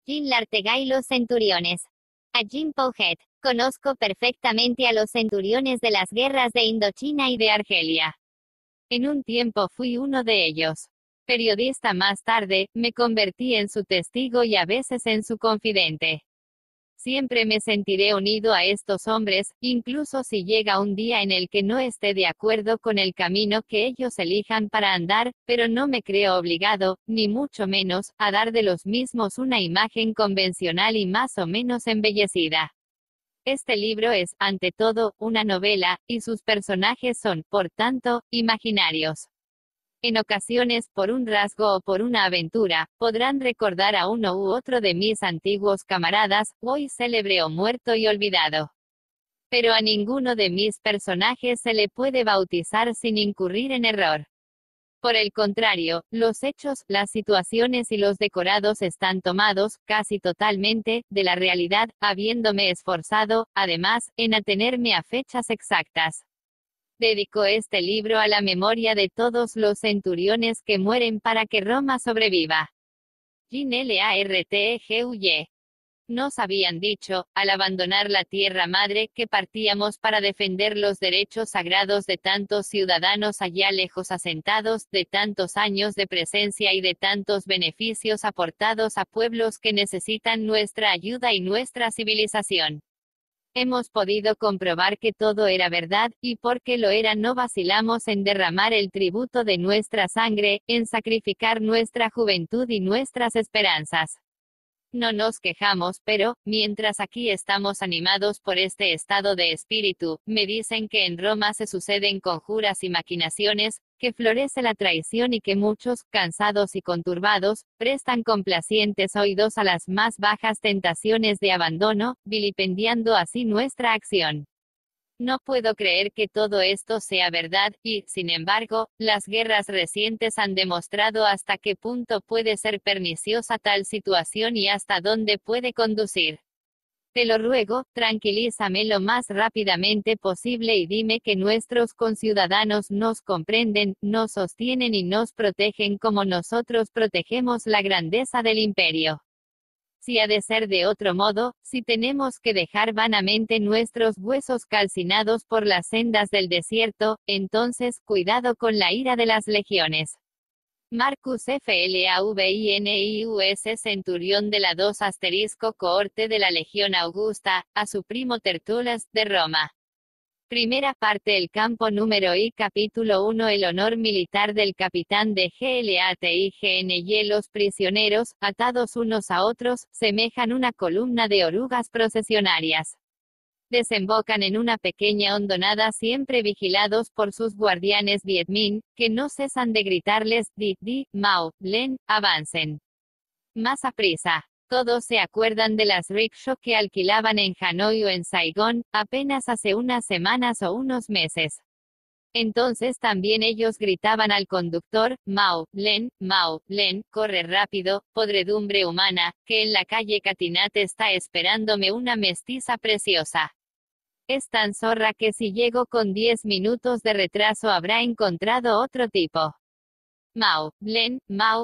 Jean Lartegay. Los centuriones. A Jean Pouget. Conozco perfectamente a los centuriones de las guerras de Indochina y de Argelia. En un tiempo fui uno de ellos. Periodista más tarde, me convertí en su testigo y a veces en su confidente. Siempre me sentiré unido a estos hombres, incluso si llega un día en el que no esté de acuerdo con el camino que ellos elijan para andar, pero no me creo obligado, ni mucho menos, a dar de los mismos una imagen convencional y más o menos embellecida. Este libro es, ante todo, una novela, y sus personajes son, por tanto, imaginarios. En ocasiones, por un rasgo o por una aventura, podrán recordar a uno u otro de mis antiguos camaradas, hoy célebre o muerto y olvidado. Pero a ninguno de mis personajes se le puede bautizar sin incurrir en error. Por el contrario, los hechos, las situaciones y los decorados están tomados, casi totalmente, de la realidad, habiéndome esforzado, además, en atenerme a fechas exactas. Dedico este libro a la memoria de todos los centuriones que mueren para que Roma sobreviva. Jean Lartegay. Nos habían dicho, al abandonar la tierra madre, que partíamos para defender los derechos sagrados de tantos ciudadanos allá lejos asentados, de tantos años de presencia y de tantos beneficios aportados a pueblos que necesitan nuestra ayuda y nuestra civilización. Hemos podido comprobar que todo era verdad, y porque lo era no vacilamos en derramar el tributo de nuestra sangre, en sacrificar nuestra juventud y nuestras esperanzas. No nos quejamos, pero, mientras aquí estamos animados por este estado de espíritu, me dicen que en Roma se suceden conjuras y maquinaciones, que florece la traición y que muchos, cansados y conturbados, prestan complacientes oídos a las más bajas tentaciones de abandono, vilipendiando así nuestra acción. No puedo creer que todo esto sea verdad, y, sin embargo, las guerras recientes han demostrado hasta qué punto puede ser perniciosa tal situación y hasta dónde puede conducir. Te lo ruego, tranquilízame lo más rápidamente posible y dime que nuestros conciudadanos nos comprenden, nos sostienen y nos protegen como nosotros protegemos la grandeza del imperio. Si ha de ser de otro modo, si tenemos que dejar vanamente nuestros huesos calcinados por las sendas del desierto, entonces, cuidado con la ira de las legiones. Marcus Flavinius, centurión de la 2 cohorte de la Legión Augusta, a su primo Tertulas, de Roma. Primera parte. El campo número I. Capítulo 1. El honor militar del capitán de Glatygny. Los prisioneros, atados unos a otros, semejan una columna de orugas procesionarias. Desembocan en una pequeña hondonada siempre vigilados por sus guardianes Vietmin, que no cesan de gritarles, Mao, Len, avancen. Más aprisa. Todos se acuerdan de las rickshaw que alquilaban en Hanoi o en Saigón, apenas hace unas semanas o unos meses. Entonces también ellos gritaban al conductor, Mao, Len, corre rápido, podredumbre humana, que en la calle Catinat está esperándome una mestiza preciosa. Es tan zorra que si llego con 10 minutos de retraso habrá encontrado otro tipo. Mao, Len.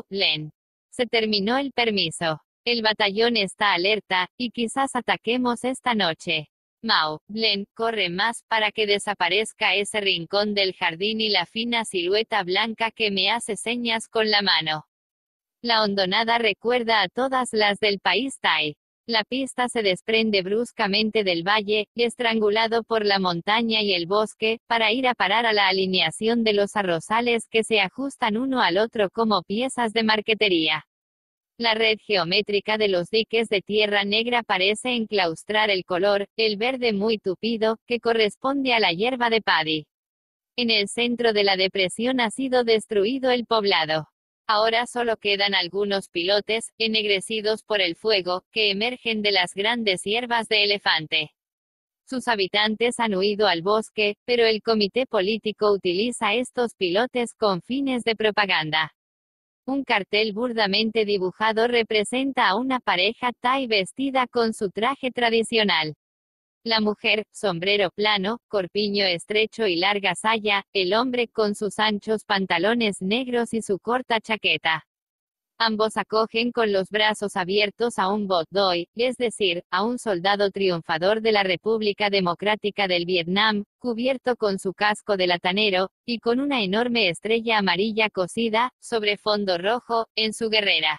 Se terminó el permiso. El batallón está alerta, y quizás ataquemos esta noche. Mao, Len, corre más para que desaparezca ese rincón del jardín y la fina silueta blanca que me hace señas con la mano. La hondonada recuerda a todas las del país Thai. La pista se desprende bruscamente del valle, estrangulado por la montaña y el bosque, para ir a parar a la alineación de los arrozales que se ajustan uno al otro como piezas de marquetería. La red geométrica de los diques de tierra negra parece enclaustrar el color, el verde muy tupido, que corresponde a la hierba de paddy. En el centro de la depresión ha sido destruido el poblado. Ahora solo quedan algunos pilotes, ennegrecidos por el fuego, que emergen de las grandes hierbas de elefante. Sus habitantes han huido al bosque, pero el comité político utiliza estos pilotes con fines de propaganda. Un cartel burdamente dibujado representa a una pareja thai vestida con su traje tradicional. La mujer, sombrero plano, corpiño estrecho y larga saya, el hombre con sus anchos pantalones negros y su corta chaqueta. Ambos acogen con los brazos abiertos a un bot doi, es decir, a un soldado triunfador de la República Democrática del Vietnam, cubierto con su casco de latanero, y con una enorme estrella amarilla cosida, sobre fondo rojo, en su guerrera.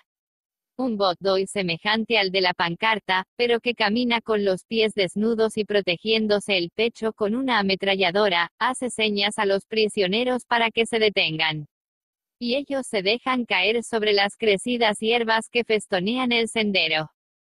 Un bot doi semejante al de la pancarta, pero que camina con los pies desnudos y protegiéndose el pecho con una ametralladora, hace señas a los prisioneros para que se detengan. Y ellos se dejan caer sobre las crecidas hierbas que festonean el sendero.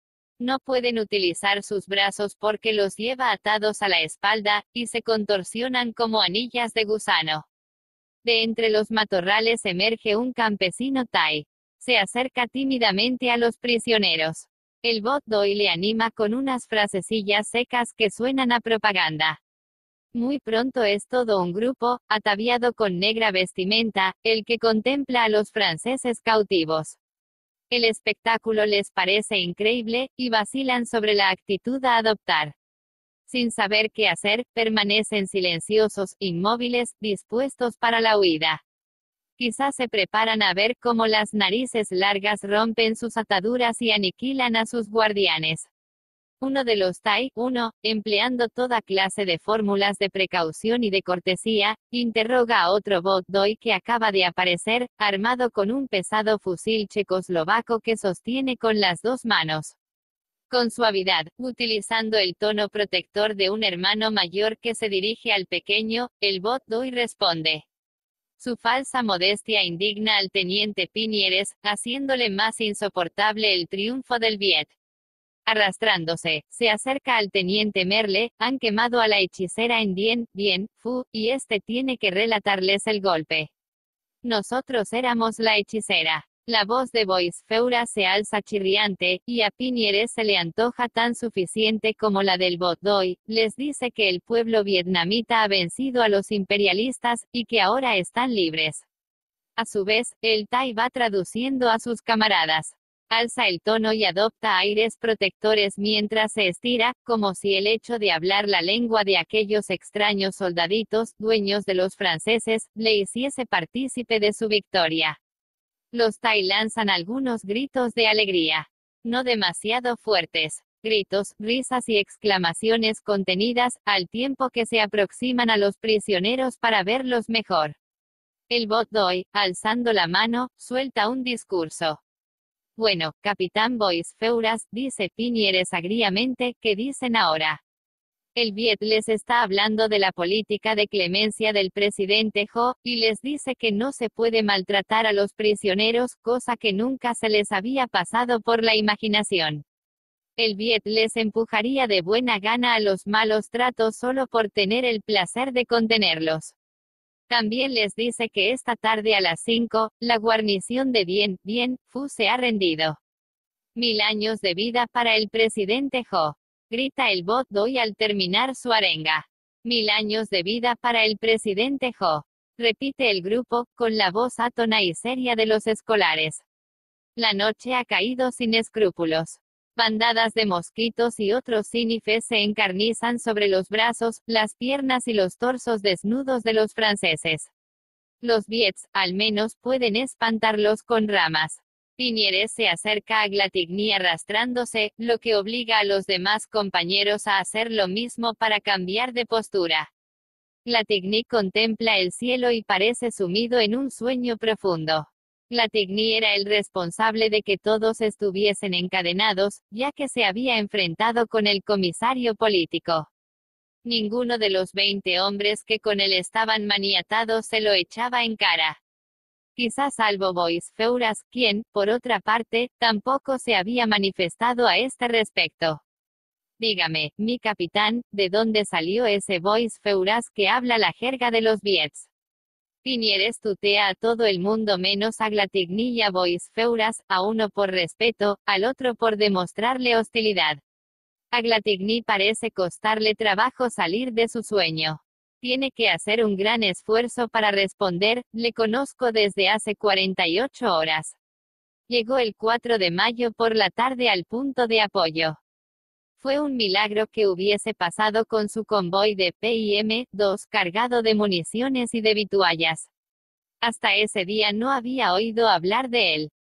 No pueden utilizar sus brazos porque los lleva atados a la espalda, y se contorsionan como anillas de gusano. De entre los matorrales emerge un campesino thai. Se acerca tímidamente a los prisioneros. El bot doi le anima con unas frasecillas secas que suenan a propaganda. Muy pronto es todo un grupo, ataviado con negra vestimenta, el que contempla a los franceses cautivos. El espectáculo les parece increíble, y vacilan sobre la actitud a adoptar. Sin saber qué hacer, permanecen silenciosos, inmóviles, dispuestos para la huida. Quizás se preparan a ver cómo las narices largas rompen sus ataduras y aniquilan a sus guardianes. Uno de los Thai, empleando toda clase de fórmulas de precaución y de cortesía, interroga a otro bot doi que acaba de aparecer, armado con un pesado fusil checoslovaco que sostiene con las dos manos. Con suavidad, utilizando el tono protector de un hermano mayor que se dirige al pequeño, el bot doi responde. Su falsa modestia indigna al teniente Piñeres, haciéndole más insoportable el triunfo del Viet. Arrastrándose, se acerca al teniente Merle, han quemado a la hechicera en Dien Phu, y este tiene que relatarles el golpe. Nosotros éramos la hechicera. La voz de Boisfeura se alza chirriante, y a Piñeres se le antoja tan suficiente como la del bot doi, les dice que el pueblo vietnamita ha vencido a los imperialistas, y que ahora están libres. A su vez, el Thai va traduciendo a sus camaradas. Alza el tono y adopta aires protectores mientras se estira, como si el hecho de hablar la lengua de aquellos extraños soldaditos, dueños de los franceses, le hiciese partícipe de su victoria. Los Thai lanzan algunos gritos de alegría. No demasiado fuertes. Gritos, risas y exclamaciones contenidas, al tiempo que se aproximan a los prisioneros para verlos mejor. El bot doi, alzando la mano, suelta un discurso. Bueno, capitán Boisfeuras, dice Piñeres agriamente, ¿qué dicen ahora? El Viet les está hablando de la política de clemencia del presidente Ho, y les dice que no se puede maltratar a los prisioneros, cosa que nunca se les había pasado por la imaginación. El Viet les empujaría de buena gana a los malos tratos solo por tener el placer de contenerlos. También les dice que esta tarde a las 5, la guarnición de Dien Phu se ha rendido. 1000 años de vida para el presidente Ho. Grita el bot doi al terminar su arenga. 1000 años de vida para el presidente Ho. Repite el grupo, con la voz átona y seria de los escolares. La noche ha caído sin escrúpulos. Bandadas de mosquitos y otros cínifes se encarnizan sobre los brazos, las piernas y los torsos desnudos de los franceses. Los Viets, al menos, pueden espantarlos con ramas. Piñeres se acerca a Glatigny arrastrándose, lo que obliga a los demás compañeros a hacer lo mismo para cambiar de postura. Glatigny contempla el cielo y parece sumido en un sueño profundo. Glatigny era el responsable de que todos estuviesen encadenados, ya que se había enfrentado con el comisario político. Ninguno de los 20 hombres que con él estaban maniatados se lo echaba en cara. Quizás salvo Boisfeuras, quien, por otra parte, tampoco se había manifestado a este respecto. Dígame, mi capitán, ¿de dónde salió ese Boisfeuras que habla la jerga de los Viets? Piñeres tutea a todo el mundo menos a Glatigny y a Boisfeuras, a uno por respeto, al otro por demostrarle hostilidad. A Glatigny parece costarle trabajo salir de su sueño. Tiene que hacer un gran esfuerzo para responder, le conozco desde hace 48 horas. Llegó el 4 de mayo por la tarde al punto de apoyo. Fue un milagro que hubiese pasado con su convoy de PIM-2 cargado de municiones y de vituallas. Hasta ese día no había oído hablar de él.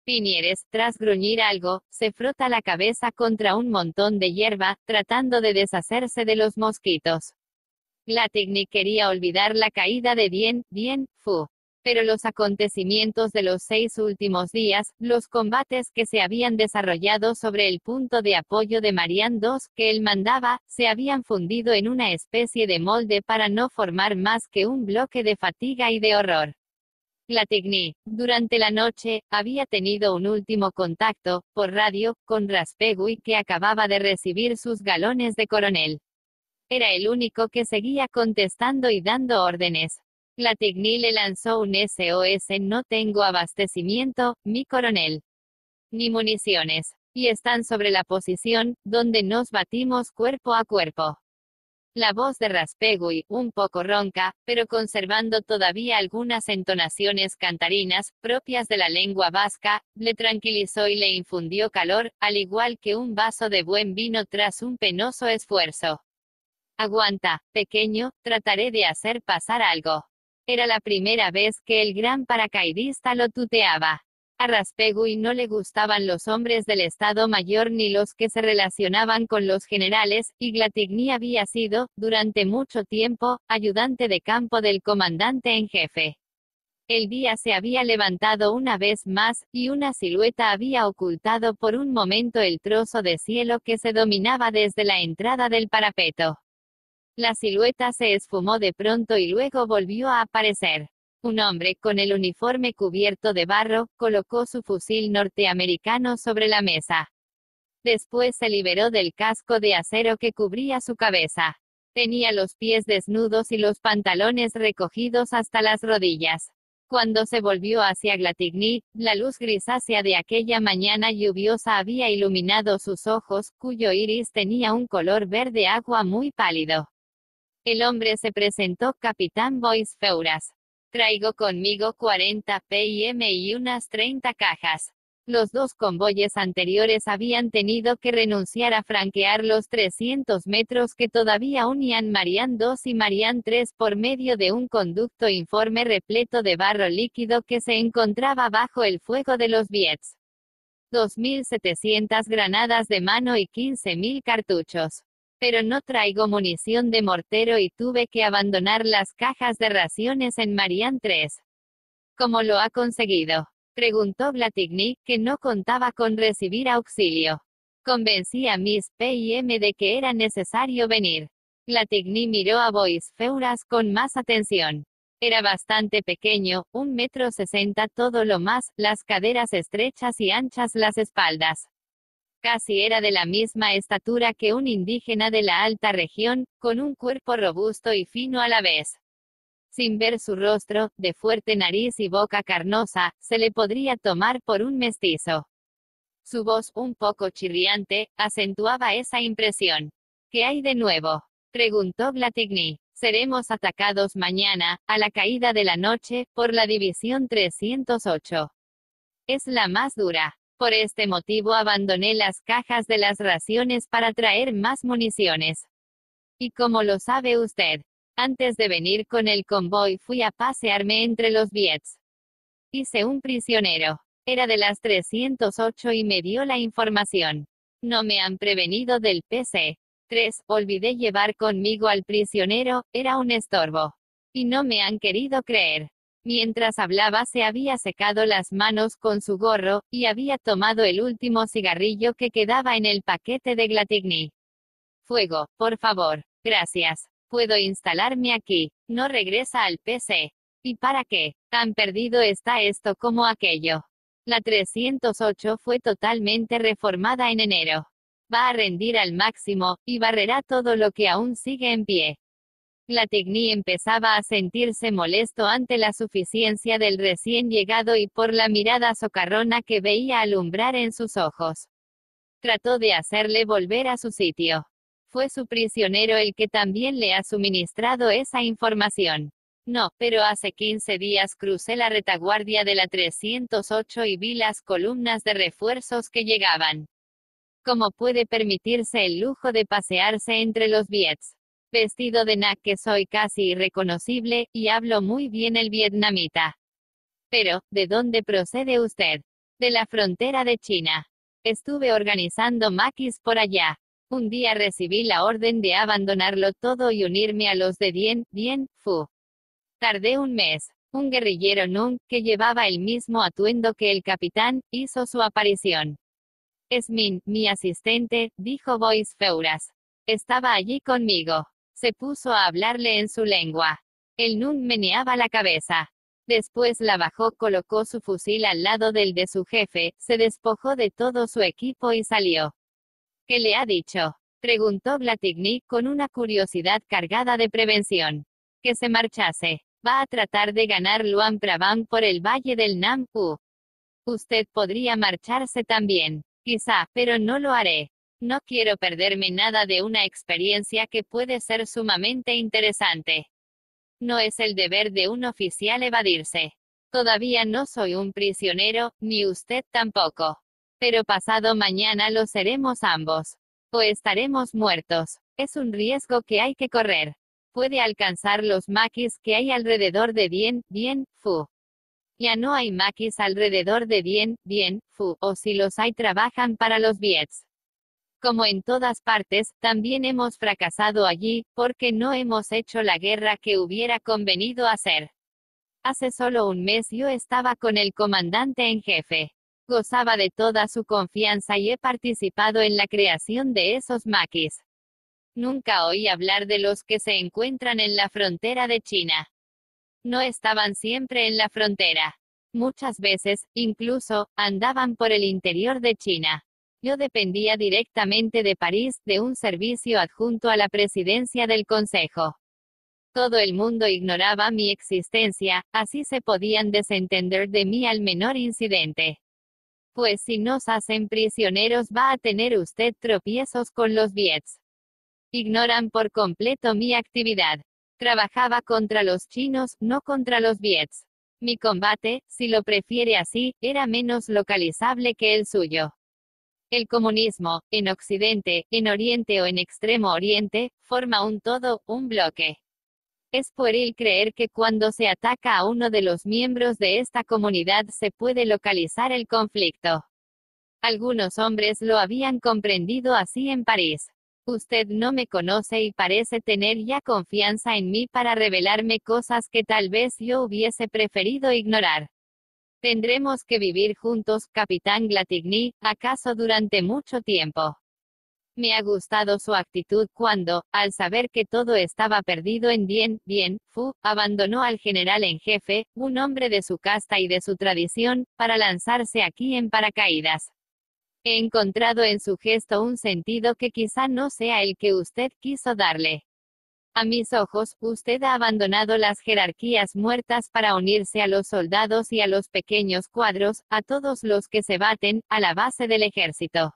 Piñeres, tras gruñir algo, se frota la cabeza contra un montón de hierba, tratando de deshacerse de los mosquitos. Glatigny quería olvidar la caída de Dien Phu. Pero los acontecimientos de los 6 últimos días, los combates que se habían desarrollado sobre el punto de apoyo de Marianne II, que él mandaba, se habían fundido en una especie de molde para no formar más que un bloque de fatiga y de horror. Glatigny, durante la noche, había tenido un último contacto, por radio, con Raspegui, que acababa de recibir sus galones de coronel. Era el único que seguía contestando y dando órdenes. Glatigny le lanzó un SOS: no tengo abastecimiento, mi coronel. Ni municiones. Y están sobre la posición, donde nos batimos cuerpo a cuerpo. La voz de Raspegui, un poco ronca, pero conservando todavía algunas entonaciones cantarinas, propias de la lengua vasca, le tranquilizó y le infundió calor, al igual que un vaso de buen vino tras un penoso esfuerzo. Aguanta, pequeño, trataré de hacer pasar algo. Era la primera vez que el gran paracaidista lo tuteaba. A Raspegui no le gustaban los hombres del Estado Mayor ni los que se relacionaban con los generales, y Glatigny había sido, durante mucho tiempo, ayudante de campo del comandante en jefe. El día se había levantado una vez más, y una silueta había ocultado por un momento el trozo de cielo que se dominaba desde la entrada del parapeto. La silueta se esfumó de pronto y luego volvió a aparecer. Un hombre, con el uniforme cubierto de barro, colocó su fusil norteamericano sobre la mesa. Después se liberó del casco de acero que cubría su cabeza. Tenía los pies desnudos y los pantalones recogidos hasta las rodillas. Cuando se volvió hacia Glatigny, la luz grisácea de aquella mañana lluviosa había iluminado sus ojos, cuyo iris tenía un color verde agua muy pálido. El hombre se presentó: Capitán Bois Feuras. Traigo conmigo 40 PIM y unas 30 cajas. Los 2 convoyes anteriores habían tenido que renunciar a franquear los 300 metros que todavía unían Marianne II y Marianne III por medio de un conducto informe repleto de barro líquido que se encontraba bajo el fuego de los Viets. 2.700 granadas de mano y 15.000 cartuchos. Pero no traigo munición de mortero y tuve que abandonar las cajas de raciones en Marianne III. ¿Cómo lo ha conseguido?, preguntó Glatigny, que no contaba con recibir auxilio. Convencí a Miss P.I.M. de que era necesario venir. Glatigny miró a Bois Feuras con más atención. Era bastante pequeño, 1,60 m todo lo más, las caderas estrechas y anchas las espaldas. Casi era de la misma estatura que un indígena de la alta región, con un cuerpo robusto y fino a la vez. Sin ver su rostro, de fuerte nariz y boca carnosa, se le podría tomar por un mestizo. Su voz, un poco chirriante, acentuaba esa impresión. ¿Qué hay de nuevo?, preguntó Glatigny. Seremos atacados mañana, a la caída de la noche, por la División 308. Es la más dura. Por este motivo abandoné las cajas de las raciones para traer más municiones. ¿Y cómo lo sabe usted? Antes de venir con el convoy fui a pasearme entre los Viets. Hice un prisionero. Era de las 308 y me dio la información. No me han prevenido del PC-3, olvidé llevar conmigo al prisionero, era un estorbo. Y no me han querido creer. Mientras hablaba se había secado las manos con su gorro, y había tomado el último cigarrillo que quedaba en el paquete de Glatigny. Fuego, por favor. Gracias. Puedo instalarme aquí. No regresa al PC. ¿Y para qué? Tan perdido está esto como aquello. La 308 fue totalmente reformada en enero. Va a rendir al máximo, y barrerá todo lo que aún sigue en pie. Glatigny empezaba a sentirse molesto ante la suficiencia del recién llegado y por la mirada socarrona que veía alumbrar en sus ojos. Trató de hacerle volver a su sitio. Fue su prisionero el que también le ha suministrado esa información. No, pero hace 15 días crucé la retaguardia de la 308 y vi las columnas de refuerzos que llegaban. ¿Cómo puede permitirse el lujo de pasearse entre los Viets? Vestido de nak que soy casi irreconocible, y hablo muy bien el vietnamita. Pero, ¿de dónde procede usted? De la frontera de China. Estuve organizando maquis por allá. Un día recibí la orden de abandonarlo todo y unirme a los de Dien Phu. Tardé un mes. Un guerrillero Nung, que llevaba el mismo atuendo que el capitán, hizo su aparición. Esmin, mi asistente, dijo Bois Feuras. Estaba allí conmigo. Se puso a hablarle en su lengua. El Nung meneaba la cabeza. Después la bajó, colocó su fusil al lado del de su jefe, se despojó de todo su equipo y salió. ¿Qué le ha dicho?, preguntó Glatigny con una curiosidad cargada de prevención. Que se marchase. Va a tratar de ganar Luang Prabang por el valle del Nam U. Usted podría marcharse también. Quizá, pero no lo haré. No quiero perderme nada de una experiencia que puede ser sumamente interesante. No es el deber de un oficial evadirse. Todavía no soy un prisionero, ni usted tampoco. Pero pasado mañana lo seremos ambos. O estaremos muertos. Es un riesgo que hay que correr. Puede alcanzar los maquis que hay alrededor de Dien Phu. Ya no hay maquis alrededor de Dien Phu, o si los hay trabajan para los Viets. Como en todas partes, también hemos fracasado allí, porque no hemos hecho la guerra que hubiera convenido hacer. Hace solo un mes yo estaba con el comandante en jefe. Gozaba de toda su confianza y he participado en la creación de esos maquis. Nunca oí hablar de los que se encuentran en la frontera de China. No estaban siempre en la frontera. Muchas veces, incluso, andaban por el interior de China. Yo dependía directamente de París, de un servicio adjunto a la presidencia del Consejo. Todo el mundo ignoraba mi existencia, así se podían desentender de mí al menor incidente. Pues si nos hacen prisioneros va a tener usted tropiezos con los Viets. Ignoran por completo mi actividad. Trabajaba contra los chinos, no contra los Viets. Mi combate, si lo prefiere así, era menos localizable que el suyo. El comunismo, en Occidente, en Oriente o en Extremo Oriente, forma un todo, un bloque. Es pueril creer que cuando se ataca a uno de los miembros de esta comunidad se puede localizar el conflicto. Algunos hombres lo habían comprendido así en París. Usted no me conoce y parece tener ya confianza en mí para revelarme cosas que tal vez yo hubiese preferido ignorar. Tendremos que vivir juntos, capitán Glatigny, acaso durante mucho tiempo. Me ha gustado su actitud cuando, al saber que todo estaba perdido en Dien Phu, abandonó al general en jefe, un hombre de su casta y de su tradición, para lanzarse aquí en paracaídas. He encontrado en su gesto un sentido que quizá no sea el que usted quiso darle. A mis ojos, usted ha abandonado las jerarquías muertas para unirse a los soldados y a los pequeños cuadros, a todos los que se baten, a la base del ejército.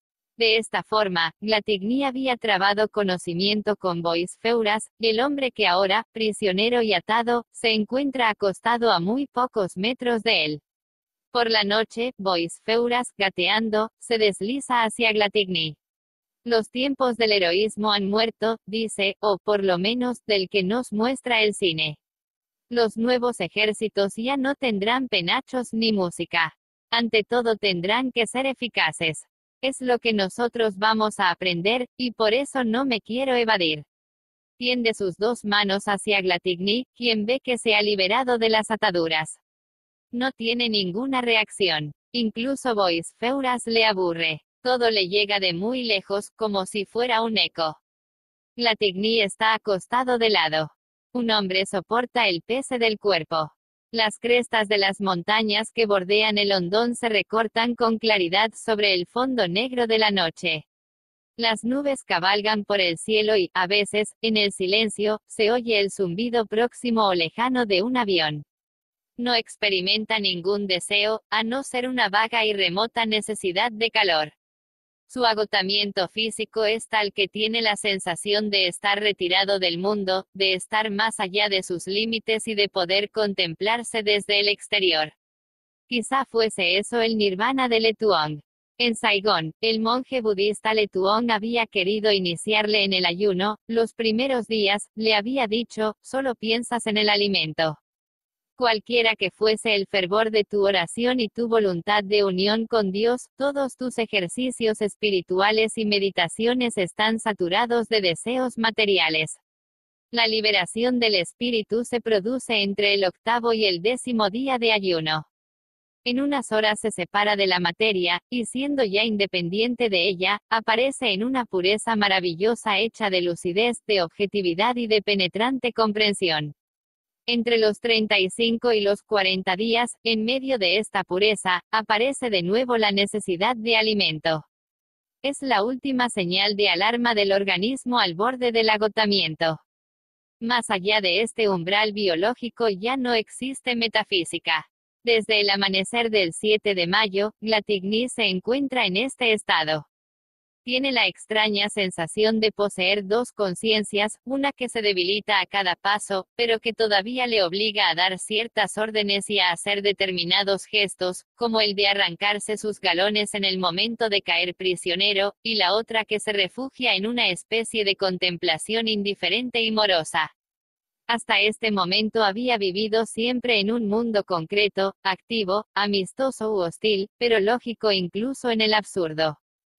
De esta forma, Glatigny había trabado conocimiento con Bois Feuras, el hombre que ahora, prisionero y atado, se encuentra acostado a muy pocos metros de él. Por la noche, Bois Feuras, gateando, se desliza hacia Glatigny. Los tiempos del heroísmo han muerto, dice, o por lo menos, del que nos muestra el cine. Los nuevos ejércitos ya no tendrán penachos ni música. Ante todo tendrán que ser eficaces. Es lo que nosotros vamos a aprender, y por eso no me quiero evadir. Tiende sus dos manos hacia Glatigny, quien ve que se ha liberado de las ataduras. No tiene ninguna reacción. Incluso Bois Feuras le aburre. Todo le llega de muy lejos, como si fuera un eco. Glatigny está acostado de lado. Un hombre soporta el peso del cuerpo. Las crestas de las montañas que bordean el hondón se recortan con claridad sobre el fondo negro de la noche. Las nubes cabalgan por el cielo y, a veces, en el silencio, se oye el zumbido próximo o lejano de un avión. No experimenta ningún deseo, a no ser una vaga y remota necesidad de calor. Su agotamiento físico es tal que tiene la sensación de estar retirado del mundo, de estar más allá de sus límites y de poder contemplarse desde el exterior. Quizá fuese eso el nirvana de Le Tuong. En Saigón, el monje budista Le Tuong había querido iniciarle en el ayuno. Los primeros días, le había dicho, solo piensas en el alimento. Cualquiera que fuese el fervor de tu oración y tu voluntad de unión con Dios, todos tus ejercicios espirituales y meditaciones están saturados de deseos materiales. La liberación del espíritu se produce entre el 8º y el 10º día de ayuno. En unas horas se separa de la materia, y siendo ya independiente de ella, aparece en una pureza maravillosa hecha de lucidez, de objetividad y de penetrante comprensión. Entre los 35 y los 40 días, en medio de esta pureza, aparece de nuevo la necesidad de alimento. Es la última señal de alarma del organismo al borde del agotamiento. Más allá de este umbral biológico ya no existe metafísica. Desde el amanecer del 7 de mayo, Glatigny se encuentra en este estado. Tiene la extraña sensación de poseer dos conciencias, una que se debilita a cada paso, pero que todavía le obliga a dar ciertas órdenes y a hacer determinados gestos, como el de arrancarse sus galones en el momento de caer prisionero, y la otra que se refugia en una especie de contemplación indiferente y morosa. Hasta este momento había vivido siempre en un mundo concreto, activo, amistoso u hostil, pero lógico incluso en el absurdo.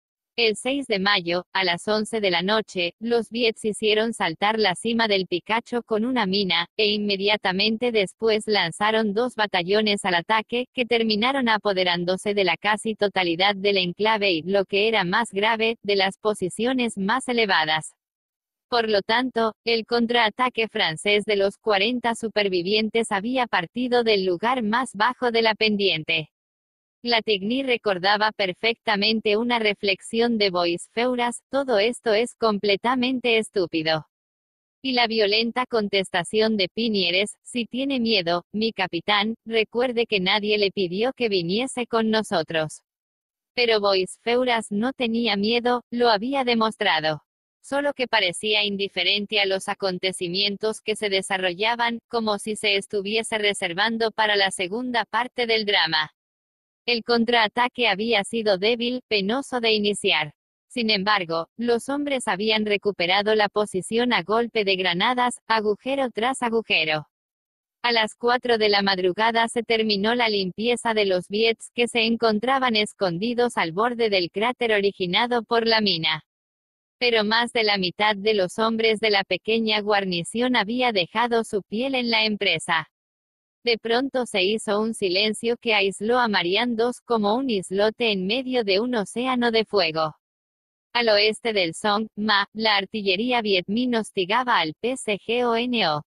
El 6 de mayo, a las 11 de la noche, los Viets hicieron saltar la cima del Picacho con una mina, e inmediatamente después lanzaron 2 batallones al ataque, que terminaron apoderándose de la casi totalidad del enclave y, lo que era más grave, de las posiciones más elevadas. Por lo tanto, el contraataque francés de los 40 supervivientes había partido del lugar más bajo de la pendiente. Glatigny recordaba perfectamente una reflexión de Boisfeuras: todo esto es completamente estúpido. Y la violenta contestación de Pinieres: si tiene miedo, mi capitán, recuerde que nadie le pidió que viniese con nosotros. Pero Boisfeuras no tenía miedo, lo había demostrado. Solo que parecía indiferente a los acontecimientos que se desarrollaban, como si se estuviese reservando para la segunda parte del drama. El contraataque había sido débil, penoso de iniciar. Sin embargo, los hombres habían recuperado la posición a golpe de granadas, agujero tras agujero. A las 4 de la madrugada se terminó la limpieza de los Viets, que se encontraban escondidos al borde del cráter originado por la mina. Pero más de la mitad de los hombres de la pequeña guarnición había dejado su piel en la empresa. De pronto se hizo un silencio que aisló a Marián II como un islote en medio de un océano de fuego. Al oeste del Song Ma, la artillería vietmín hostigaba al PCGONO.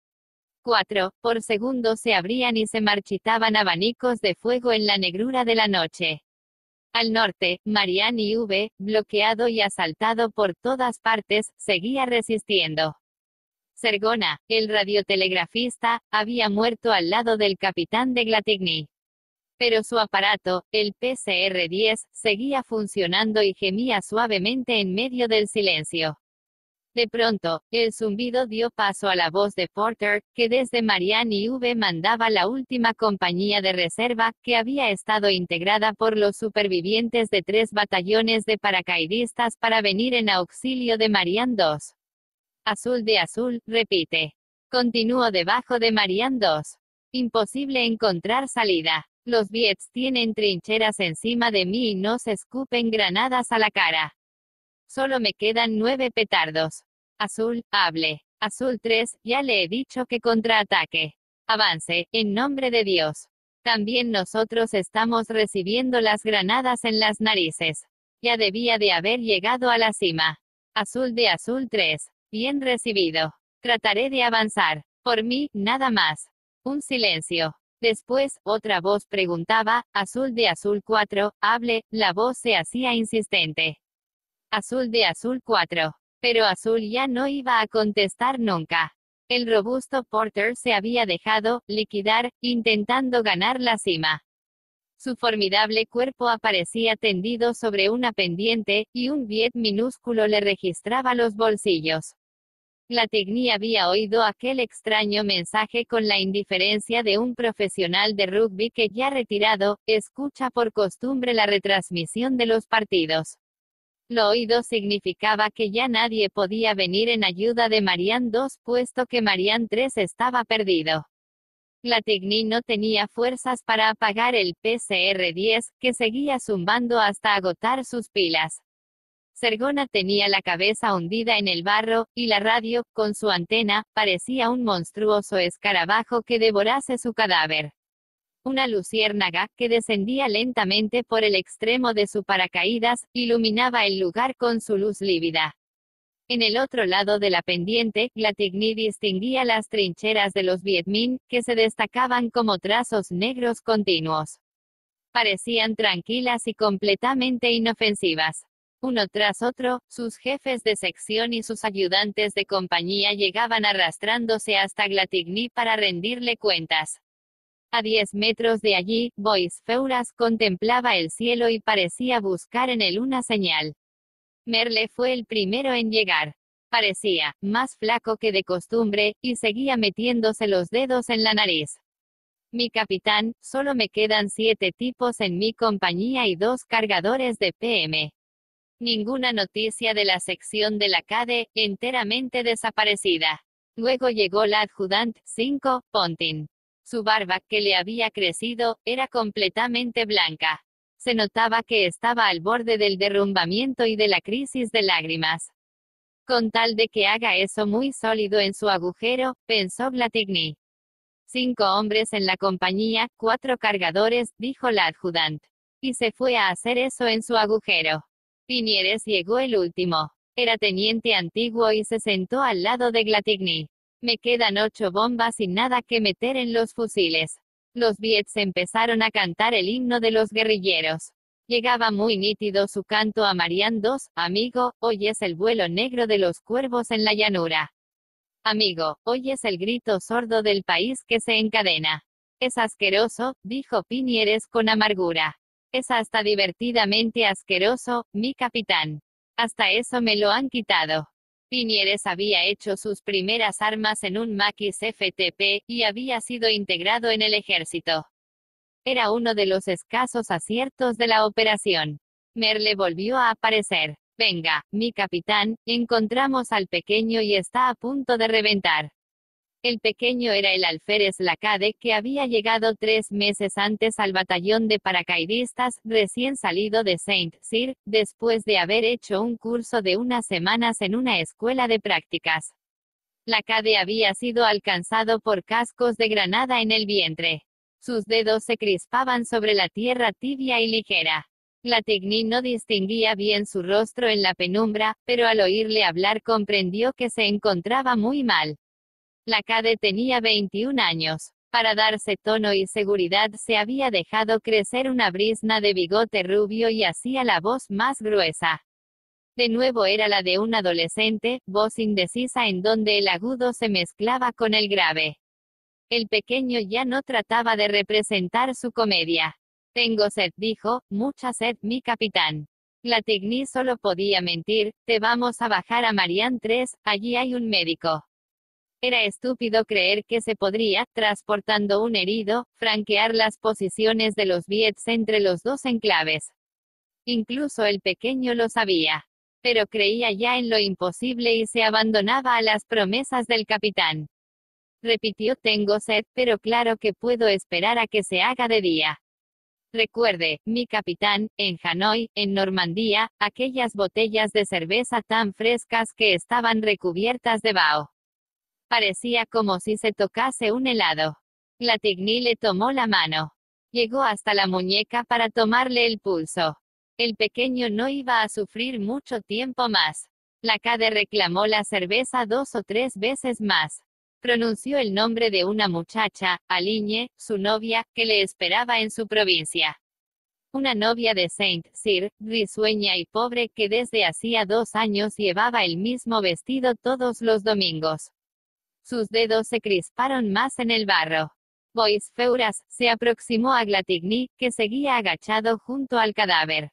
4, por segundo se abrían y se marchitaban abanicos de fuego en la negrura de la noche. Al norte, Marián IV, bloqueado y asaltado por todas partes, seguía resistiendo. Sergona, el radiotelegrafista, había muerto al lado del capitán de Glatigny. Pero su aparato, el PCR-10, seguía funcionando y gemía suavemente en medio del silencio. De pronto, el zumbido dio paso a la voz de Porter, que desde Marián IV mandaba la última compañía de reserva, que había estado integrada por los supervivientes de 3 batallones de paracaidistas para venir en auxilio de Marián II. Azul de azul, repite. Continúo debajo de Marián II. Imposible encontrar salida. Los Viets tienen trincheras encima de mí y nos escupen granadas a la cara. Solo me quedan 9 petardos. Azul, hable. Azul 3, ya le he dicho que contraataque. Avance, en nombre de Dios. También nosotros estamos recibiendo las granadas en las narices. Ya debía de haber llegado a la cima. Azul de azul 3. Bien recibido. Trataré de avanzar. Por mí, nada más. Un silencio. Después, otra voz preguntaba: azul de azul 4, hable. La voz se hacía insistente. Azul de azul 4. Pero Azul ya no iba a contestar nunca. El robusto Porter se había dejado liquidar, intentando ganar la cima. Su formidable cuerpo aparecía tendido sobre una pendiente, y un Viet minúsculo le registraba los bolsillos. Glatigny había oído aquel extraño mensaje con la indiferencia de un profesional de rugby que, ya retirado, escucha por costumbre la retransmisión de los partidos. Lo oído significaba que ya nadie podía venir en ayuda de Marián II, puesto que Marián III estaba perdido. Glatigny no tenía fuerzas para apagar el PCR-10, que seguía zumbando hasta agotar sus pilas. Sergona tenía la cabeza hundida en el barro, y la radio, con su antena, parecía un monstruoso escarabajo que devorase su cadáver. Una luciérnaga, que descendía lentamente por el extremo de su paracaídas, iluminaba el lugar con su luz lívida. En el otro lado de la pendiente, Glatigny distinguía las trincheras de los Viet Minh, que se destacaban como trazos negros continuos. Parecían tranquilas y completamente inofensivas. Uno tras otro, sus jefes de sección y sus ayudantes de compañía llegaban arrastrándose hasta Glatigny para rendirle cuentas. A 10 metros de allí, Bois Feuras contemplaba el cielo y parecía buscar en él una señal. Merle fue el primero en llegar. Parecía más flaco que de costumbre, y seguía metiéndose los dedos en la nariz. Mi capitán, solo me quedan 7 tipos en mi compañía y 2 cargadores de PM. Ninguna noticia de la sección de la CADE, enteramente desaparecida. Luego llegó la adjudant 5, Pontin. Su barba, que le había crecido, era completamente blanca. Se notaba que estaba al borde del derrumbamiento y de la crisis de lágrimas. Con tal de que haga eso muy sólido en su agujero, pensó Glatigny. 5 hombres en la compañía, 4 cargadores, dijo la adjudant. Y se fue a hacer eso en su agujero. Pinieres llegó el último. Era teniente antiguo y se sentó al lado de Glatigny. Me quedan 8 bombas y nada que meter en los fusiles. Los Viets empezaron a cantar el himno de los guerrilleros. Llegaba muy nítido su canto a Marian II, amigo, oyes el vuelo negro de los cuervos en la llanura. Amigo, oyes el grito sordo del país que se encadena. Es asqueroso, dijo Pinieres con amargura. Es hasta divertidamente asqueroso, mi capitán. Hasta eso me lo han quitado. Pinieres había hecho sus primeras armas en un Maquis FTP, y había sido integrado en el ejército. Era uno de los escasos aciertos de la operación. Merle volvió a aparecer. Venga, mi capitán, encontramos al pequeño y está a punto de reventar. El pequeño era el alférez Lacade, que había llegado 3 meses antes al batallón de paracaidistas, recién salido de Saint-Cyr, después de haber hecho un curso de unas semanas en una escuela de prácticas. Lacade había sido alcanzado por cascos de granada en el vientre. Sus dedos se crispaban sobre la tierra tibia y ligera. Glatigny no distinguía bien su rostro en la penumbra, pero al oírle hablar comprendió que se encontraba muy mal. Lacade tenía 21 años. Para darse tono y seguridad se había dejado crecer una brizna de bigote rubio y hacía la voz más gruesa. De nuevo era la de un adolescente, voz indecisa en donde el agudo se mezclaba con el grave. El pequeño ya no trataba de representar su comedia. Tengo sed, dijo, mucha sed, mi capitán. Glatigny solo podía mentir, te vamos a bajar a Marian III, allí hay un médico. Era estúpido creer que se podría, transportando un herido, franquear las posiciones de los Viets entre los dos enclaves. Incluso el pequeño lo sabía. Pero creía ya en lo imposible y se abandonaba a las promesas del capitán. Repitió, tengo sed, pero claro que puedo esperar a que se haga de día. Recuerde, mi capitán, en Hanoi, en Normandía, aquellas botellas de cerveza tan frescas que estaban recubiertas de vaho. Parecía como si se tocase un helado. Glatigny le tomó la mano. Llegó hasta la muñeca para tomarle el pulso. El pequeño no iba a sufrir mucho tiempo más. Lacade reclamó la cerveza 2 o 3 veces más. Pronunció el nombre de una muchacha, Aligne, su novia, que le esperaba en su provincia. Una novia de Saint-Cyr, risueña y pobre, que desde hacía 2 años llevaba el mismo vestido todos los domingos. Sus dedos se crisparon más en el barro. Bois Feuras se aproximó a Glatigny, que seguía agachado junto al cadáver.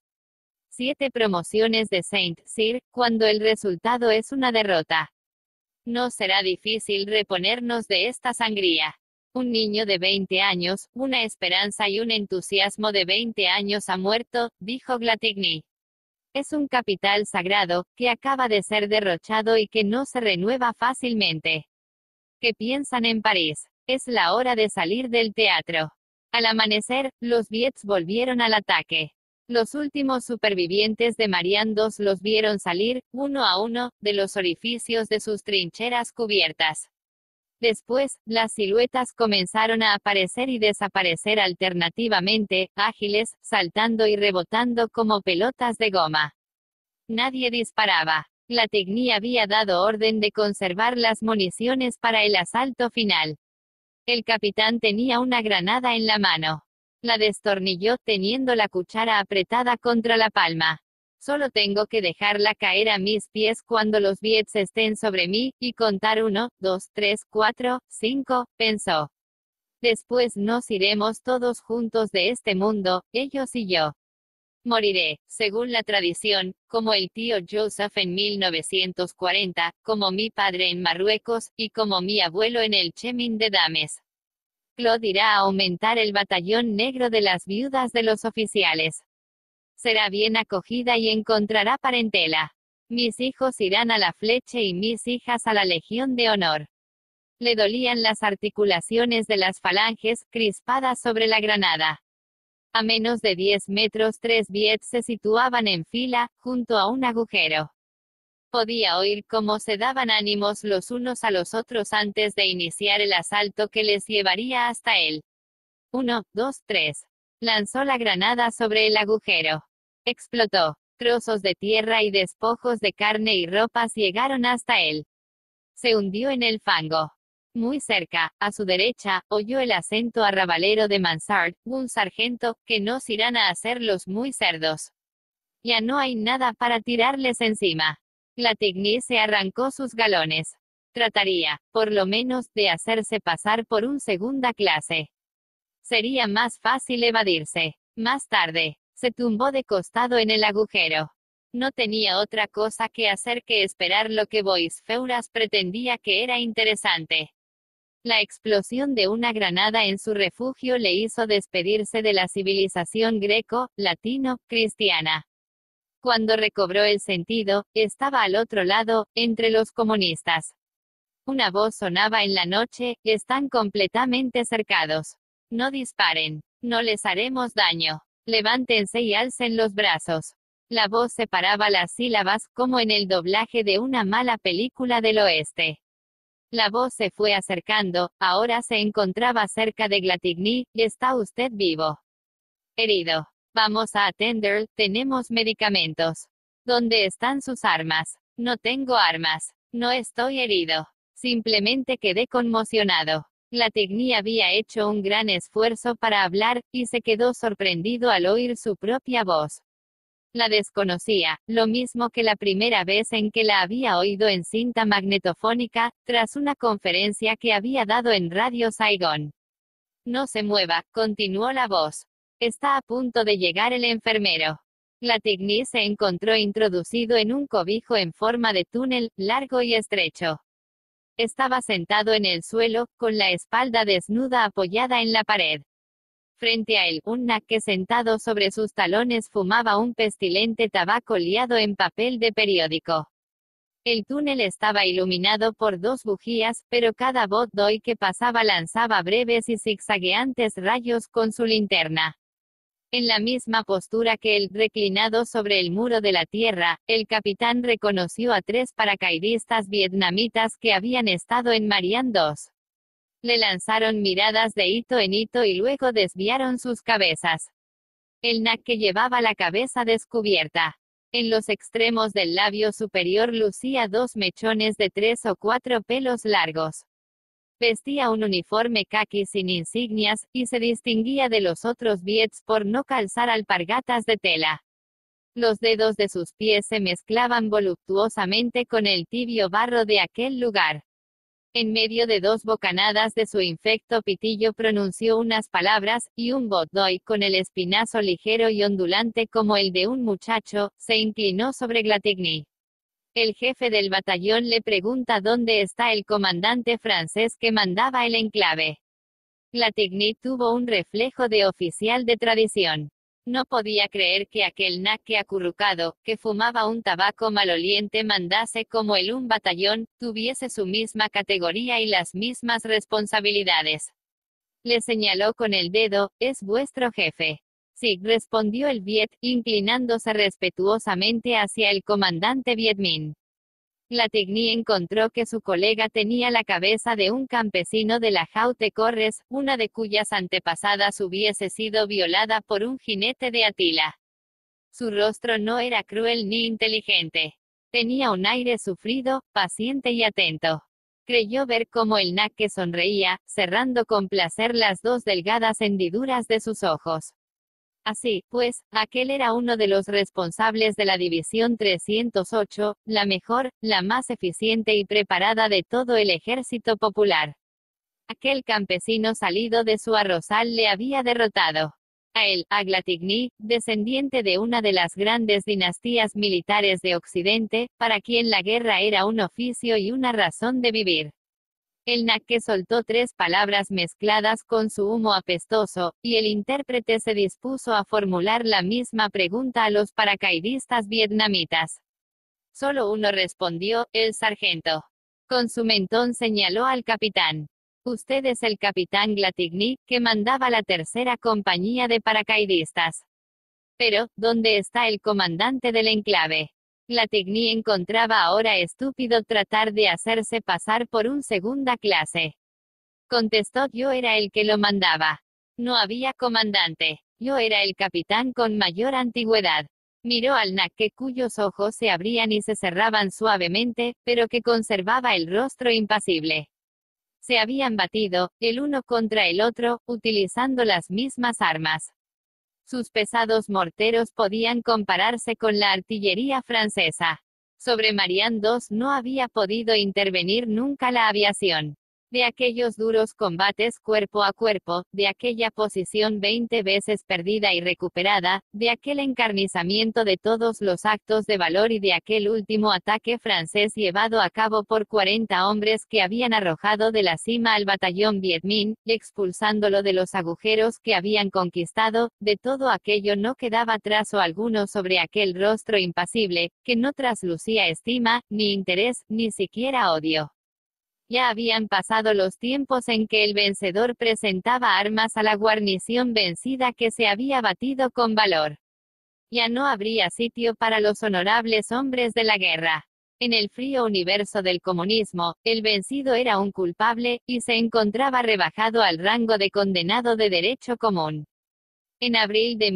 7 promociones de Saint-Cyr, cuando el resultado es una derrota. No será difícil reponernos de esta sangría. Un niño de 20 años, una esperanza y un entusiasmo de 20 años ha muerto, dijo Glatigny. Es un capital sagrado, que acaba de ser derrochado y que no se renueva fácilmente. ¿Qué piensan en París? Es la hora de salir del teatro. Al amanecer, los Viets volvieron al ataque. Los últimos supervivientes de Marian II los vieron salir, uno a uno, de los orificios de sus trincheras cubiertas. Después, las siluetas comenzaron a aparecer y desaparecer alternativamente, ágiles, saltando y rebotando como pelotas de goma. Nadie disparaba. La Tigny había dado orden de conservar las municiones para el asalto final. El capitán tenía una granada en la mano. La destornilló teniendo la cuchara apretada contra la palma. Solo tengo que dejarla caer a mis pies cuando los Viets estén sobre mí, y contar 1, 2, 3, 4, 5, pensó. Después nos iremos todos juntos de este mundo, ellos y yo. Moriré, según la tradición, como el tío Joseph en 1940, como mi padre en Marruecos, y como mi abuelo en el Chemin de Dames. Claude irá a aumentar el batallón negro de las viudas de los oficiales. Será bien acogida y encontrará parentela. Mis hijos irán a la Fleche y mis hijas a la Legión de Honor. Le dolían las articulaciones de las falanges, crispadas sobre la granada. A menos de 10 metros 3 Viets se situaban en fila, junto a un agujero. Podía oír cómo se daban ánimos los unos a los otros antes de iniciar el asalto que les llevaría hasta él. 1, 2, 3. Lanzó la granada sobre el agujero. Explotó. Trozos de tierra y despojos de carne y ropas llegaron hasta él. Se hundió en el fango. Muy cerca, a su derecha, oyó el acento arrabalero de Mansard, un sargento, que nos irán a hacer los muy cerdos. Ya no hay nada para tirarles encima. La Tigny se arrancó sus galones. Trataría, por lo menos, de hacerse pasar por un segunda clase. Sería más fácil evadirse. Más tarde, se tumbó de costado en el agujero. No tenía otra cosa que hacer que esperar lo que Boisfeuras pretendía que era interesante. La explosión de una granada en su refugio le hizo despedirse de la civilización greco-latino-cristiana. Cuando recobró el sentido, estaba al otro lado, entre los comunistas. Una voz sonaba en la noche: están completamente cercados. No disparen. No les haremos daño. Levántense y alcen los brazos. La voz separaba las sílabas, como en el doblaje de una mala película del oeste. La voz se fue acercando, ahora se encontraba cerca de Glatigny. ¿Está usted vivo? Herido. Vamos a atender, tenemos medicamentos. ¿Dónde están sus armas? No tengo armas. No estoy herido. Simplemente quedé conmocionado. Glatigny había hecho un gran esfuerzo para hablar, y se quedó sorprendido al oír su propia voz. La desconocía, lo mismo que la primera vez en que la había oído en cinta magnetofónica, tras una conferencia que había dado en Radio Saigón. No se mueva, continuó la voz. Está a punto de llegar el enfermero. Glatigny se encontró introducido en un cobijo en forma de túnel, largo y estrecho. Estaba sentado en el suelo, con la espalda desnuda apoyada en la pared. Frente a él, un naque sentado sobre sus talones fumaba un pestilente tabaco liado en papel de periódico. El túnel estaba iluminado por 2 bujías, pero cada bodoy que pasaba lanzaba breves y zigzagueantes rayos con su linterna. En la misma postura que él, reclinado sobre el muro de la tierra, el capitán reconoció a 3 paracaidistas vietnamitas que habían estado en Marian II. Le lanzaron miradas de hito en hito y luego desviaron sus cabezas. El naque llevaba la cabeza descubierta. En los extremos del labio superior lucía 2 mechones de 3 o 4 pelos largos. Vestía un uniforme caqui sin insignias, y se distinguía de los otros Viets por no calzar alpargatas de tela. Los dedos de sus pies se mezclaban voluptuosamente con el tibio barro de aquel lugar. En medio de 2 bocanadas de su infecto pitillo pronunció unas palabras, y un bodoy, con el espinazo ligero y ondulante como el de un muchacho, se inclinó sobre Glatigny. El jefe del batallón le pregunta dónde está el comandante francés que mandaba el enclave. Glatigny tuvo un reflejo de oficial de tradición. No podía creer que aquel naque acurrucado, que fumaba un tabaco maloliente mandase como él un batallón, tuviese su misma categoría y las mismas responsabilidades. Le señaló con el dedo, es vuestro jefe. Sí, respondió el Viet, inclinándose respetuosamente hacia el comandante Viet Minh. Glatigny encontró que su colega tenía la cabeza de un campesino de la Haute-Corres, una de cuyas antepasadas hubiese sido violada por un jinete de Atila. Su rostro no era cruel ni inteligente. Tenía un aire sufrido, paciente y atento. Creyó ver cómo el naque sonreía, cerrando con placer las dos delgadas hendiduras de sus ojos. Así, pues, aquel era uno de los responsables de la División 308, la mejor, la más eficiente y preparada de todo el ejército popular. Aquel campesino salido de su arrozal le había derrotado. A él, a Glatigny, descendiente de una de las grandes dinastías militares de Occidente, para quien la guerra era un oficio y una razón de vivir. El naque soltó 3 palabras mezcladas con su humo apestoso, y el intérprete se dispuso a formular la misma pregunta a los paracaidistas vietnamitas. Solo uno respondió, el sargento. Con su mentón señaló al capitán. Usted es el capitán Glatigny, que mandaba la 3ª compañía de paracaidistas. Pero, ¿dónde está el comandante del enclave? Glatigny encontraba ahora estúpido tratar de hacerse pasar por un segunda clase. Contestó, yo era el que lo mandaba. No había comandante. Yo era el capitán con mayor antigüedad. Miró al naque cuyos ojos se abrían y se cerraban suavemente, pero que conservaba el rostro impasible. Se habían batido, el uno contra el otro, utilizando las mismas armas. Sus pesados morteros podían compararse con la artillería francesa. Sobre Marianne II no había podido intervenir nunca la aviación. De aquellos duros combates cuerpo a cuerpo, de aquella posición 20 veces perdida y recuperada, de aquel encarnizamiento de todos los actos de valor y de aquel último ataque francés llevado a cabo por 40 hombres que habían arrojado de la cima al batallón Viet Minh, expulsándolo de los agujeros que habían conquistado, de todo aquello no quedaba trazo alguno sobre aquel rostro impasible, que no traslucía estima, ni interés, ni siquiera odio. Ya habían pasado los tiempos en que el vencedor presentaba armas a la guarnición vencida que se había batido con valor. Ya no habría sitio para los honorables hombres de la guerra. En el frío universo del comunismo, el vencido era un culpable, y se encontraba rebajado al rango de condenado de derecho común. En abril de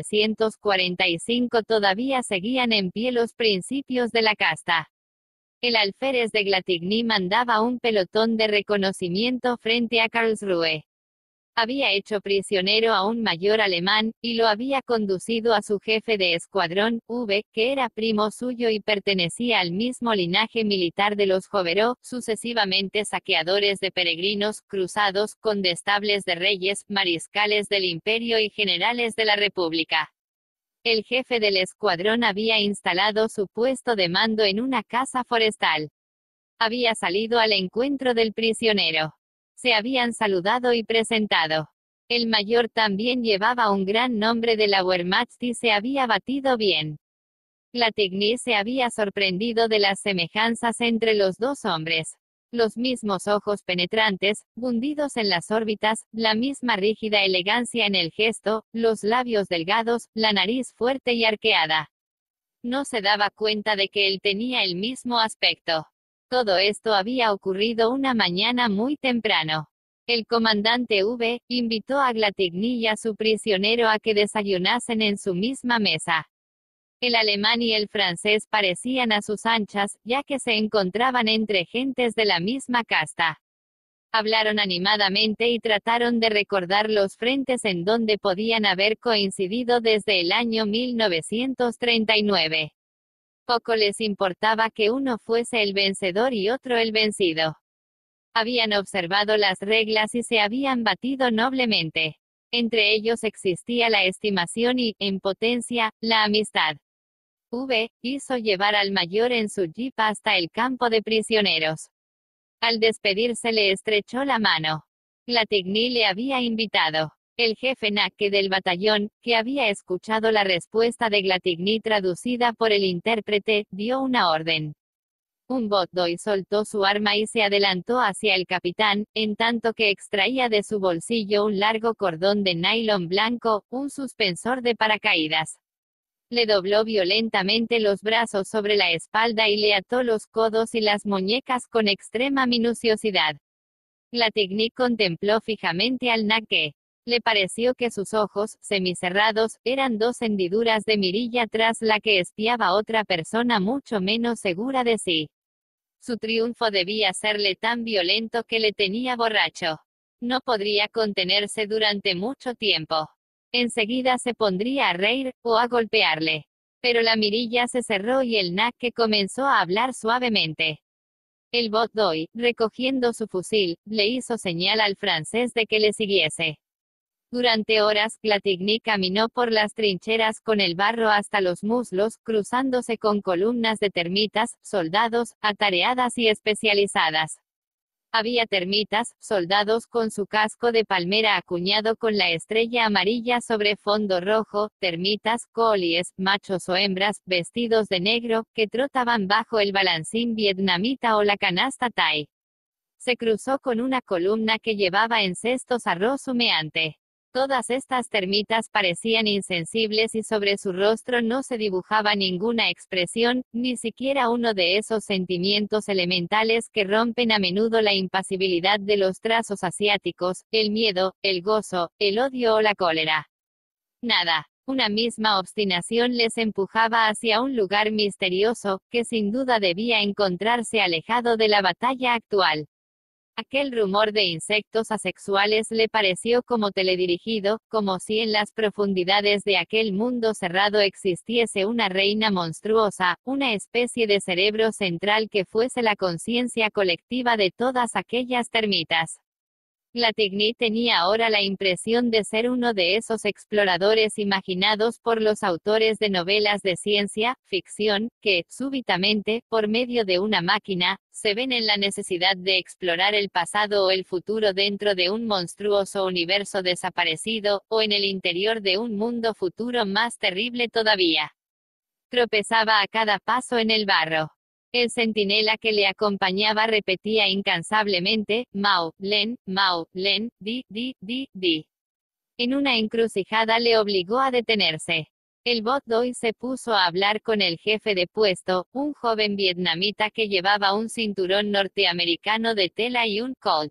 1945 todavía seguían en pie los principios de la casta. El alférez de Glatigny mandaba un pelotón de reconocimiento frente a Karlsruhe. Había hecho prisionero a un mayor alemán, y lo había conducido a su jefe de escuadrón, V, que era primo suyo y pertenecía al mismo linaje militar de los Joveró, sucesivamente saqueadores de peregrinos, cruzados, condestables de reyes, mariscales del imperio y generales de la república. El jefe del escuadrón había instalado su puesto de mando en una casa forestal. Había salido al encuentro del prisionero. Se habían saludado y presentado. El mayor también llevaba un gran nombre de la Wehrmacht y se había batido bien. Glatigny se había sorprendido de las semejanzas entre los dos hombres. Los mismos ojos penetrantes, hundidos en las órbitas, la misma rígida elegancia en el gesto, los labios delgados, la nariz fuerte y arqueada. No se daba cuenta de que él tenía el mismo aspecto. Todo esto había ocurrido una mañana muy temprano. El comandante V invitó a Glatigny y a su prisionero a que desayunasen en su misma mesa. El alemán y el francés parecían a sus anchas, ya que se encontraban entre gentes de la misma casta. Hablaron animadamente y trataron de recordar los frentes en donde podían haber coincidido desde el año 1939. Poco les importaba que uno fuese el vencedor y otro el vencido. Habían observado las reglas y se habían batido noblemente. Entre ellos existía la estimación y, en potencia, la amistad. V hizo llevar al mayor en su jeep hasta el campo de prisioneros. Al despedirse le estrechó la mano. Glatigny le había invitado. El jefe naque del batallón, que había escuchado la respuesta de Glatigny traducida por el intérprete, dio una orden. Un Botdoy soltó su arma y se adelantó hacia el capitán, en tanto que extraía de su bolsillo un largo cordón de nylon blanco, un suspensor de paracaídas. Le dobló violentamente los brazos sobre la espalda y le ató los codos y las muñecas con extrema minuciosidad. Glatigny contempló fijamente al naque. Le pareció que sus ojos, semicerrados, eran dos hendiduras de mirilla tras la que espiaba otra persona mucho menos segura de sí. Su triunfo debía serle tan violento que le tenía borracho. No podría contenerse durante mucho tiempo. Enseguida se pondría a reír, o a golpearle. Pero la mirilla se cerró y el naque comenzó a hablar suavemente. El Botdoy, recogiendo su fusil, le hizo señal al francés de que le siguiese. Durante horas, Glatigny caminó por las trincheras con el barro hasta los muslos, cruzándose con columnas de termitas, soldados, atareadas y especializadas. Había termitas, soldados con su casco de palmera acuñado con la estrella amarilla sobre fondo rojo, termitas, coolies, machos o hembras, vestidos de negro, que trotaban bajo el balancín vietnamita o la canasta Thai. Se cruzó con una columna que llevaba en cestos arroz humeante. Todas estas termitas parecían insensibles y sobre su rostro no se dibujaba ninguna expresión, ni siquiera uno de esos sentimientos elementales que rompen a menudo la impasibilidad de los trazos asiáticos, el miedo, el gozo, el odio o la cólera. Nada. Una misma obstinación les empujaba hacia un lugar misterioso, que sin duda debía encontrarse alejado de la batalla actual. Aquel rumor de insectos asexuales le pareció como teledirigido, como si en las profundidades de aquel mundo cerrado existiese una reina monstruosa, una especie de cerebro central que fuese la conciencia colectiva de todas aquellas termitas. Glatigny tenía ahora la impresión de ser uno de esos exploradores imaginados por los autores de novelas de ciencia ficción, que, súbitamente, por medio de una máquina, se ven en la necesidad de explorar el pasado o el futuro dentro de un monstruoso universo desaparecido, o en el interior de un mundo futuro más terrible todavía. Tropezaba a cada paso en el barro. El centinela que le acompañaba repetía incansablemente, Mao, Len, di, di, di, di. En una encrucijada le obligó a detenerse. El Botdoy se puso a hablar con el jefe de puesto, un joven vietnamita que llevaba un cinturón norteamericano de tela y un Colt.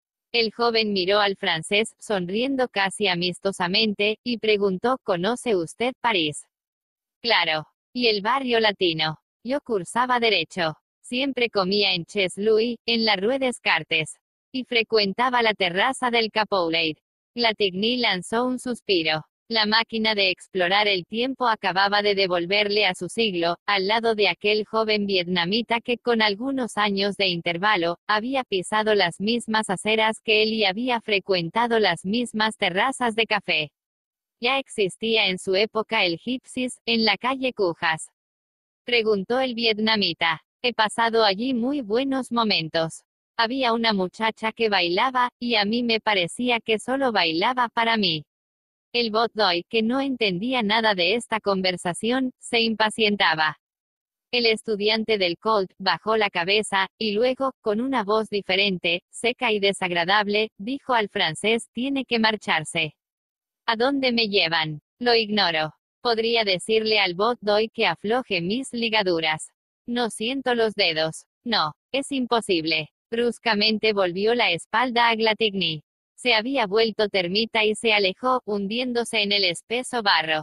El joven miró al francés, sonriendo casi amistosamente, y preguntó: ¿Conoce usted París? Claro. ¿Y el barrio latino? Yo cursaba Derecho. Siempre comía en Ches-Louis, en la Rue Descartes. Y frecuentaba la terraza del Capoulade. Glatigny lanzó un suspiro. La máquina de explorar el tiempo acababa de devolverle a su siglo, al lado de aquel joven vietnamita que con algunos años de intervalo, había pisado las mismas aceras que él y había frecuentado las mismas terrazas de café. Ya existía en su época el Gypsies, en la calle Cujas. Preguntó el vietnamita. He pasado allí muy buenos momentos. Había una muchacha que bailaba, y a mí me parecía que solo bailaba para mí. El Botdoy, que no entendía nada de esta conversación, se impacientaba. El estudiante del Colt bajó la cabeza, y luego, con una voz diferente, seca y desagradable, dijo al francés: tiene que marcharse. ¿A dónde me llevan? Lo ignoro. Podría decirle al Botdoy que afloje mis ligaduras. No siento los dedos. No, es imposible. Bruscamente volvió la espalda a Glatigny. Se había vuelto termita y se alejó, hundiéndose en el espeso barro.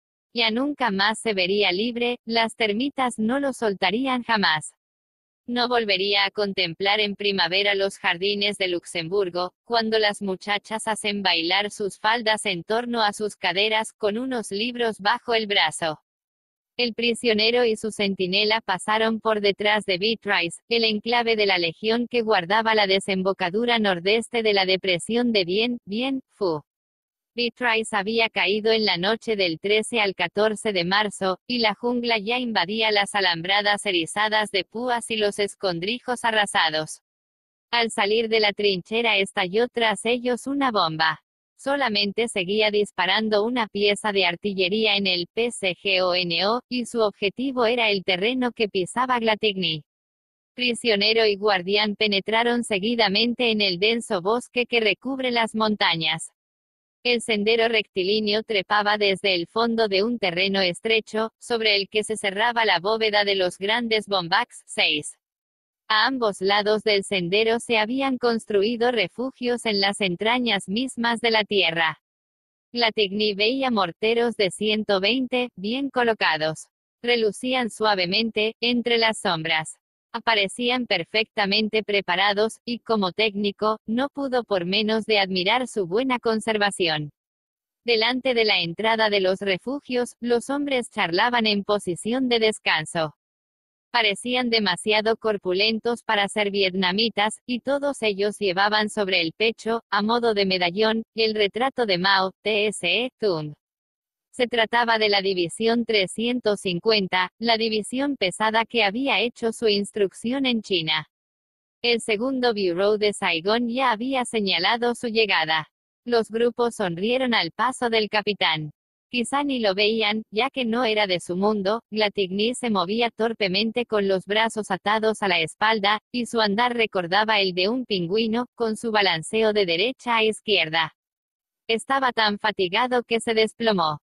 Ya nunca más se vería libre, las termitas no lo soltarían jamás. No volvería a contemplar en primavera los jardines de Luxemburgo, cuando las muchachas hacen bailar sus faldas en torno a sus caderas, con unos libros bajo el brazo. El prisionero y su centinela pasaron por detrás de Beatrice, el enclave de la legión que guardaba la desembocadura nordeste de la depresión de Bien Phu. Beatrice había caído en la noche del 13 al 14 de marzo, y la jungla ya invadía las alambradas erizadas de púas y los escondrijos arrasados. Al salir de la trinchera estalló tras ellos una bomba. Solamente seguía disparando una pieza de artillería en el PCGONO, y su objetivo era el terreno que pisaba Glatigny. Prisionero y guardián penetraron seguidamente en el denso bosque que recubre las montañas. El sendero rectilíneo trepaba desde el fondo de un terreno estrecho, sobre el que se cerraba la bóveda de los grandes Bombax 6. A ambos lados del sendero se habían construido refugios en las entrañas mismas de la tierra. Glatigny veía morteros de 120, bien colocados. Relucían suavemente, entre las sombras. Aparecían perfectamente preparados, y como técnico, no pudo por menos de admirar su buena conservación. Delante de la entrada de los refugios, los hombres charlaban en posición de descanso. Parecían demasiado corpulentos para ser vietnamitas, y todos ellos llevaban sobre el pecho, a modo de medallón, el retrato de Mao Tse Tung. Se trataba de la División 350, la división pesada que había hecho su instrucción en China. El segundo Bureau de Saigón ya había señalado su llegada. Los grupos sonrieron al paso del capitán. Quizá ni lo veían, ya que no era de su mundo. Glatigny se movía torpemente con los brazos atados a la espalda, y su andar recordaba el de un pingüino, con su balanceo de derecha a izquierda. Estaba tan fatigado que se desplomó.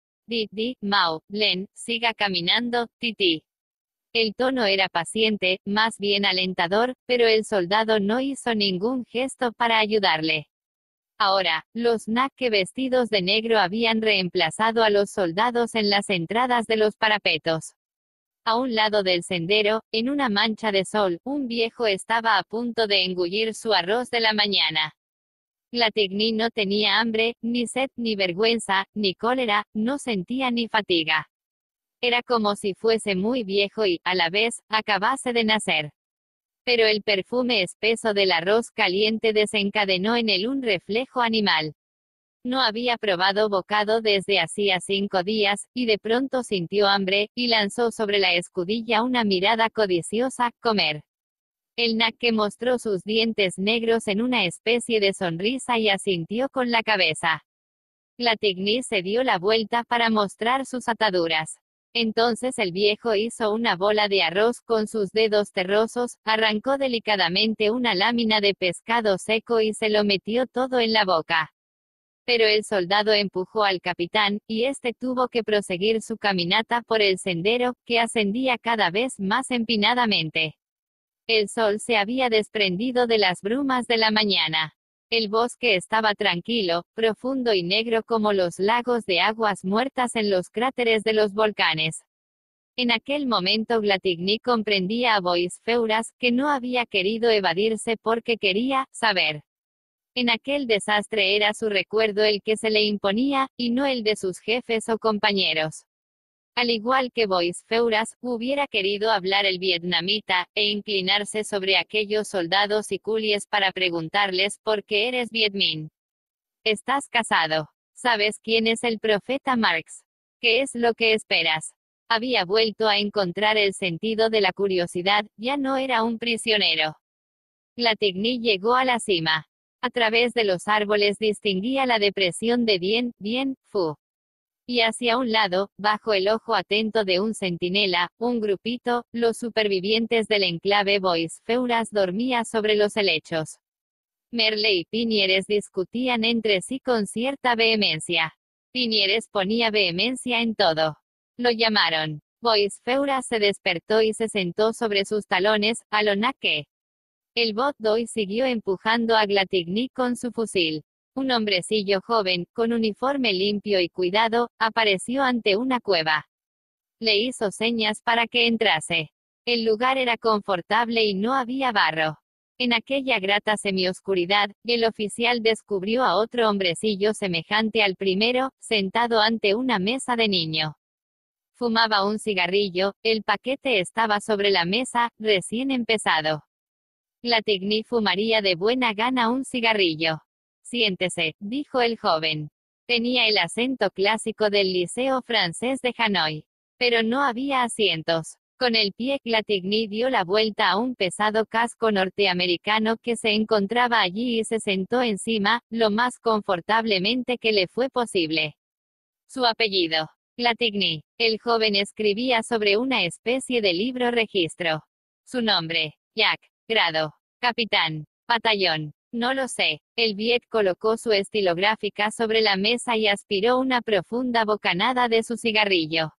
Mao, Len, siga caminando, Titi. El tono era paciente, más bien alentador, pero el soldado no hizo ningún gesto para ayudarle. Ahora, los Nake vestidos de negro habían reemplazado a los soldados en las entradas de los parapetos. A un lado del sendero, en una mancha de sol, un viejo estaba a punto de engullir su arroz de la mañana. Glatigny no tenía hambre, ni sed, ni vergüenza, ni cólera, no sentía ni fatiga. Era como si fuese muy viejo y, a la vez, acabase de nacer. Pero el perfume espeso del arroz caliente desencadenó en él un reflejo animal. No había probado bocado desde hacía 5 días, y de pronto sintió hambre, y lanzó sobre la escudilla una mirada codiciosa. Comer. El Nake mostró sus dientes negros en una especie de sonrisa y asintió con la cabeza. Glatigny se dio la vuelta para mostrar sus ataduras. Entonces el viejo hizo una bola de arroz con sus dedos terrosos, arrancó delicadamente una lámina de pescado seco y se lo metió todo en la boca. Pero el soldado empujó al capitán, y éste tuvo que proseguir su caminata por el sendero, que ascendía cada vez más empinadamente. El sol se había desprendido de las brumas de la mañana. El bosque estaba tranquilo, profundo y negro como los lagos de aguas muertas en los cráteres de los volcanes. En aquel momento Glatigny comprendía a Boisfeuras, que no había querido evadirse porque quería saber. En aquel desastre era su recuerdo el que se le imponía, y no el de sus jefes o compañeros. Al igual que Boisfeuras, hubiera querido hablar el vietnamita, e inclinarse sobre aquellos soldados y coolies para preguntarles ¿por qué eres vietmin? ¿Estás casado? ¿Sabes quién es el profeta Marx? ¿Qué es lo que esperas? Había vuelto a encontrar el sentido de la curiosidad, ya no era un prisionero. Glatigny llegó a la cima. A través de los árboles distinguía la depresión de Bien Phu. Y hacia un lado, bajo el ojo atento de un centinela, un grupito, los supervivientes del enclave Boisfeuras dormía sobre los helechos. Merle y Piñeres discutían entre sí con cierta vehemencia. Piñeres ponía vehemencia en todo. Lo llamaron. Boisfeuras se despertó y se sentó sobre sus talones, a lo Nake. El Bot-Doi siguió empujando a Glatigny con su fusil. Un hombrecillo joven, con uniforme limpio y cuidado, apareció ante una cueva. Le hizo señas para que entrase. El lugar era confortable y no había barro. En aquella grata semioscuridad, el oficial descubrió a otro hombrecillo semejante al primero, sentado ante una mesa de niño. Fumaba un cigarrillo, el paquete estaba sobre la mesa, recién empezado. Glatigny fumaría de buena gana un cigarrillo. Siéntese, dijo el joven. Tenía el acento clásico del Liceo francés de Hanoi. Pero no había asientos. Con el pie, Glatigny dio la vuelta a un pesado casco norteamericano que se encontraba allí y se sentó encima, lo más confortablemente que le fue posible. Su apellido. Glatigny. El joven escribía sobre una especie de libro registro. Su nombre. Jack. Grado. Capitán. Batallón. No lo sé. El Viet colocó su estilográfica sobre la mesa y aspiró una profunda bocanada de su cigarrillo.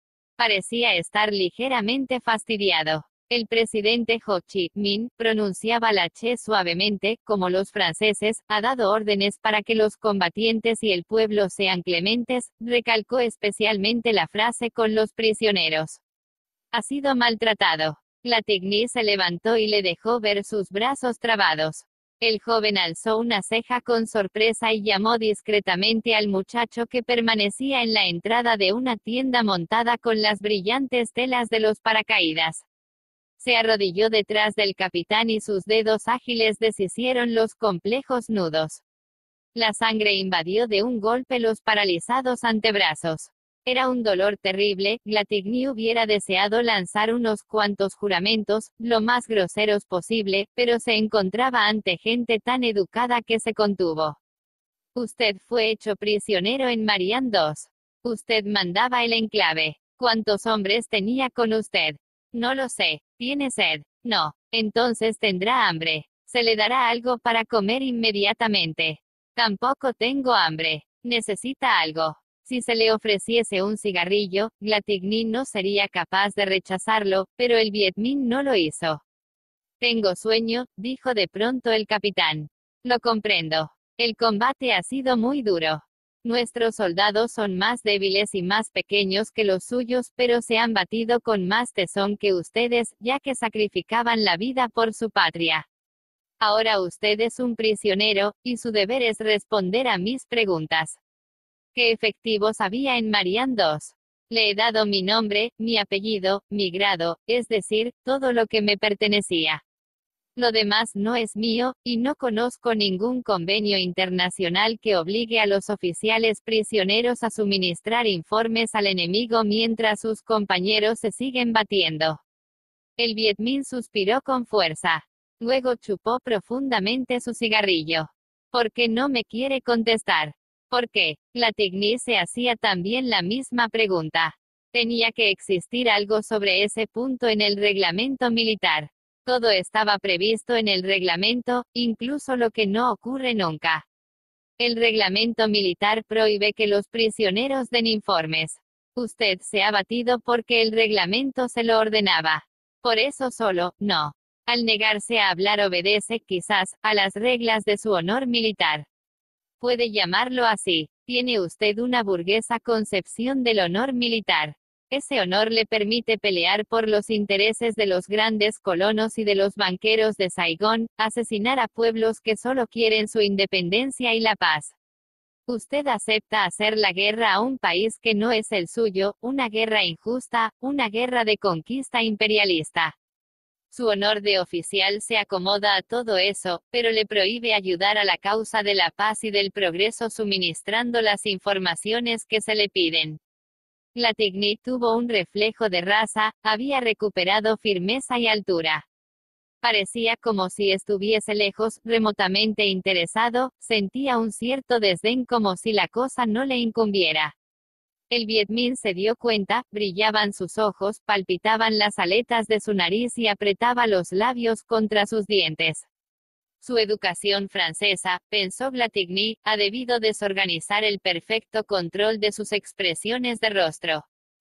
Parecía estar ligeramente fastidiado. El presidente Ho Chi Minh pronunciaba la che suavemente, como los franceses, ha dado órdenes para que los combatientes y el pueblo sean clementes, recalcó especialmente la frase con los prisioneros. Ha sido maltratado. Glatigny se levantó y le dejó ver sus brazos trabados. El joven alzó una ceja con sorpresa y llamó discretamente al muchacho que permanecía en la entrada de una tienda montada con las brillantes telas de los paracaídas. Se arrodilló detrás del capitán y sus dedos ágiles deshicieron los complejos nudos. La sangre invadió de un golpe los paralizados antebrazos. Era un dolor terrible. Glatigny hubiera deseado lanzar unos cuantos juramentos, lo más groseros posible, pero se encontraba ante gente tan educada que se contuvo. Usted fue hecho prisionero en Marian II. Usted mandaba el enclave. ¿Cuántos hombres tenía con usted? No lo sé. ¿Tiene sed? No. Entonces tendrá hambre. Se le dará algo para comer inmediatamente. Tampoco tengo hambre. Necesita algo. Si se le ofreciese un cigarrillo, Glatigny no sería capaz de rechazarlo, pero el Viet Minh no lo hizo. Tengo sueño, dijo de pronto el capitán. Lo comprendo. El combate ha sido muy duro. Nuestros soldados son más débiles y más pequeños que los suyos, pero se han batido con más tesón que ustedes, ya que sacrificaban la vida por su patria. Ahora usted es un prisionero, y su deber es responder a mis preguntas. ¿Qué efectivos había en Marian II? Le he dado mi nombre, mi apellido, mi grado, es decir, todo lo que me pertenecía. Lo demás no es mío, y no conozco ningún convenio internacional que obligue a los oficiales prisioneros a suministrar informes al enemigo mientras sus compañeros se siguen batiendo. El Viet Minh suspiró con fuerza. Luego chupó profundamente su cigarrillo. ¿Por qué no me quiere contestar? ¿Por qué? Glatigny se hacía también la misma pregunta. Tenía que existir algo sobre ese punto en el reglamento militar. Todo estaba previsto en el reglamento, incluso lo que no ocurre nunca. El reglamento militar prohíbe que los prisioneros den informes. Usted se ha batido porque el reglamento se lo ordenaba. Por eso solo, no. Al negarse a hablar obedece, quizás, a las reglas de su honor militar. Puede llamarlo así. Tiene usted una burguesa concepción del honor militar. Ese honor le permite pelear por los intereses de los grandes colonos y de los banqueros de Saigón, asesinar a pueblos que solo quieren su independencia y la paz. Usted acepta hacer la guerra a un país que no es el suyo, una guerra injusta, una guerra de conquista imperialista. Su honor de oficial se acomoda a todo eso, pero le prohíbe ayudar a la causa de la paz y del progreso suministrando las informaciones que se le piden. Glatigny tuvo un reflejo de raza, había recuperado firmeza y altura. Parecía como si estuviese lejos, remotamente interesado, sentía un cierto desdén como si la cosa no le incumbiera. El Viet Minh se dio cuenta, brillaban sus ojos, palpitaban las aletas de su nariz y apretaba los labios contra sus dientes. Su educación francesa, pensó Glatigny, ha debido desorganizar el perfecto control de sus expresiones de rostro.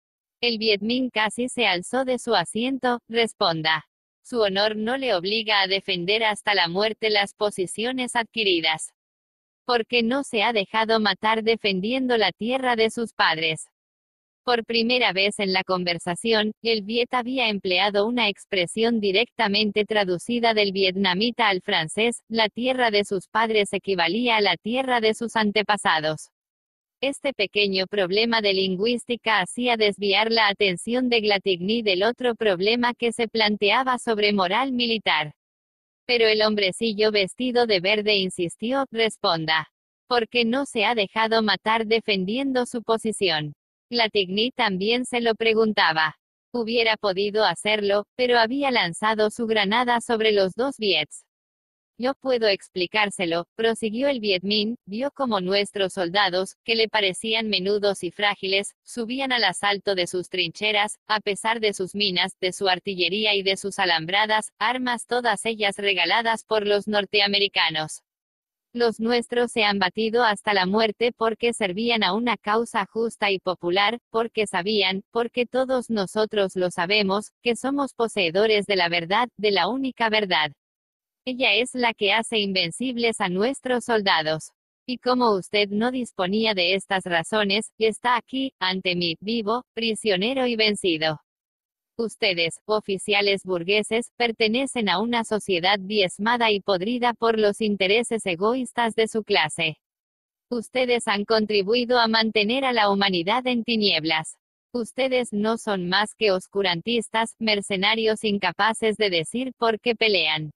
El Viet Minh casi se alzó de su asiento, responda. Su honor no le obliga a defender hasta la muerte las posiciones adquiridas. Porque no se ha dejado matar defendiendo la tierra de sus padres. Por primera vez en la conversación, el Viet había empleado una expresión directamente traducida del vietnamita al francés, la tierra de sus padres equivalía a la tierra de sus antepasados. Este pequeño problema de lingüística hacía desviar la atención de Glatigny del otro problema que se planteaba sobre moral militar. Pero el hombrecillo vestido de verde insistió, responda. Porque no se ha dejado matar defendiendo su posición. Glatigny también se lo preguntaba. Hubiera podido hacerlo, pero había lanzado su granada sobre los dos Viets. Yo puedo explicárselo, prosiguió el Viet Minh, vio como nuestros soldados, que le parecían menudos y frágiles, subían al asalto de sus trincheras, a pesar de sus minas, de su artillería y de sus alambradas, armas todas ellas regaladas por los norteamericanos. Los nuestros se han batido hasta la muerte porque servían a una causa justa y popular, porque sabían, porque todos nosotros lo sabemos, que somos poseedores de la verdad, de la única verdad. Ella es la que hace invencibles a nuestros soldados. Y como usted no disponía de estas razones, está aquí, ante mí, vivo, prisionero y vencido. Ustedes, oficiales burgueses, pertenecen a una sociedad diezmada y podrida por los intereses egoístas de su clase. Ustedes han contribuido a mantener a la humanidad en tinieblas. Ustedes no son más que oscurantistas, mercenarios incapaces de decir por qué pelean.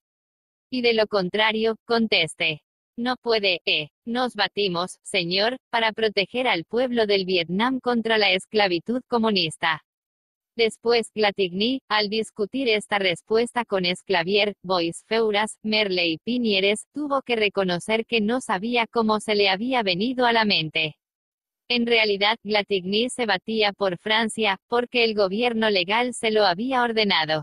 Y de lo contrario, conteste. No puede, nos batimos, señor, para proteger al pueblo del Vietnam contra la esclavitud comunista. Después, Glatigny, al discutir esta respuesta con Esclavier, Bois Feuras, Merle y Pinieres, tuvo que reconocer que no sabía cómo se le había venido a la mente. En realidad, Glatigny se batía por Francia, porque el gobierno legal se lo había ordenado.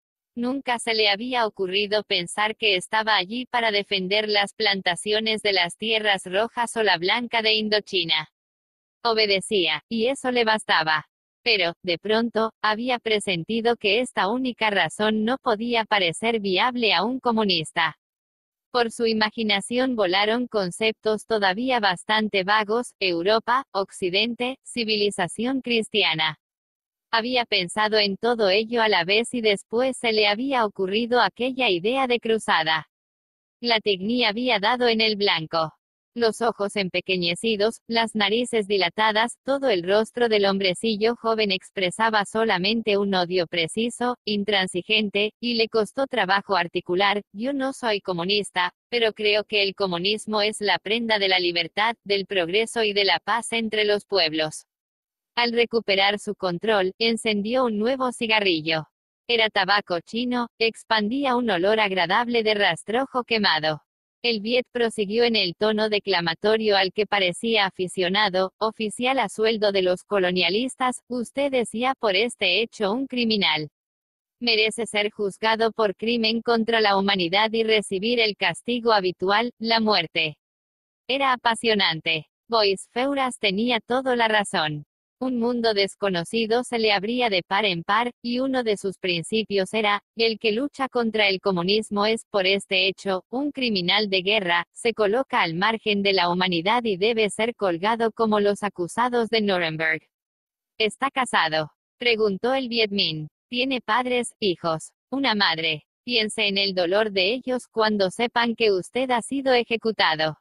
Nunca se le había ocurrido pensar que estaba allí para defender las plantaciones de las tierras rojas o la blanca de Indochina. Obedecía, y eso le bastaba. Pero, de pronto, había presentido que esta única razón no podía parecer viable a un comunista. Por su imaginación volaron conceptos todavía bastante vagos: Europa, Occidente, civilización cristiana. Había pensado en todo ello a la vez y después se le había ocurrido aquella idea de cruzada. Glatigny había dado en el blanco. Los ojos empequeñecidos, las narices dilatadas, todo el rostro del hombrecillo joven expresaba solamente un odio preciso, intransigente, y le costó trabajo articular: yo no soy comunista, pero creo que el comunismo es la prenda de la libertad, del progreso y de la paz entre los pueblos. Al recuperar su control, encendió un nuevo cigarrillo. Era tabaco chino, expandía un olor agradable de rastrojo quemado. El Viet prosiguió en el tono declamatorio al que parecía aficionado: oficial a sueldo de los colonialistas, usted es ya por este hecho un criminal. Merece ser juzgado por crimen contra la humanidad y recibir el castigo habitual, la muerte. Era apasionante. Bois Feuras tenía toda la razón. Un mundo desconocido se le abría de par en par, y uno de sus principios era: el que lucha contra el comunismo es, por este hecho, un criminal de guerra, se coloca al margen de la humanidad y debe ser colgado como los acusados de Nuremberg. ¿Está casado?, preguntó el Viet Minh. ¿Tiene padres, hijos, una madre? Piense en el dolor de ellos cuando sepan que usted ha sido ejecutado.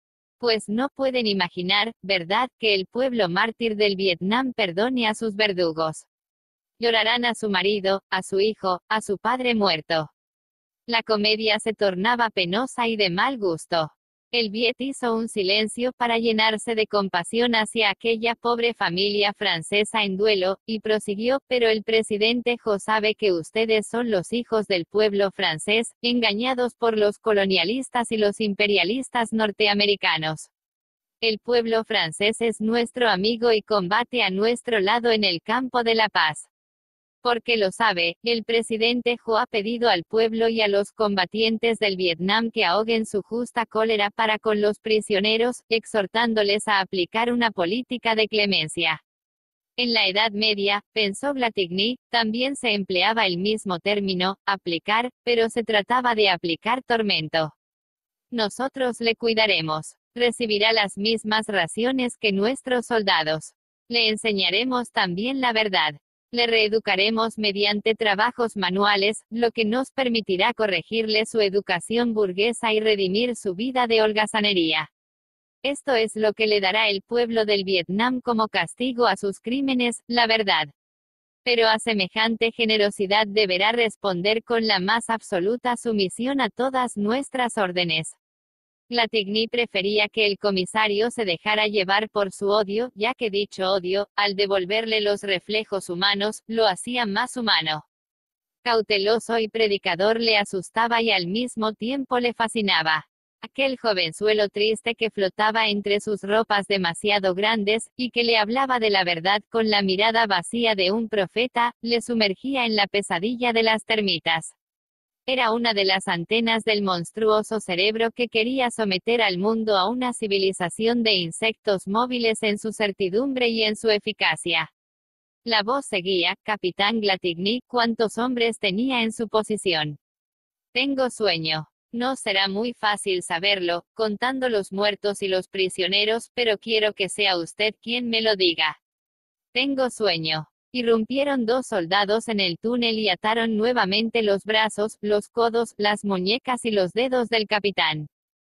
Pues no pueden imaginar, ¿verdad?, que el pueblo mártir del Vietnam perdone a sus verdugos. Llorarán a su marido, a su hijo, a su padre muerto. La comedia se tornaba penosa y de mal gusto. El Viet hizo un silencio para llenarse de compasión hacia aquella pobre familia francesa en duelo, y prosiguió: pero el presidente Ho sabe que ustedes son los hijos del pueblo francés, engañados por los colonialistas y los imperialistas norteamericanos. El pueblo francés es nuestro amigo y combate a nuestro lado en el campo de la paz. Porque lo sabe, el presidente Ho ha pedido al pueblo y a los combatientes del Vietnam que ahoguen su justa cólera para con los prisioneros, exhortándoles a aplicar una política de clemencia. En la Edad Media, pensó Glatigny, también se empleaba el mismo término, aplicar, pero se trataba de aplicar tormento. Nosotros le cuidaremos. Recibirá las mismas raciones que nuestros soldados. Le enseñaremos también la verdad. Le reeducaremos mediante trabajos manuales, lo que nos permitirá corregirle su educación burguesa y redimir su vida de holgazanería. Esto es lo que le dará el pueblo del Vietnam como castigo a sus crímenes, la verdad. Pero a semejante generosidad deberá responder con la más absoluta sumisión a todas nuestras órdenes. Glatigny prefería que el comisario se dejara llevar por su odio, ya que dicho odio, al devolverle los reflejos humanos, lo hacía más humano. Cauteloso y predicador le asustaba y al mismo tiempo le fascinaba. Aquel jovenzuelo triste que flotaba entre sus ropas demasiado grandes, y que le hablaba de la verdad con la mirada vacía de un profeta, le sumergía en la pesadilla de las termitas. Era una de las antenas del monstruoso cerebro que quería someter al mundo a una civilización de insectos móviles en su certidumbre y en su eficacia. La voz seguía: Capitán Glatigny, ¿cuántos hombres tenía en su posición? Tengo sueño. No será muy fácil saberlo, contando los muertos y los prisioneros, pero quiero que sea usted quien me lo diga. Tengo sueño. Irrumpieron 2 soldados en el túnel y ataron nuevamente los brazos, los codos, las muñecas y los dedos del capitán.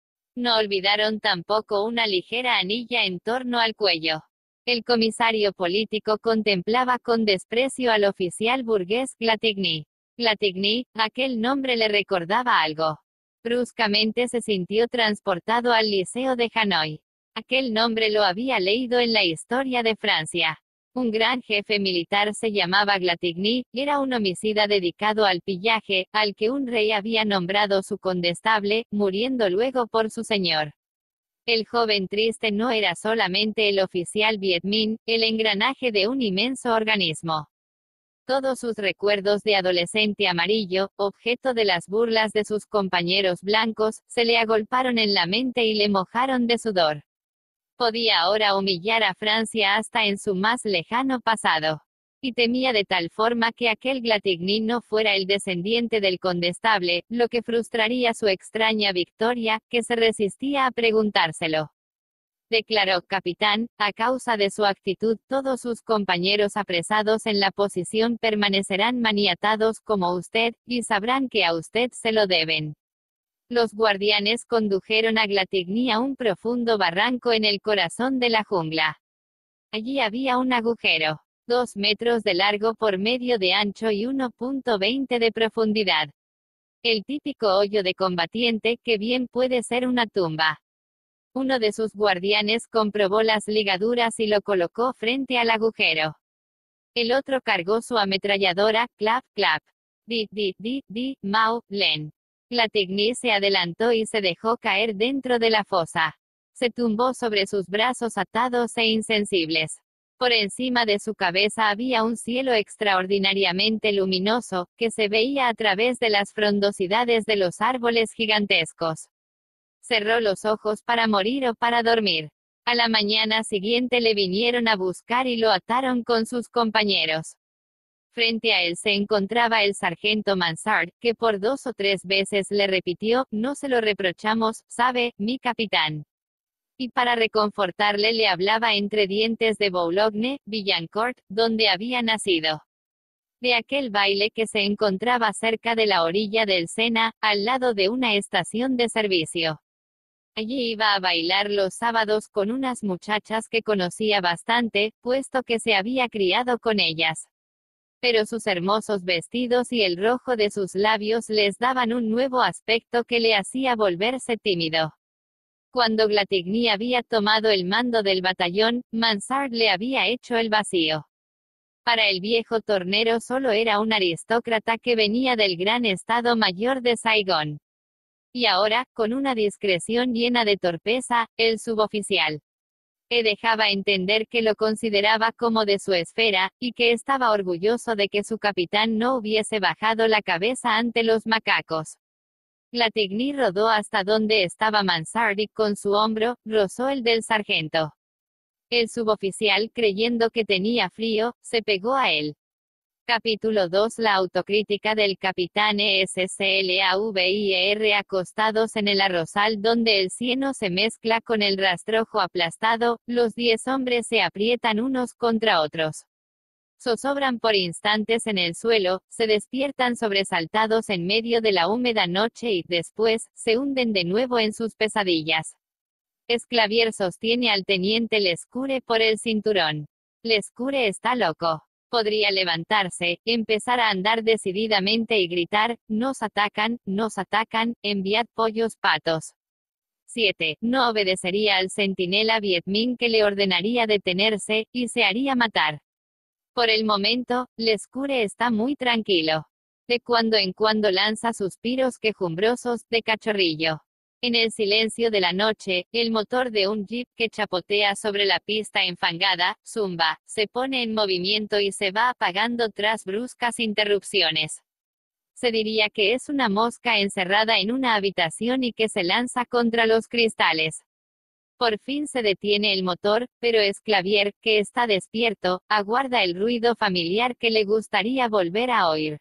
No olvidaron tampoco una ligera anilla en torno al cuello. El comisario político contemplaba con desprecio al oficial burgués Glatigny. Glatigny, aquel nombre le recordaba algo. Bruscamente se sintió transportado al Liceo de Hanoi. Aquel nombre lo había leído en la historia de Francia. Un gran jefe militar se llamaba Glatigny, era un homicida dedicado al pillaje, al que un rey había nombrado su condestable, muriendo luego por su señor. El joven triste no era solamente el oficial Viet Minh, el engranaje de un inmenso organismo. Todos sus recuerdos de adolescente amarillo, objeto de las burlas de sus compañeros blancos, se le agolparon en la mente y le mojaron de sudor. Podía ahora humillar a Francia hasta en su más lejano pasado. Y temía de tal forma que aquel Glatigny no fuera el descendiente del condestable, lo que frustraría su extraña victoria, que se resistía a preguntárselo. Declaró: capitán, a causa de su actitud todos sus compañeros apresados en la posición permanecerán maniatados como usted, y sabrán que a usted se lo deben. Los guardianes condujeron a Glatigny a un profundo barranco en el corazón de la jungla. Allí había un agujero, 2 metros de largo por medio de ancho y 1,20 de profundidad. El típico hoyo de combatiente, que bien puede ser una tumba. Uno de sus guardianes comprobó las ligaduras y lo colocó frente al agujero. El otro cargó su ametralladora, clap, clap. Di, Mao, Len. Glatigny se adelantó y se dejó caer dentro de la fosa. Se tumbó sobre sus brazos atados e insensibles. Por encima de su cabeza había un cielo extraordinariamente luminoso, que se veía a través de las frondosidades de los árboles gigantescos. Cerró los ojos para morir o para dormir. A la mañana siguiente le vinieron a buscar y lo ataron con sus compañeros. Frente a él se encontraba el sargento Mansard, que por 2 o 3 veces le repitió: no se lo reprochamos, sabe, mi capitán. Y para reconfortarle le hablaba entre dientes de Boulogne, Billancourt, donde había nacido. De aquel baile que se encontraba cerca de la orilla del Sena, al lado de una estación de servicio. Allí iba a bailar los sábados con unas muchachas que conocía bastante, puesto que se había criado con ellas. Pero sus hermosos vestidos y el rojo de sus labios les daban un nuevo aspecto que le hacía volverse tímido. Cuando Glatigny había tomado el mando del batallón, Mansard le había hecho el vacío. Para el viejo tornero solo era un aristócrata que venía del Gran Estado Mayor de Saigón. Y ahora, con una discreción llena de torpeza, el suboficial dejaba entender que lo consideraba como de su esfera, y que estaba orgulloso de que su capitán no hubiese bajado la cabeza ante los macacos. Glatigny rodó hasta donde estaba Mansard y con su hombro, rozó el del sargento. El suboficial, creyendo que tenía frío, se pegó a él. Capítulo 2. La autocrítica del capitán ESCLAVIER. Acostados en el arrozal donde el cieno se mezcla con el rastrojo aplastado, los 10 hombres se aprietan unos contra otros. Zozobran por instantes en el suelo, se despiertan sobresaltados en medio de la húmeda noche y, después, se hunden de nuevo en sus pesadillas. Esclavier sostiene al teniente Lescure por el cinturón. Lescure está loco. Podría levantarse, empezar a andar decididamente y gritar: nos atacan, enviad pollos patos. 7. No obedecería al centinela Viet Minh que le ordenaría detenerse, y se haría matar. Por el momento, Lescure está muy tranquilo. De cuando en cuando lanza suspiros quejumbrosos, de cachorrillo. En el silencio de la noche, el motor de un jeep que chapotea sobre la pista enfangada, zumba, se pone en movimiento y se va apagando tras bruscas interrupciones. Se diría que es una mosca encerrada en una habitación y que se lanza contra los cristales. Por fin se detiene el motor, pero Esclavier, que está despierto, aguarda el ruido familiar que le gustaría volver a oír.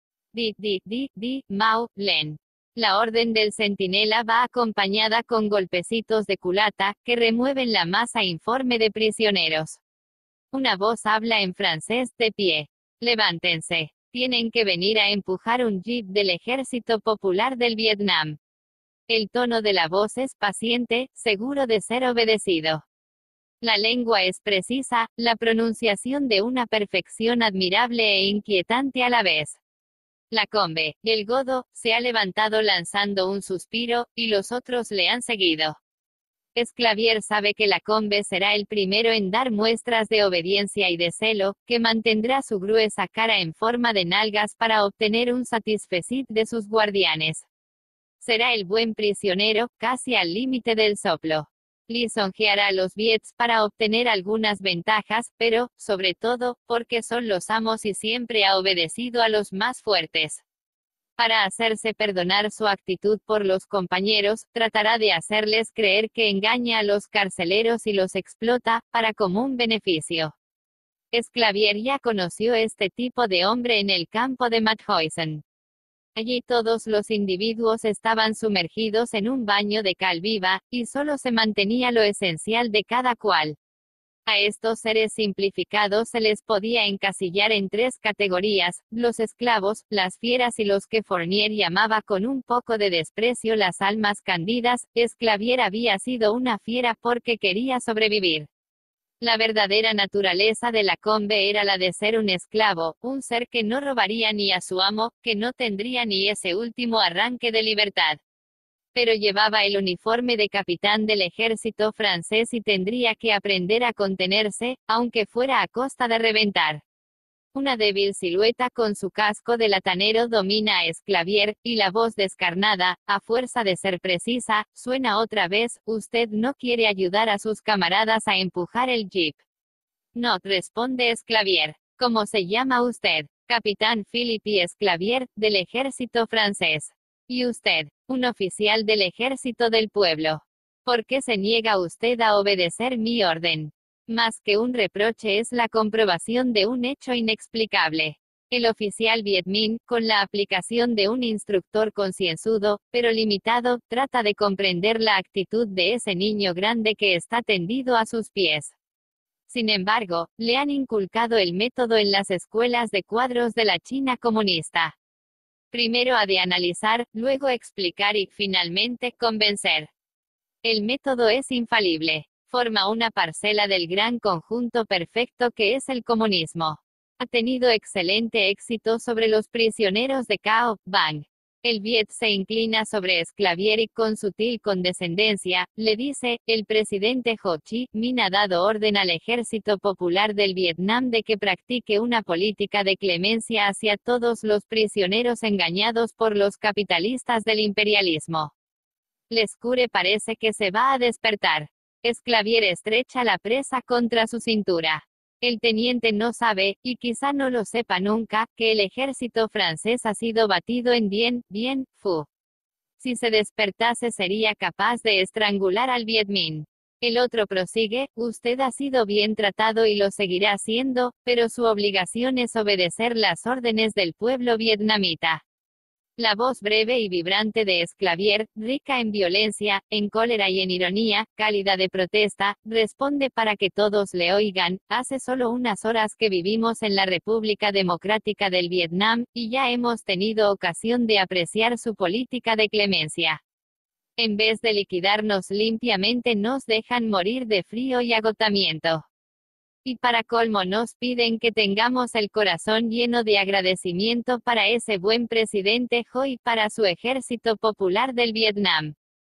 Mau, Len. La orden del centinela va acompañada con golpecitos de culata, que remueven la masa informe de prisioneros. Una voz habla en francés, de pie. Levántense. Tienen que venir a empujar un jeep del Ejército Popular del Vietnam. El tono de la voz es paciente, seguro de ser obedecido. La lengua es precisa, la pronunciación de una perfección admirable e inquietante a la vez. Lacombe, el godo, se ha levantado lanzando un suspiro, y los otros le han seguido. Esclavier sabe que Lacombe será el primero en dar muestras de obediencia y de celo, que mantendrá su gruesa cara en forma de nalgas para obtener un satisfecit de sus guardianes. Será el buen prisionero, casi al límite del soplo. Lisonjeará a los Viets para obtener algunas ventajas, pero, sobre todo, porque son los amos y siempre ha obedecido a los más fuertes. Para hacerse perdonar su actitud por los compañeros, tratará de hacerles creer que engaña a los carceleros y los explota, para común beneficio. Esclavier ya conoció este tipo de hombre en el campo de Mauthausen. Allí todos los individuos estaban sumergidos en un baño de cal viva, y solo se mantenía lo esencial de cada cual. A estos seres simplificados se les podía encasillar en tres categorías: los esclavos, las fieras y los que Fournier llamaba con un poco de desprecio las almas candidas. Esclavier había sido una fiera porque quería sobrevivir. La verdadera naturaleza de Lacombe era la de ser un esclavo, un ser que no robaría ni a su amo, que no tendría ni ese último arranque de libertad. Pero llevaba el uniforme de capitán del ejército francés y tendría que aprender a contenerse, aunque fuera a costa de reventar. Una débil silueta con su casco de latanero domina a Esclavier, y la voz descarnada, a fuerza de ser precisa, suena otra vez: «Usted no quiere ayudar a sus camaradas a empujar el jeep». «No», responde Esclavier. «¿Cómo se llama usted?» «Capitán Philippe Esclavier, del ejército francés». «¿Y usted?» «Un oficial del ejército del pueblo». «¿Por qué se niega usted a obedecer mi orden?» Más que un reproche es la comprobación de un hecho inexplicable. El oficial Viet Minh, con la aplicación de un instructor concienzudo, pero limitado, trata de comprender la actitud de ese niño grande que está tendido a sus pies. Sin embargo, le han inculcado el método en las escuelas de cuadros de la China comunista. Primero ha de analizar, luego explicar y, finalmente, convencer. El método es infalible. Forma una parcela del gran conjunto perfecto que es el comunismo. Ha tenido excelente éxito sobre los prisioneros de Cao Bang. El Viet se inclina sobre Esclavier y con sutil condescendencia, le dice: «El presidente Ho Chi Minh ha dado orden al Ejército Popular del Vietnam de que practique una política de clemencia hacia todos los prisioneros engañados por los capitalistas del imperialismo». Lescure parece que se va a despertar. Esclavier estrecha la presa contra su cintura. El teniente no sabe, y quizá no lo sepa nunca, que el ejército francés ha sido batido en Bien Phu. Si se despertase sería capaz de estrangular al Viet Minh. El otro prosigue: «Usted ha sido bien tratado y lo seguirá siendo, pero su obligación es obedecer las órdenes del pueblo vietnamita». La voz breve y vibrante de Esclavier, rica en violencia, en cólera y en ironía, cálida de protesta, responde para que todos le oigan: «Hace solo unas horas que vivimos en la República Democrática del Vietnam, y ya hemos tenido ocasión de apreciar su política de clemencia. En vez de liquidarnos limpiamente nos dejan morir de frío y agotamiento. Y para colmo nos piden que tengamos el corazón lleno de agradecimiento para ese buen presidente Ho y para su Ejército Popular del Vietnam».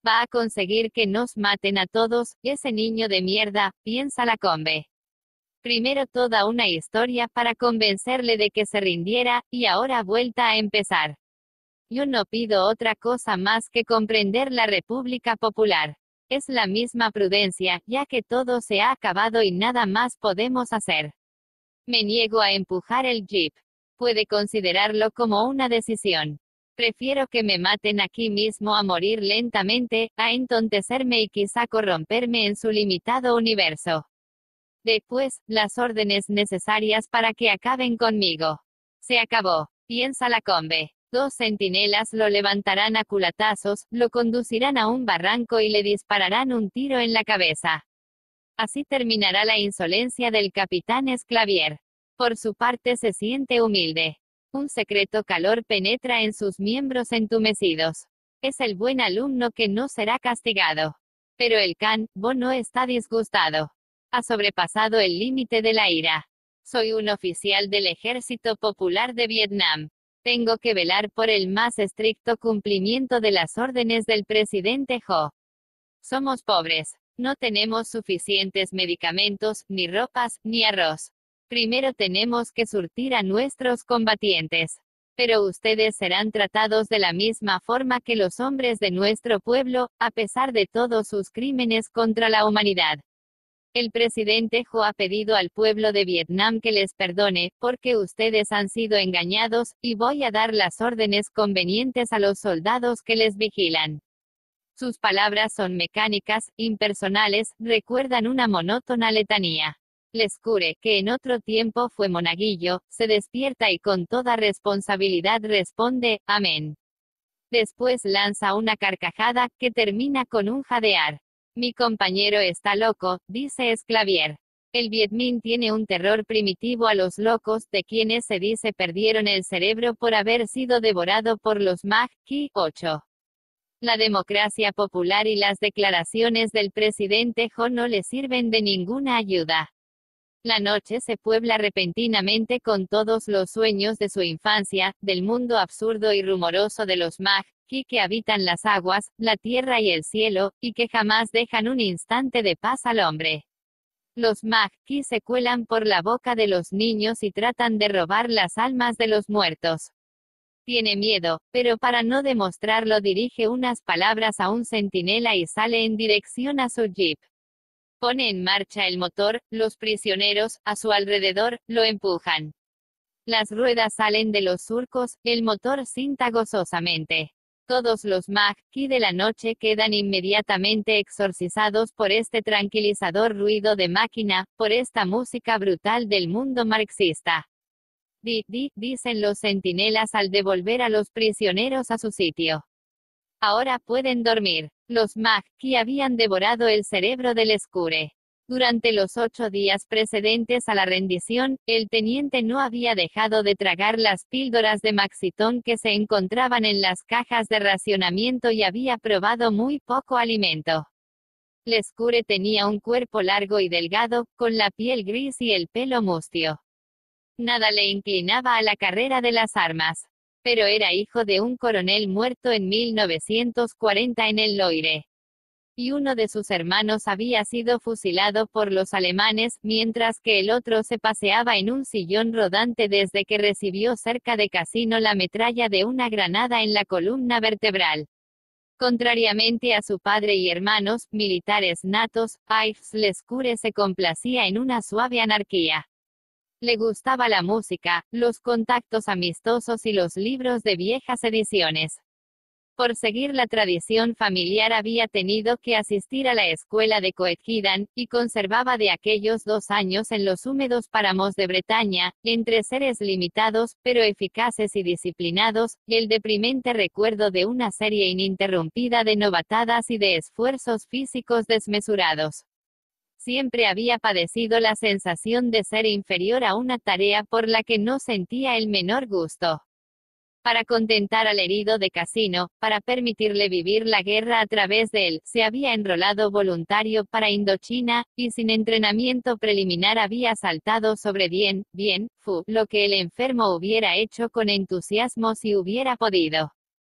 Va a conseguir que nos maten a todos, ese niño de mierda, piensa Lacombe. Primero toda una historia para convencerle de que se rindiera, y ahora vuelta a empezar. Yo no pido otra cosa más que comprender la República Popular. Es la misma prudencia, ya que todo se ha acabado y nada más podemos hacer. Me niego a empujar el jeep. Puede considerarlo como una decisión. Prefiero que me maten aquí mismo a morir lentamente, a entontecerme y quizá corromperme en su limitado universo. Después, las órdenes necesarias para que acaben conmigo. Se acabó, piensa Lacombe. 2 centinelas lo levantarán a culatazos, lo conducirán a un barranco y le dispararán un tiro en la cabeza. Así terminará la insolencia del capitán Esclavier. Por su parte se siente humilde. Un secreto calor penetra en sus miembros entumecidos. Es el buen alumno que no será castigado. Pero el can, Bo no está disgustado. Ha sobrepasado el límite de la ira. Soy un oficial del Ejército Popular de Vietnam. Tengo que velar por el más estricto cumplimiento de las órdenes del presidente Ho. Somos pobres. No tenemos suficientes medicamentos, ni ropas, ni arroz. Primero tenemos que surtir a nuestros combatientes. Pero ustedes serán tratados de la misma forma que los hombres de nuestro pueblo, a pesar de todos sus crímenes contra la humanidad. El presidente Ho ha pedido al pueblo de Vietnam que les perdone, porque ustedes han sido engañados, y voy a dar las órdenes convenientes a los soldados que les vigilan. Sus palabras son mecánicas, impersonales, recuerdan una monótona letanía. Lescure, que en otro tiempo fue monaguillo, se despierta y con toda responsabilidad responde, amén. Después lanza una carcajada, que termina con un jadear. Mi compañero está loco, dice Esclavier. El Viet Minh tiene un terror primitivo a los locos, de quienes se dice perdieron el cerebro por haber sido devorado por los Mag Ki 8. La democracia popular y las declaraciones del presidente Ho no le sirven de ninguna ayuda. La noche se puebla repentinamente con todos los sueños de su infancia, del mundo absurdo y rumoroso de los Mag Ki que habitan las aguas, la tierra y el cielo, y que jamás dejan un instante de paz al hombre. Los Mag Ki se cuelan por la boca de los niños y tratan de robar las almas de los muertos. Tiene miedo, pero para no demostrarlo dirige unas palabras a un centinela y sale en dirección a su jeep. Pone en marcha el motor, los prisioneros, a su alrededor, lo empujan. Las ruedas salen de los surcos, el motor cinta gozosamente. Todos los Mag Ki de la noche quedan inmediatamente exorcizados por este tranquilizador ruido de máquina, por esta música brutal del mundo marxista. Dicen los centinelas al devolver a los prisioneros a su sitio. Ahora pueden dormir. Los Mag Ki habían devorado el cerebro del Lescure. Durante los 8 días precedentes a la rendición, el teniente no había dejado de tragar las píldoras de Maxitón que se encontraban en las cajas de racionamiento y había probado muy poco alimento. Lescure tenía un cuerpo largo y delgado, con la piel gris y el pelo mustio. Nada le inclinaba a la carrera de las armas. Pero era hijo de un coronel muerto en 1940 en el Loire. Y uno de sus hermanos había sido fusilado por los alemanes, mientras que el otro se paseaba en un sillón rodante desde que recibió cerca de Cassino la metralla de una granada en la columna vertebral. Contrariamente a su padre y hermanos, militares natos, Yves Lescure se complacía en una suave anarquía. Le gustaba la música, los contactos amistosos y los libros de viejas ediciones. Por seguir la tradición familiar había tenido que asistir a la escuela de Coetquidan, y conservaba de aquellos 2 años en los húmedos páramos de Bretaña, entre seres limitados, pero eficaces y disciplinados, el deprimente recuerdo de una serie ininterrumpida de novatadas y de esfuerzos físicos desmesurados. Siempre había padecido la sensación de ser inferior a una tarea por la que no sentía el menor gusto. Para contentar al herido de Cassino, para permitirle vivir la guerra a través de él, se había enrolado voluntario para Indochina, y sin entrenamiento preliminar había saltado sobre Dien Bien Phu, lo que el enfermo hubiera hecho con entusiasmo si hubiera podido.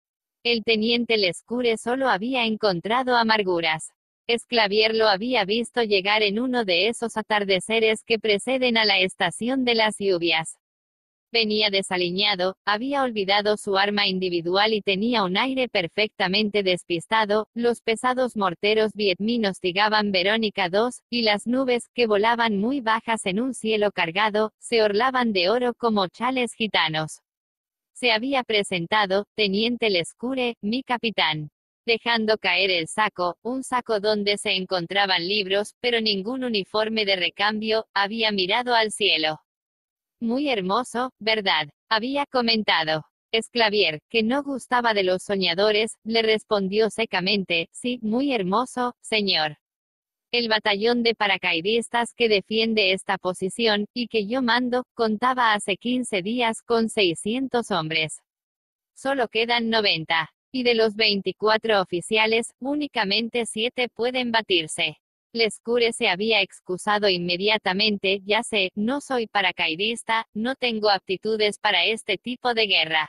El teniente Lescure solo había encontrado amarguras. Esclavier lo había visto llegar en uno de esos atardeceres que preceden a la estación de las lluvias. Venía desaliñado, había olvidado su arma individual y tenía un aire perfectamente despistado. Los pesados morteros Vietmín hostigaban Verónica II, y las nubes, que volaban muy bajas en un cielo cargado, se orlaban de oro como chales gitanos. Se había presentado, teniente Lescure, mi capitán. Dejando caer el saco, un saco donde se encontraban libros, pero ningún uniforme de recambio, había mirado al cielo. Muy hermoso, ¿verdad? Había comentado. Esclavier, que no gustaba de los soñadores, le respondió secamente, sí, muy hermoso, señor. El batallón de paracaidistas que defiende esta posición, y que yo mando, contaba hace 15 días con 600 hombres. Solo quedan 90. Y de los 24 oficiales, únicamente 7 pueden batirse. Lescure se había excusado inmediatamente, ya sé, no soy paracaidista, no tengo aptitudes para este tipo de guerra.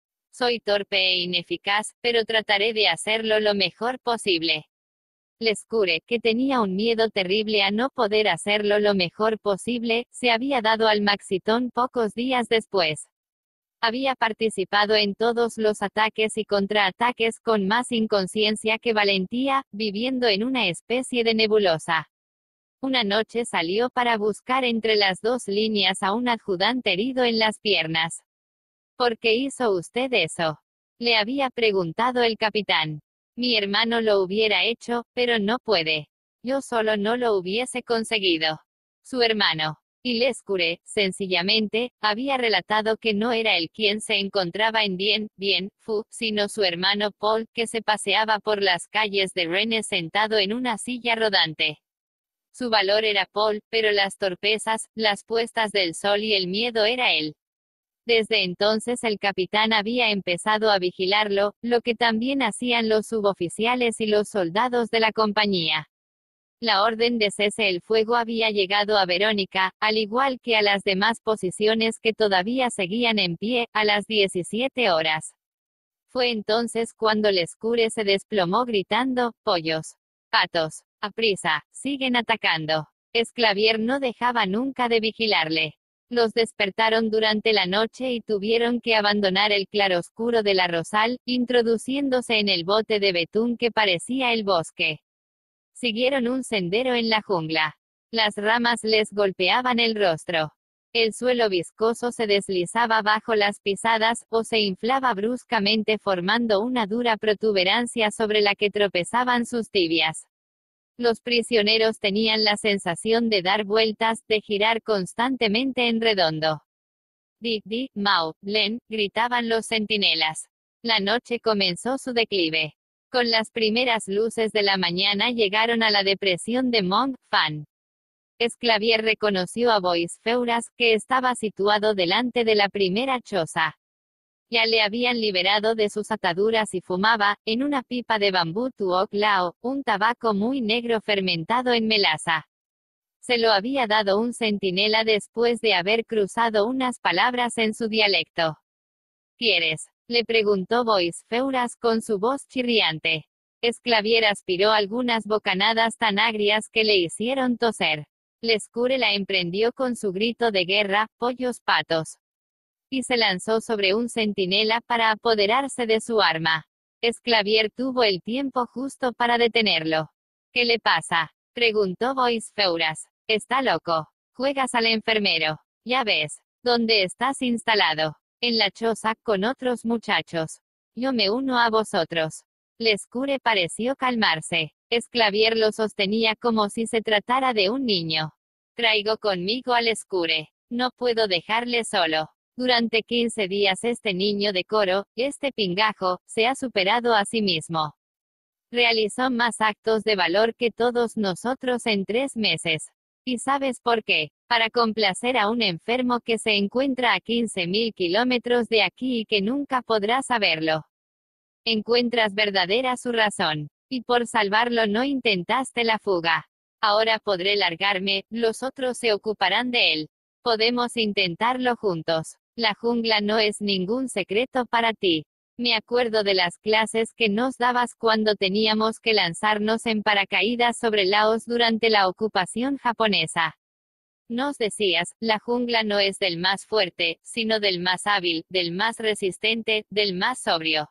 Soy torpe e ineficaz, pero trataré de hacerlo lo mejor posible. Lescure, que tenía un miedo terrible a no poder hacerlo lo mejor posible, se había dado al Maxitón pocos días después. Había participado en todos los ataques y contraataques con más inconsciencia que valentía, viviendo en una especie de nebulosa. Una noche salió para buscar entre las dos líneas a un adjudante herido en las piernas. ¿Por qué hizo usted eso?, le había preguntado el capitán. Mi hermano lo hubiera hecho, pero no puede. Yo solo no lo hubiese conseguido. Su hermano. Y Lescure, sencillamente, había relatado que no era él quien se encontraba en Bien Phu, sino su hermano Paul, que se paseaba por las calles de Rennes sentado en una silla rodante. Su valor era Paul, pero las torpezas, las puestas del sol y el miedo era él. Desde entonces el capitán había empezado a vigilarlo, lo que también hacían los suboficiales y los soldados de la compañía. La orden de cese el fuego había llegado a Verónica, al igual que a las demás posiciones que todavía seguían en pie, a las 17 horas. Fue entonces cuando Lescure se desplomó gritando, pollos, patos, aprisa, siguen atacando. Esclavier no dejaba nunca de vigilarle. Los despertaron durante la noche y tuvieron que abandonar el claroscuro del arrozal, introduciéndose en el bote de betún que parecía el bosque. Siguieron un sendero en la jungla. Las ramas les golpeaban el rostro. El suelo viscoso se deslizaba bajo las pisadas, o se inflaba bruscamente formando una dura protuberancia sobre la que tropezaban sus tibias. Los prisioneros tenían la sensación de dar vueltas, de girar constantemente en redondo. Di, Mao, Len, gritaban los centinelas. La noche comenzó su declive. Con las primeras luces de la mañana llegaron a la depresión de Mont Fan. Esclavier reconoció a Boisfeuras, que estaba situado delante de la primera choza. Ya le habían liberado de sus ataduras y fumaba, en una pipa de bambú tuoc lao, un tabaco muy negro fermentado en melaza. Se lo había dado un centinela después de haber cruzado unas palabras en su dialecto. ¿Quieres?, le preguntó Boisfeuras con su voz chirriante. Esclavier aspiró algunas bocanadas tan agrias que le hicieron toser. Lescure la emprendió con su grito de guerra, pollos patos. Y se lanzó sobre un centinela para apoderarse de su arma. Esclavier tuvo el tiempo justo para detenerlo. ¿Qué le pasa?, preguntó Boisfeuras. Está loco. Juegas al enfermero. Ya ves. ¿Dónde estás instalado? En la choza, con otros muchachos. Yo me uno a vosotros. Lescure pareció calmarse. Esclavier lo sostenía como si se tratara de un niño. Traigo conmigo a Lescure. No puedo dejarle solo. Durante 15 días este niño de coro, este pingajo, se ha superado a sí mismo. Realizó más actos de valor que todos nosotros en 3 meses. ¿Y sabes por qué? Para complacer a un enfermo que se encuentra a 15.000 kilómetros de aquí y que nunca podrá saberlo. Encuentras verdadera su razón. Y por salvarlo no intentaste la fuga. Ahora podré largarme, los otros se ocuparán de él. Podemos intentarlo juntos. La jungla no es ningún secreto para ti. Me acuerdo de las clases que nos dabas cuando teníamos que lanzarnos en paracaídas sobre Laos durante la ocupación japonesa. Nos decías, la jungla no es del más fuerte, sino del más hábil, del más resistente, del más sobrio.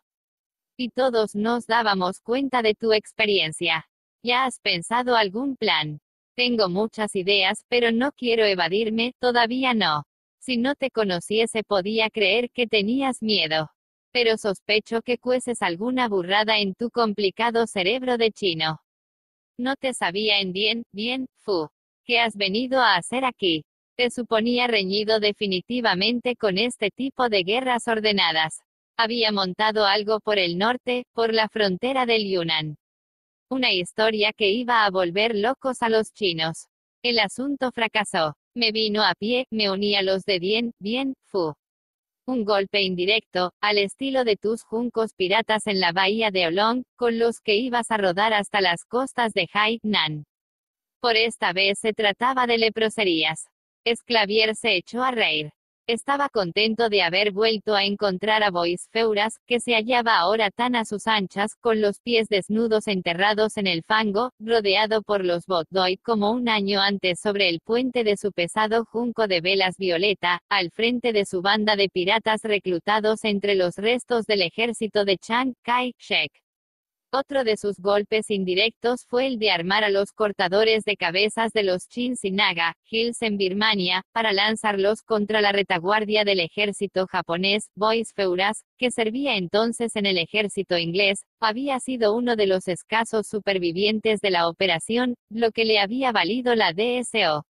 Y todos nos dábamos cuenta de tu experiencia. ¿Ya has pensado algún plan? Tengo muchas ideas, pero no quiero evadirme, todavía no. Si no te conociese podía creer que tenías miedo. Pero sospecho que cueces alguna burrada en tu complicado cerebro de chino. No te sabía en bien, Fu. ¿Qué has venido a hacer aquí? Te suponía reñido definitivamente con este tipo de guerras ordenadas. Había montado algo por el norte, por la frontera del Yunnan. Una historia que iba a volver locos a los chinos. El asunto fracasó. Me vino a pie, me uní a los de bien, Fu. Un golpe indirecto, al estilo de tus juncos piratas en la bahía de Olong, con los que ibas a rodar hasta las costas de Hainan. Por esta vez se trataba de leproserías. Esclavier se echó a reír. Estaba contento de haber vuelto a encontrar a Boisfeuras, que se hallaba ahora tan a sus anchas, con los pies desnudos enterrados en el fango, rodeado por los Botdoi como un año antes sobre el puente de su pesado junco de velas violeta, al frente de su banda de piratas reclutados entre los restos del ejército de Chiang Kai-shek. Otro de sus golpes indirectos fue el de armar a los cortadores de cabezas de los Chins y Naga Hills en Birmania, para lanzarlos contra la retaguardia del ejército japonés. Boisfeuras, que servía entonces en el ejército inglés, había sido uno de los escasos supervivientes de la operación, lo que le había valido la DSO.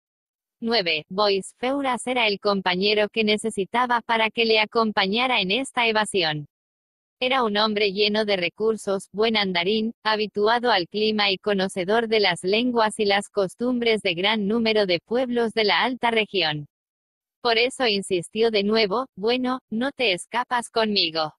9. Boisfeuras era el compañero que necesitaba para que le acompañara en esta evasión. Era un hombre lleno de recursos, buen andarín, habituado al clima y conocedor de las lenguas y las costumbres de gran número de pueblos de la alta región. Por eso insistió de nuevo, bueno, no te escapas conmigo.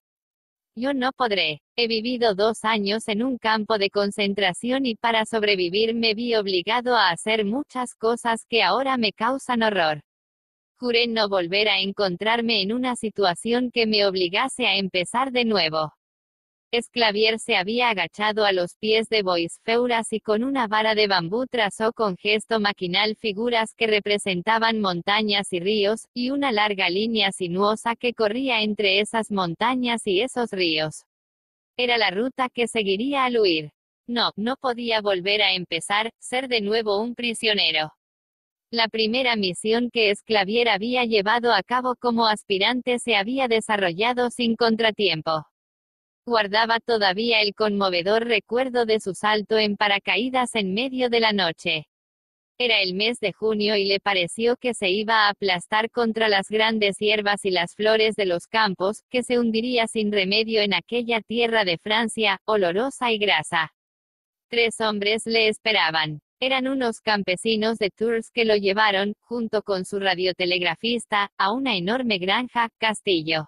Yo no podré. He vivido 2 años en un campo de concentración y para sobrevivir me vi obligado a hacer muchas cosas que ahora me causan horror. Juré no volver a encontrarme en una situación que me obligase a empezar de nuevo. Esclavier se había agachado a los pies de Boisfeuras y con una vara de bambú trazó con gesto maquinal figuras que representaban montañas y ríos, y una larga línea sinuosa que corría entre esas montañas y esos ríos. Era la ruta que seguiría al huir. No podía volver a empezar, ser de nuevo un prisionero. La primera misión que Esclavier había llevado a cabo como aspirante se había desarrollado sin contratiempo. Guardaba todavía el conmovedor recuerdo de su salto en paracaídas en medio de la noche. Era el mes de junio y le pareció que se iba a aplastar contra las grandes hierbas y las flores de los campos, que se hundiría sin remedio en aquella tierra de Francia, olorosa y grasa. 3 hombres le esperaban. Eran unos campesinos de Tours que lo llevaron, junto con su radiotelegrafista, a una enorme granja, castillo.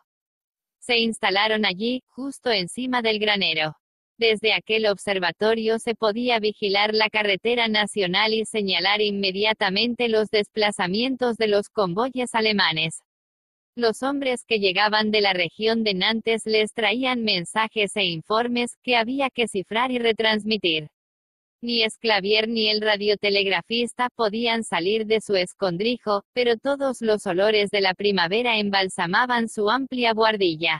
Se instalaron allí, justo encima del granero. Desde aquel observatorio se podía vigilar la carretera nacional y señalar inmediatamente los desplazamientos de los convoyes alemanes. Los hombres que llegaban de la región de Nantes les traían mensajes e informes, que había que cifrar y retransmitir. Ni Esclavier ni el radiotelegrafista podían salir de su escondrijo, pero todos los olores de la primavera embalsamaban su amplia buhardilla.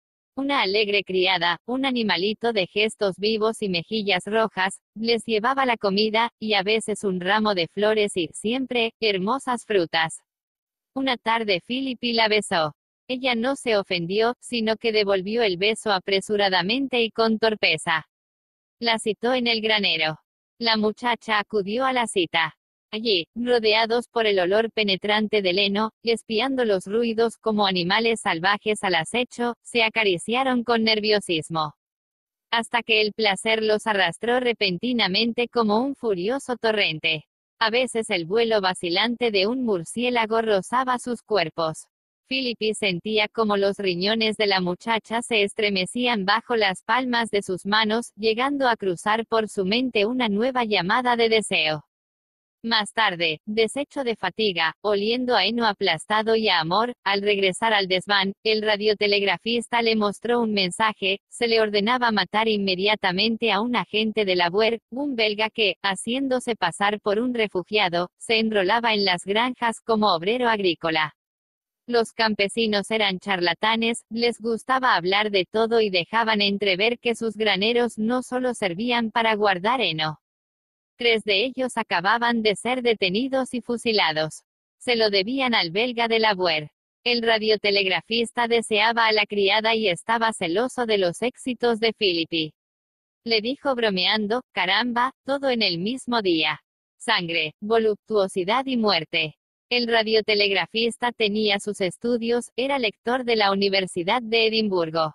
Una alegre criada, un animalito de gestos vivos y mejillas rojas, les llevaba la comida, y a veces un ramo de flores y, siempre, hermosas frutas. Una tarde Philippi la besó. Ella no se ofendió, sino que devolvió el beso apresuradamente y con torpeza. La citó en el granero. La muchacha acudió a la cita. Allí, rodeados por el olor penetrante del heno, y espiando los ruidos como animales salvajes al acecho, se acariciaron con nerviosismo. Hasta que el placer los arrastró repentinamente como un furioso torrente. A veces el vuelo vacilante de un murciélago rozaba sus cuerpos. Philippi sentía como los riñones de la muchacha se estremecían bajo las palmas de sus manos, llegando a cruzar por su mente una nueva llamada de deseo. Más tarde, deshecho de fatiga, oliendo a heno aplastado y a amor, al regresar al desván, el radiotelegrafista le mostró un mensaje: se le ordenaba matar inmediatamente a un agente de la BUER, un belga que, haciéndose pasar por un refugiado, se enrolaba en las granjas como obrero agrícola. Los campesinos eran charlatanes, les gustaba hablar de todo y dejaban entrever que sus graneros no solo servían para guardar heno. 3 de ellos acababan de ser detenidos y fusilados. Se lo debían al belga de la BUER. El radiotelegrafista deseaba a la criada y estaba celoso de los éxitos de Philippi. Le dijo bromeando: caramba, todo en el mismo día. Sangre, voluptuosidad y muerte. El radiotelegrafista tenía sus estudios, era lector de la Universidad de Edimburgo.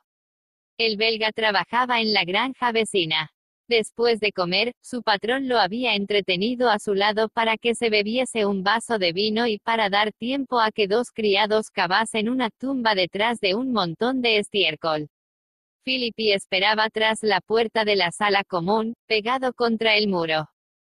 El belga trabajaba en la granja vecina. Después de comer, su patrón lo había entretenido a su lado para que se bebiese un vaso de vino y para dar tiempo a que 2 criados cavasen una tumba detrás de un montón de estiércol. Philippi esperaba tras la puerta de la sala común, pegado contra el muro.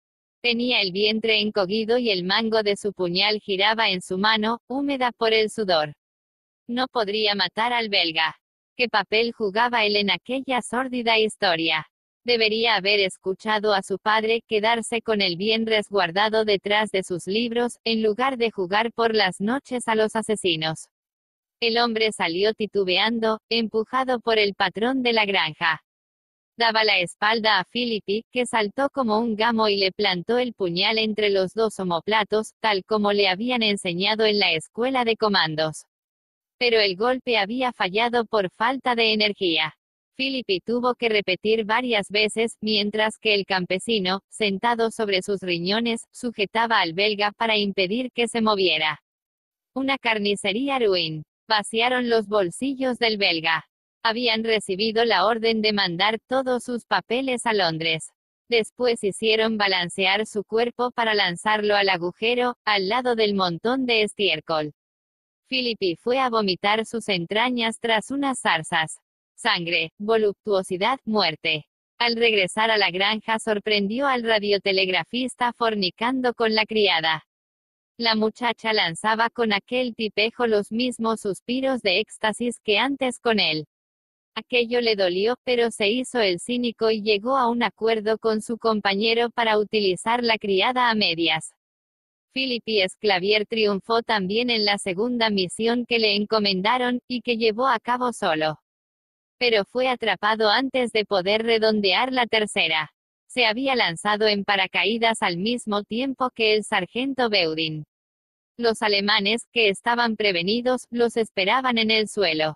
Tenía el vientre encogido y el mango de su puñal giraba en su mano, húmeda por el sudor. No podría matar al belga. ¿Qué papel jugaba él en aquella sórdida historia? Debería haber escuchado a su padre, quedarse con el bien resguardado detrás de sus libros, en lugar de jugar por las noches a los asesinos. El hombre salió titubeando, empujado por el patrón de la granja. Daba la espalda a Philippi, que saltó como un gamo y le plantó el puñal entre los 2 omóplatos, tal como le habían enseñado en la escuela de comandos. Pero el golpe había fallado por falta de energía. Philippi tuvo que repetir varias veces, mientras que el campesino, sentado sobre sus riñones, sujetaba al belga para impedir que se moviera. Una carnicería ruin. Vaciaron los bolsillos del belga. Habían recibido la orden de mandar todos sus papeles a Londres. Después hicieron balancear su cuerpo para lanzarlo al agujero, al lado del montón de estiércol. Philippi fue a vomitar sus entrañas tras unas zarzas. Sangre, voluptuosidad, muerte. Al regresar a la granja sorprendió al radiotelegrafista fornicando con la criada. La muchacha lanzaba con aquel tipejo los mismos suspiros de éxtasis que antes con él. Aquello le dolió, pero se hizo el cínico y llegó a un acuerdo con su compañero para utilizar la criada a medias. Philippi Esclavier triunfó también en la segunda misión que le encomendaron, y que llevó a cabo solo. Pero fue atrapado antes de poder redondear la tercera. Se había lanzado en paracaídas al mismo tiempo que el sargento Beudin. Los alemanes, que estaban prevenidos, los esperaban en el suelo.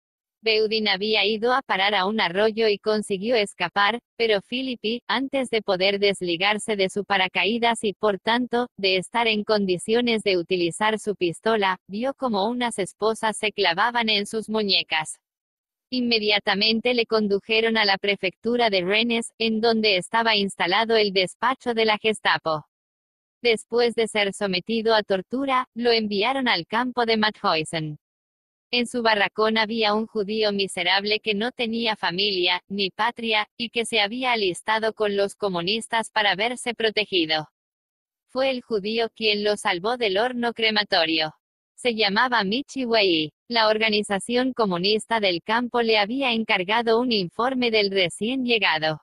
Beudin había ido a parar a un arroyo y consiguió escapar, pero Philippi, antes de poder desligarse de su paracaídas y por tanto, de estar en condiciones de utilizar su pistola, vio como unas esposas se clavaban en sus muñecas. Inmediatamente le condujeron a la prefectura de Rennes, en donde estaba instalado el despacho de la Gestapo. Después de ser sometido a tortura, lo enviaron al campo de Mauthausen. En su barracón había un judío miserable que no tenía familia, ni patria, y que se había alistado con los comunistas para verse protegido. Fue el judío quien lo salvó del horno crematorio. Se llamaba Michi Wei. La organización comunista del campo le había encargado un informe del recién llegado.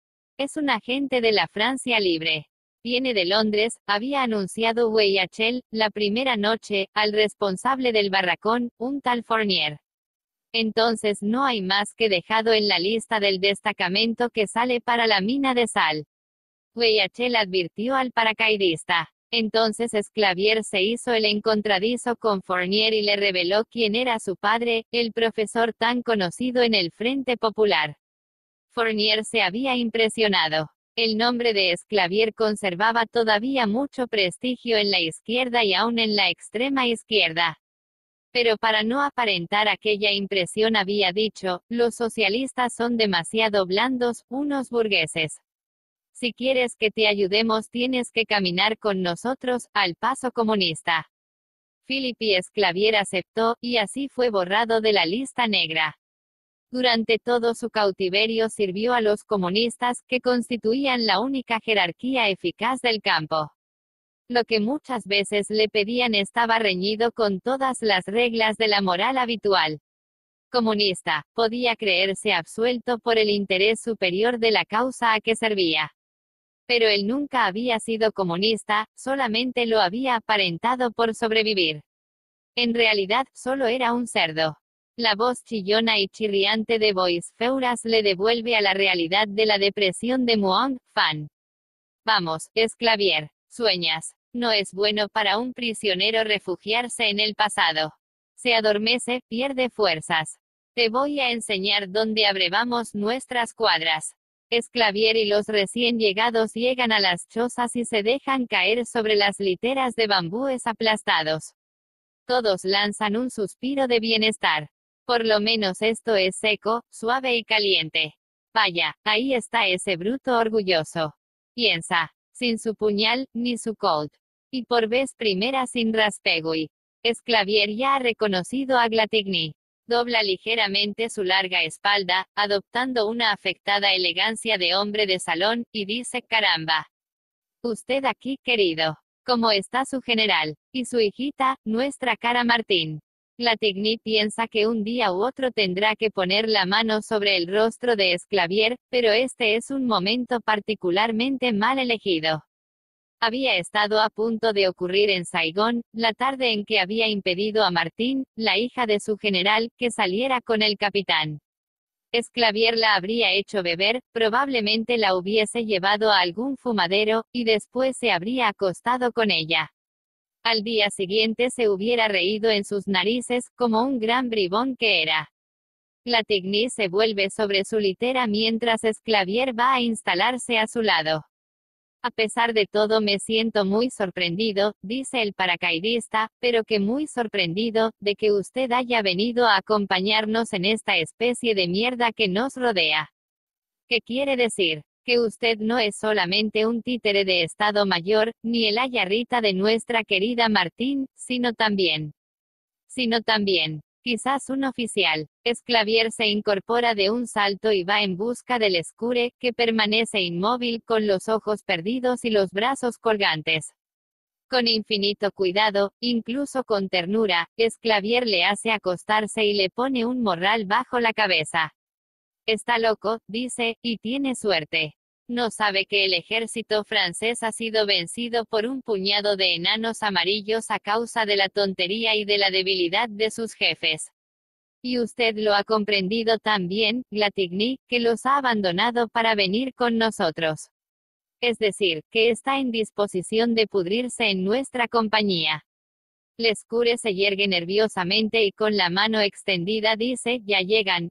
Es un agente de la Francia Libre. Viene de Londres, había anunciado Wei Achel, la primera noche, al responsable del barracón, un tal Fournier. Entonces no hay más que dejado en la lista del destacamento que sale para la mina de sal. Wei Achel advirtió al paracaidista. Entonces Esclavier se hizo el encontradizo con Fournier y le reveló quién era su padre, el profesor tan conocido en el Frente Popular. Fournier se había impresionado. El nombre de Esclavier conservaba todavía mucho prestigio en la izquierda y aún en la extrema izquierda. Pero para no aparentar aquella impresión había dicho: los socialistas son demasiado blandos, unos burgueses. Si quieres que te ayudemos tienes que caminar con nosotros, al paso comunista. Philippi Esclavier aceptó, y así fue borrado de la lista negra. Durante todo su cautiverio sirvió a los comunistas, que constituían la única jerarquía eficaz del campo. Lo que muchas veces le pedían estaba reñido con todas las reglas de la moral habitual. Comunista, podía creerse absuelto por el interés superior de la causa a que servía. Pero él nunca había sido comunista, solamente lo había aparentado por sobrevivir. En realidad, solo era un cerdo. La voz chillona y chirriante de Boisfeuras le devuelve a la realidad de la depresión de Muong Fan. Vamos, Esclavier, sueñas. No es bueno para un prisionero refugiarse en el pasado. Se adormece, pierde fuerzas. Te voy a enseñar dónde abrevamos nuestras cuadras. Esclavier y los recién llegados llegan a las chozas y se dejan caer sobre las literas de bambúes aplastados. Todos lanzan un suspiro de bienestar. Por lo menos esto es seco, suave y caliente. Vaya, ahí está ese bruto orgulloso. Piensa, sin su puñal, ni su colt. Y por vez primera sin Raspegui. Esclavier ya ha reconocido a Glatigny. Dobla ligeramente su larga espalda, adoptando una afectada elegancia de hombre de salón, y dice: caramba. Usted aquí, querido. ¿Cómo está su general? Y su hijita, nuestra cara Martín. Glatigny piensa que un día u otro tendrá que poner la mano sobre el rostro de Esclavier, pero este es un momento particularmente mal elegido. Había estado a punto de ocurrir en Saigón, la tarde en que había impedido a Martín, la hija de su general, que saliera con el capitán. Esclavier la habría hecho beber, probablemente la hubiese llevado a algún fumadero, y después se habría acostado con ella. Al día siguiente se hubiera reído en sus narices, como un gran bribón que era. Glatigny se vuelve sobre su litera mientras Esclavier va a instalarse a su lado. A pesar de todo me siento muy sorprendido, dice el paracaidista, pero que muy sorprendido, de que usted haya venido a acompañarnos en esta especie de mierda que nos rodea. ¿Qué quiere decir? Que usted no es solamente un títere de Estado Mayor, ni el ayarrita de nuestra querida Martín, sino también, quizás un oficial. Esclavier se incorpora de un salto y va en busca del escure, que permanece inmóvil con los ojos perdidos y los brazos colgantes. Con infinito cuidado, incluso con ternura, Esclavier le hace acostarse y le pone un morral bajo la cabeza. Está loco, dice, y tiene suerte. No sabe que el ejército francés ha sido vencido por un puñado de enanos amarillos a causa de la tontería y de la debilidad de sus jefes. Y usted lo ha comprendido tan bien, Glatigny, que los ha abandonado para venir con nosotros. Es decir, que está en disposición de pudrirse en nuestra compañía. Lescure se yergue nerviosamente y con la mano extendida dice: ya llegan,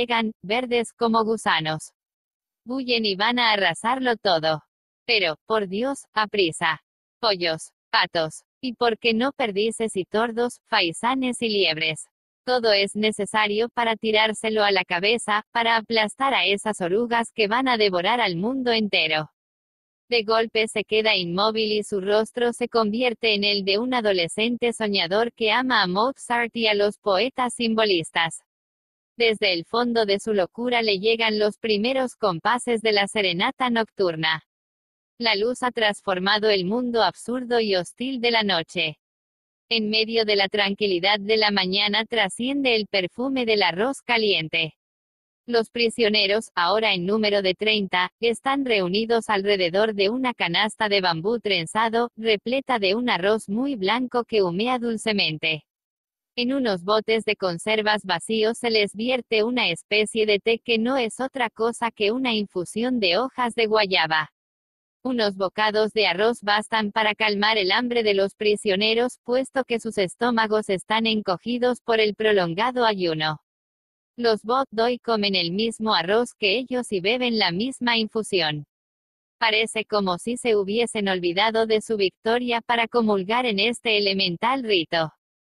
verdes como gusanos. Bullen y van a arrasarlo todo. Pero, por Dios, aprisa. Pollos, patos, y por qué no perdices y tordos, faisanes y liebres. Todo es necesario para tirárselo a la cabeza, para aplastar a esas orugas que van a devorar al mundo entero. De golpe se queda inmóvil y su rostro se convierte en el de un adolescente soñador que ama a Mozart y a los poetas simbolistas. Desde el fondo de su locura le llegan los primeros compases de la serenata nocturna. La luz ha transformado el mundo absurdo y hostil de la noche. En medio de la tranquilidad de la mañana trasciende el perfume del arroz caliente. Los prisioneros, ahora en número de 30, están reunidos alrededor de una canasta de bambú trenzado, repleta de un arroz muy blanco que humea dulcemente. En unos botes de conservas vacíos se les vierte una especie de té que no es otra cosa que una infusión de hojas de guayaba. Unos bocados de arroz bastan para calmar el hambre de los prisioneros, puesto que sus estómagos están encogidos por el prolongado ayuno. Los Bot-doi comen el mismo arroz que ellos y beben la misma infusión. Parece como si se hubiesen olvidado de su victoria para comulgar en este elemental rito.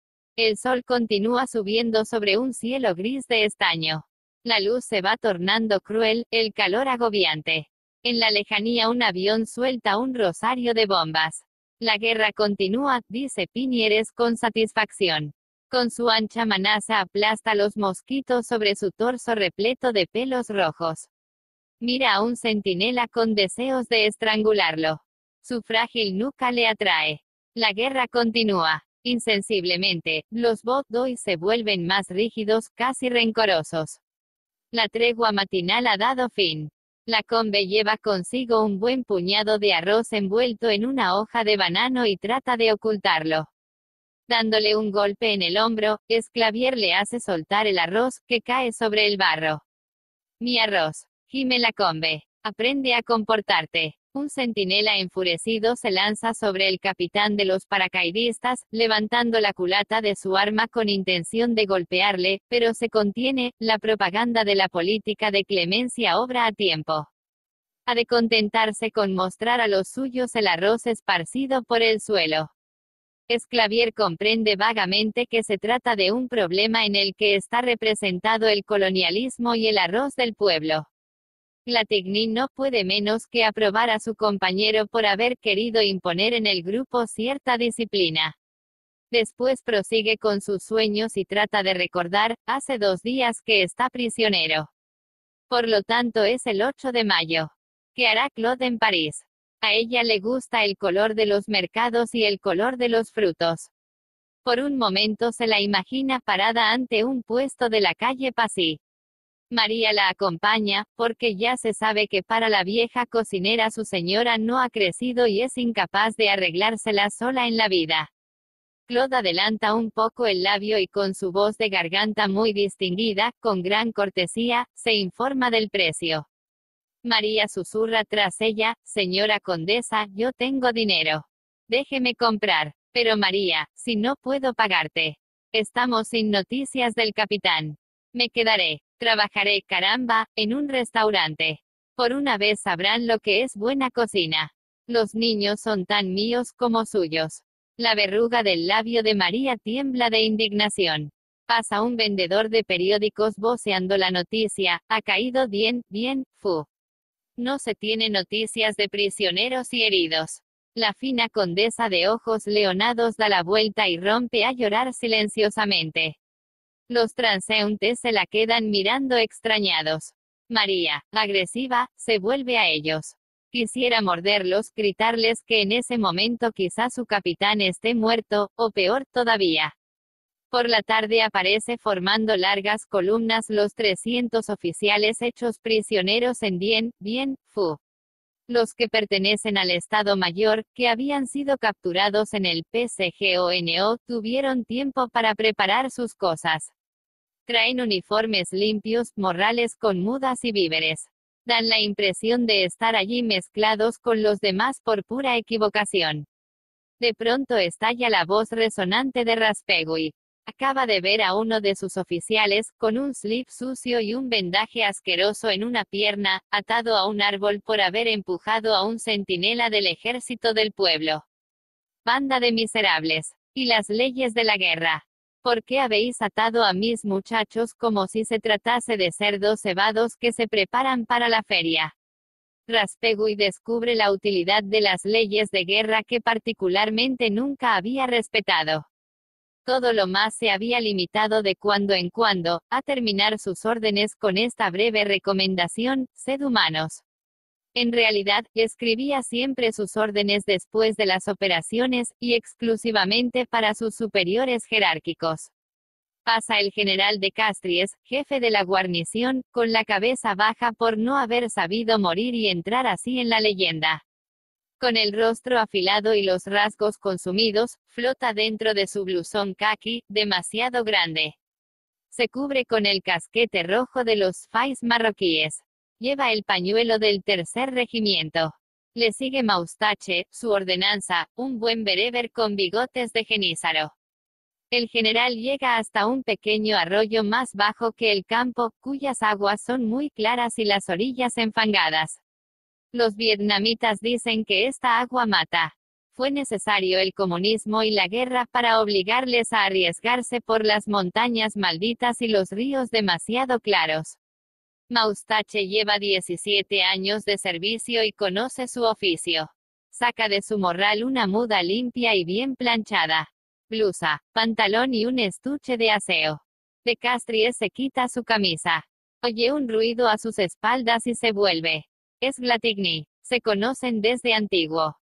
El sol continúa subiendo sobre un cielo gris de estaño. La luz se va tornando cruel, el calor agobiante. En la lejanía un avión suelta un rosario de bombas. La guerra continúa, dice Piñeres con satisfacción. Con su ancha manaza aplasta los mosquitos sobre su torso repleto de pelos rojos. Mira a un centinela con deseos de estrangularlo. Su frágil nuca le atrae. La guerra continúa. Insensiblemente, los bodois se vuelven más rígidos, casi rencorosos. La tregua matinal ha dado fin. La combe lleva consigo un buen puñado de arroz envuelto en una hoja de banano y trata de ocultarlo. Dándole un golpe en el hombro, Esclavier le hace soltar el arroz, que cae sobre el barro. Mi arroz, gime la combe. Aprende a comportarte. Un centinela enfurecido se lanza sobre el capitán de los paracaidistas, levantando la culata de su arma con intención de golpearle, pero se contiene. La propaganda de la política de clemencia obra a tiempo. Ha de contentarse con mostrar a los suyos el arroz esparcido por el suelo. Esclavier comprende vagamente que se trata de un problema en el que está representado el colonialismo y el arroz del pueblo. Glatigny no puede menos que aprobar a su compañero por haber querido imponer en el grupo cierta disciplina. Después prosigue con sus sueños y trata de recordar, hace 2 días que está prisionero. Por lo tanto es el 8 de mayo. ¿Qué hará Claude en París? A ella le gusta el color de los mercados y el color de los frutos. Por un momento se la imagina parada ante un puesto de la calle Passy. María la acompaña, porque ya se sabe que para la vieja cocinera su señora no ha crecido y es incapaz de arreglársela sola en la vida. Claude adelanta un poco el labio y con su voz de garganta muy distinguida, con gran cortesía, se informa del precio. María susurra tras ella, señora condesa, yo tengo dinero. Déjeme comprar. Pero María, si no puedo pagarte. Estamos sin noticias del capitán. Me quedaré. Trabajaré, caramba, en un restaurante. Por una vez sabrán lo que es buena cocina. Los niños son tan míos como suyos. La verruga del labio de María tiembla de indignación. Pasa un vendedor de periódicos voceando la noticia, ha caído bien, fu. No se tiene noticias de prisioneros y heridos. La fina condesa de ojos leonados da la vuelta y rompe a llorar silenciosamente. Los transeúntes se la quedan mirando extrañados. María, agresiva, se vuelve a ellos. Quisiera morderlos, gritarles que en ese momento quizá su capitán esté muerto, o peor todavía. Por la tarde aparece formando largas columnas los 300 oficiales hechos prisioneros en Dien, Phu. Los que pertenecen al Estado Mayor, que habían sido capturados en el PCGONO, tuvieron tiempo para preparar sus cosas. Traen uniformes limpios, morrales con mudas y víveres. Dan la impresión de estar allí mezclados con los demás por pura equivocación. De pronto estalla la voz resonante de Raspeguy. Acaba de ver a uno de sus oficiales, con un slip sucio y un vendaje asqueroso en una pierna, atado a un árbol por haber empujado a un centinela del ejército del pueblo. Banda de miserables. Y las leyes de la guerra. ¿Por qué habéis atado a mis muchachos como si se tratase de cerdos cebados que se preparan para la feria? Raspeguy descubre la utilidad de las leyes de guerra que particularmente nunca había respetado. Todo lo más se había limitado de cuando en cuando, a terminar sus órdenes con esta breve recomendación, sed humanos. En realidad, escribía siempre sus órdenes después de las operaciones, y exclusivamente para sus superiores jerárquicos. Pasa el general de Castries, jefe de la guarnición, con la cabeza baja por no haber sabido morir y entrar así en la leyenda. Con el rostro afilado y los rasgos consumidos, flota dentro de su blusón caqui, demasiado grande. Se cubre con el casquete rojo de los Fais marroquíes. Lleva el pañuelo del tercer regimiento. Le sigue Moustache, su ordenanza, un buen bereber con bigotes de genízaro. El general llega hasta un pequeño arroyo más bajo que el campo, cuyas aguas son muy claras y las orillas enfangadas. Los vietnamitas dicen que esta agua mata. Fue necesario el comunismo y la guerra para obligarles a arriesgarse por las montañas malditas y los ríos demasiado claros. Moustache lleva 17 años de servicio y conoce su oficio. Saca de su morral una muda limpia y bien planchada. Blusa, pantalón y un estuche de aseo. De Castries se quita su camisa. Oye un ruido a sus espaldas y se vuelve. Es Glatigny. Se conocen desde antiguo.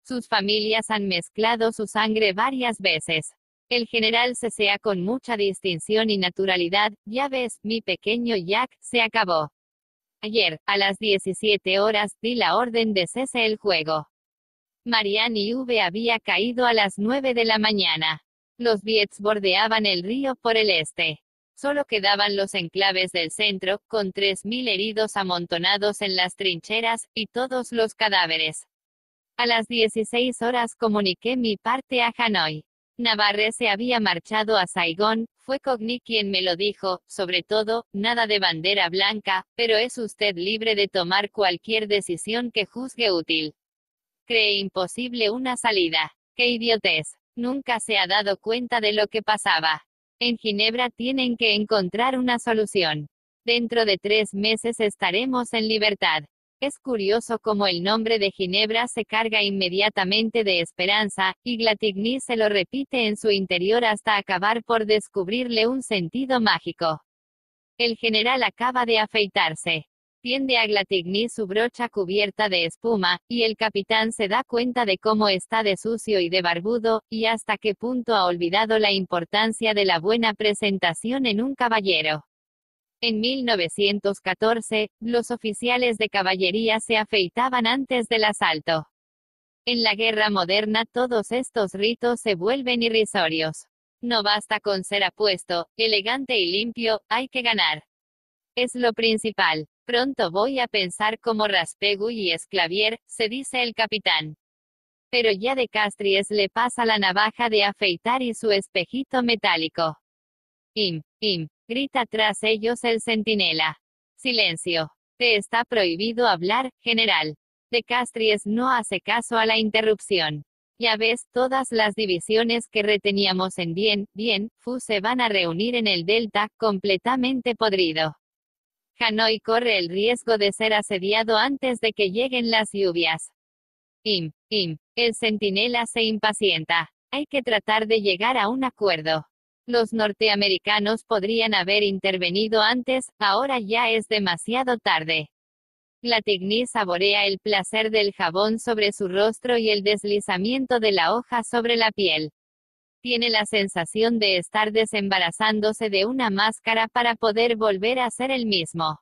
Sus familias han mezclado su sangre varias veces. El general cesea con mucha distinción y naturalidad. Ya ves, mi pequeño Jack, se acabó. Ayer, a las 17 horas, di la orden de cese el juego. Marianne V había caído a las 9 de la mañana. Los Viets bordeaban el río por el este. Solo quedaban los enclaves del centro, con 3.000 heridos amontonados en las trincheras, y todos los cadáveres. A las 16 horas comuniqué mi parte a Hanoi. Navarre se había marchado a Saigón, fue Cogni quien me lo dijo, sobre todo, nada de bandera blanca, pero es usted libre de tomar cualquier decisión que juzgue útil. Cree imposible una salida. ¡Qué idiotez! Nunca se ha dado cuenta de lo que pasaba. En Ginebra tienen que encontrar una solución. Dentro de 3 meses estaremos en libertad. Es curioso cómo el nombre de Ginebra se carga inmediatamente de esperanza, y Glatigny se lo repite en su interior hasta acabar por descubrirle un sentido mágico. El general acaba de afeitarse. Tiende a Glatigny su brocha cubierta de espuma, y el capitán se da cuenta de cómo está de sucio y de barbudo, y hasta qué punto ha olvidado la importancia de la buena presentación en un caballero. En 1914, los oficiales de caballería se afeitaban antes del asalto. En la guerra moderna todos estos ritos se vuelven irrisorios. No basta con ser apuesto, elegante y limpio, hay que ganar. Es lo principal. Pronto voy a pensar como Raspeguy y Esclavier, se dice el capitán. Pero ya de Castries le pasa la navaja de afeitar y su espejito metálico. Grita tras ellos el centinela. Silencio. Te está prohibido hablar, general. De Castries no hace caso a la interrupción. Ya ves, todas las divisiones que reteníamos en Bien Phu se van a reunir en el delta, completamente podrido. Hanoi corre el riesgo de ser asediado antes de que lleguen las lluvias. El centinela se impacienta. Hay que tratar de llegar a un acuerdo. Los norteamericanos podrían haber intervenido antes, ahora ya es demasiado tarde. Glatigny saborea el placer del jabón sobre su rostro y el deslizamiento de la hoja sobre la piel. Tiene la sensación de estar desembarazándose de una máscara para poder volver a ser el mismo.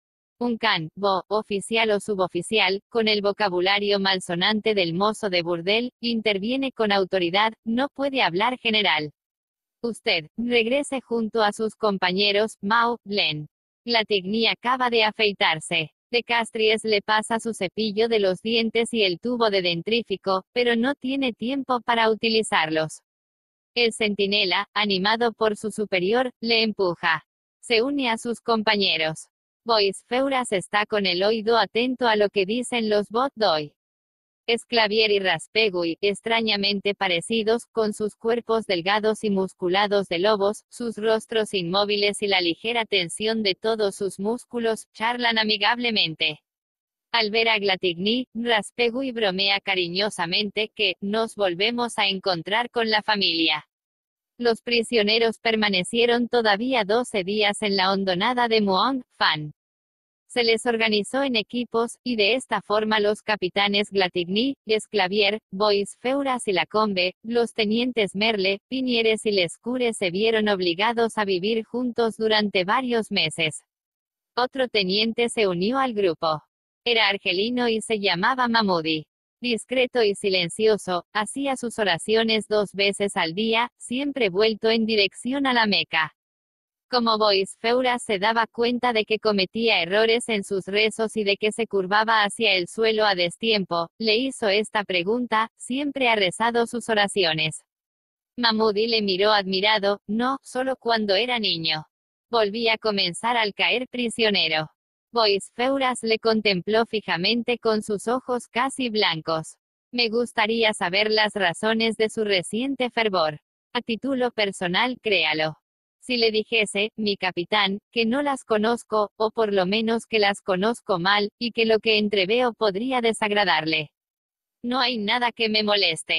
Un canbo, oficial o suboficial, con el vocabulario malsonante del mozo de burdel, interviene con autoridad. No puede hablar, general. Usted, regrese junto a sus compañeros, Mao, Len. Glatigny acaba de afeitarse. De Castries le pasa su cepillo de los dientes y el tubo de dentrífico, pero no tiene tiempo para utilizarlos. El centinela, animado por su superior, le empuja. Se une a sus compañeros. Bois Feuras está con el oído atento a lo que dicen los Bot-Doi. Esclavier y Raspeguy, extrañamente parecidos, con sus cuerpos delgados y musculados de lobos, sus rostros inmóviles y la ligera tensión de todos sus músculos, charlan amigablemente. Al ver a Glatigny, Raspeguy bromea cariñosamente que nos volvemos a encontrar con la familia. Los prisioneros permanecieron todavía 12 días en la hondonada de Muong Fan. Se les organizó en equipos, y de esta forma los capitanes Glatigny, Esclavier, Bois Feuras y Lacombe, los tenientes Merle, Pinieres y Lescure se vieron obligados a vivir juntos durante varios meses. Otro teniente se unió al grupo. Era argelino y se llamaba Mahmoudi. Discreto y silencioso, hacía sus oraciones 2 veces al día, siempre vuelto en dirección a la Meca. Como Bois Feuras se daba cuenta de que cometía errores en sus rezos y de que se curvaba hacia el suelo a destiempo, le hizo esta pregunta: ¿siempre ha rezado sus oraciones? Mahmoudi le miró admirado: no, solo cuando era niño. Volví a comenzar al caer prisionero. Bois Feuras le contempló fijamente con sus ojos casi blancos. Me gustaría saber las razones de su reciente fervor. A título personal, créalo. Si le dijese, mi capitán, que no las conozco, o por lo menos que las conozco mal, y que lo que entreveo podría desagradarle. No hay nada que me moleste.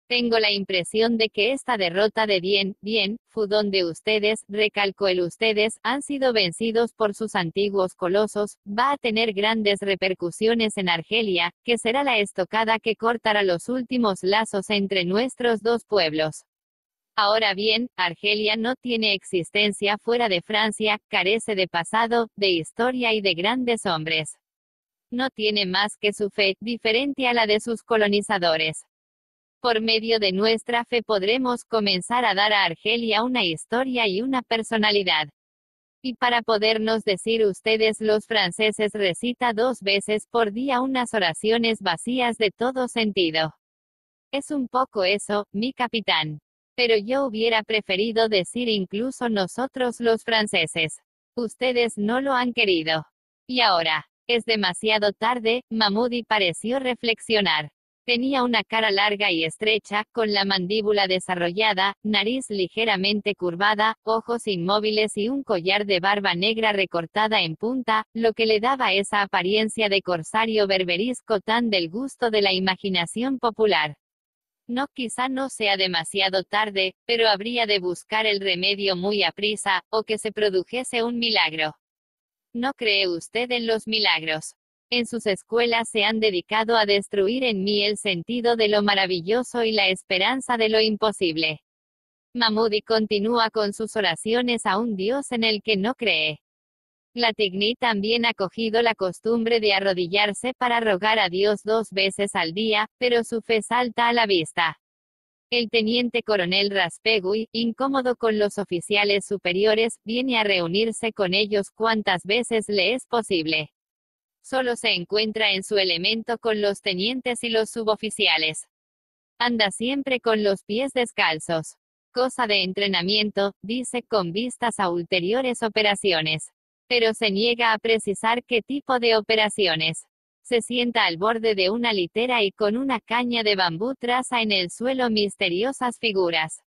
Tengo la impresión de que esta derrota de Dien Phu donde ustedes, recalcó el ustedes, han sido vencidos por sus antiguos colosos, va a tener grandes repercusiones en Argelia, que será la estocada que cortará los últimos lazos entre nuestros dos pueblos. Ahora bien, Argelia no tiene existencia fuera de Francia, carece de pasado, de historia y de grandes hombres. No tiene más que su fe, diferente a la de sus colonizadores. Por medio de nuestra fe podremos comenzar a dar a Argelia una historia y una personalidad. Y para podernos decir ustedes los franceses recita 2 veces por día unas oraciones vacías de todo sentido. Es un poco eso, mi capitán. Pero yo hubiera preferido decir incluso nosotros los franceses. Ustedes no lo han querido. Y ahora, es demasiado tarde, Mahmoudi pareció reflexionar. Tenía una cara larga y estrecha, con la mandíbula desarrollada, nariz ligeramente curvada, ojos inmóviles y un collar de barba negra recortada en punta, lo que le daba esa apariencia de corsario berberisco tan del gusto de la imaginación popular. No, quizá no sea demasiado tarde, pero habría de buscar el remedio muy aprisa, o que se produjese un milagro. ¿No cree usted en los milagros? En sus escuelas se han dedicado a destruir en mí el sentido de lo maravilloso y la esperanza de lo imposible. Mahmoudi continúa con sus oraciones a un Dios en el que no cree. Latigny también ha cogido la costumbre de arrodillarse para rogar a Dios 2 veces al día, pero su fe salta a la vista. El teniente coronel Raspegui, incómodo con los oficiales superiores, viene a reunirse con ellos cuantas veces le es posible. Solo se encuentra en su elemento con los tenientes y los suboficiales. Anda siempre con los pies descalzos. Cosa de entrenamiento, dice, con vistas a ulteriores operaciones. Pero se niega a precisar qué tipo de operaciones. Se sienta al borde de una litera y con una caña de bambú traza en el suelo misteriosas figuras.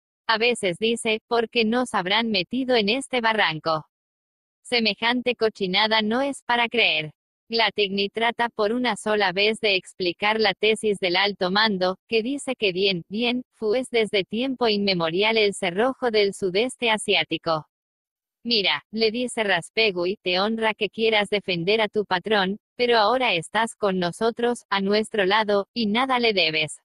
A veces dice, ¿por qué nos habrán metido en este barranco? Semejante cochinada no es para creer. Latigny trata por una sola vez de explicar la tesis del alto mando, que dice que Dien Phu es desde tiempo inmemorial el cerrojo del sudeste asiático. Mira, le dice Raspegui, te honra que quieras defender a tu patrón, pero ahora estás con nosotros, a nuestro lado, y nada le debes.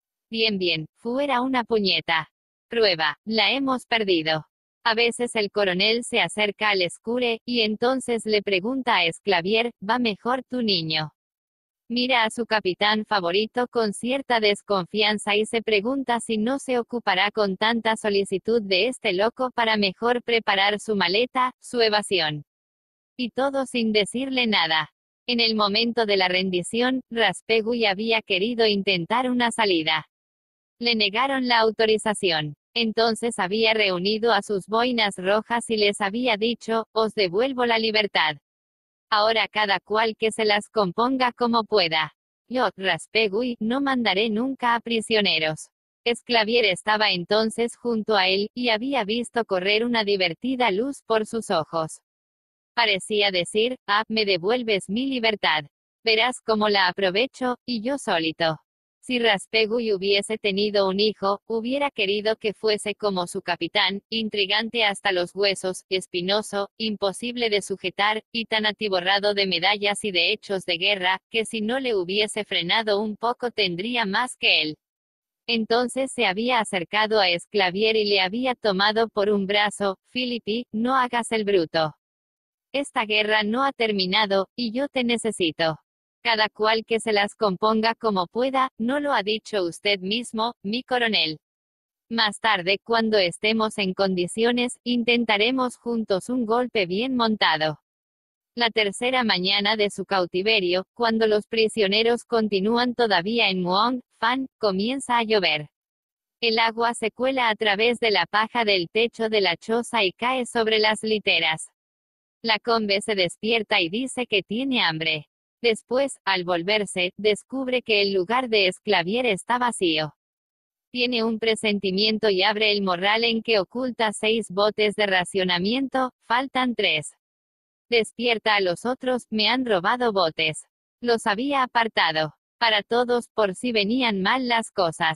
Dien Phu era una puñeta. Prueba, la hemos perdido. A veces el coronel se acerca al escure, y entonces le pregunta a Esclavier, ¿va mejor tu niño? Mira a su capitán favorito con cierta desconfianza y se pregunta si no se ocupará con tanta solicitud de este loco para mejor preparar su maleta, su evasión. Y todo sin decirle nada. En el momento de la rendición, Raspegui había querido intentar una salida. Le negaron la autorización. Entonces había reunido a sus boinas rojas y les había dicho, os devuelvo la libertad. Ahora cada cual que se las componga como pueda. Yo, Raspegui, no mandaré nunca a prisioneros. Esclavier estaba entonces junto a él, y había visto correr una divertida luz por sus ojos. Parecía decir, me devuelves mi libertad. Verás cómo la aprovecho, y yo solito. Si Raspegui hubiese tenido un hijo, hubiera querido que fuese como su capitán, intrigante hasta los huesos, espinoso, imposible de sujetar, y tan atiborrado de medallas y de hechos de guerra, que si no le hubiese frenado un poco tendría más que él. Entonces se había acercado a Esclavier y le había tomado por un brazo, Philippi, no hagas el bruto. Esta guerra no ha terminado, y yo te necesito. Cada cual que se las componga como pueda, ¿no lo ha dicho usted mismo, mi coronel? Más tarde, cuando estemos en condiciones, intentaremos juntos un golpe bien montado. La tercera mañana de su cautiverio, cuando los prisioneros continúan todavía en Muong Fan, comienza a llover. El agua se cuela a través de la paja del techo de la choza y cae sobre las literas. Lacombe se despierta y dice que tiene hambre. Después, al volverse, descubre que el lugar de Esclavier está vacío. Tiene un presentimiento y abre el morral en que oculta 6 botes de racionamiento, faltan 3. Despierta a los otros, me han robado botes. Los había apartado. Para todos, por si venían mal las cosas.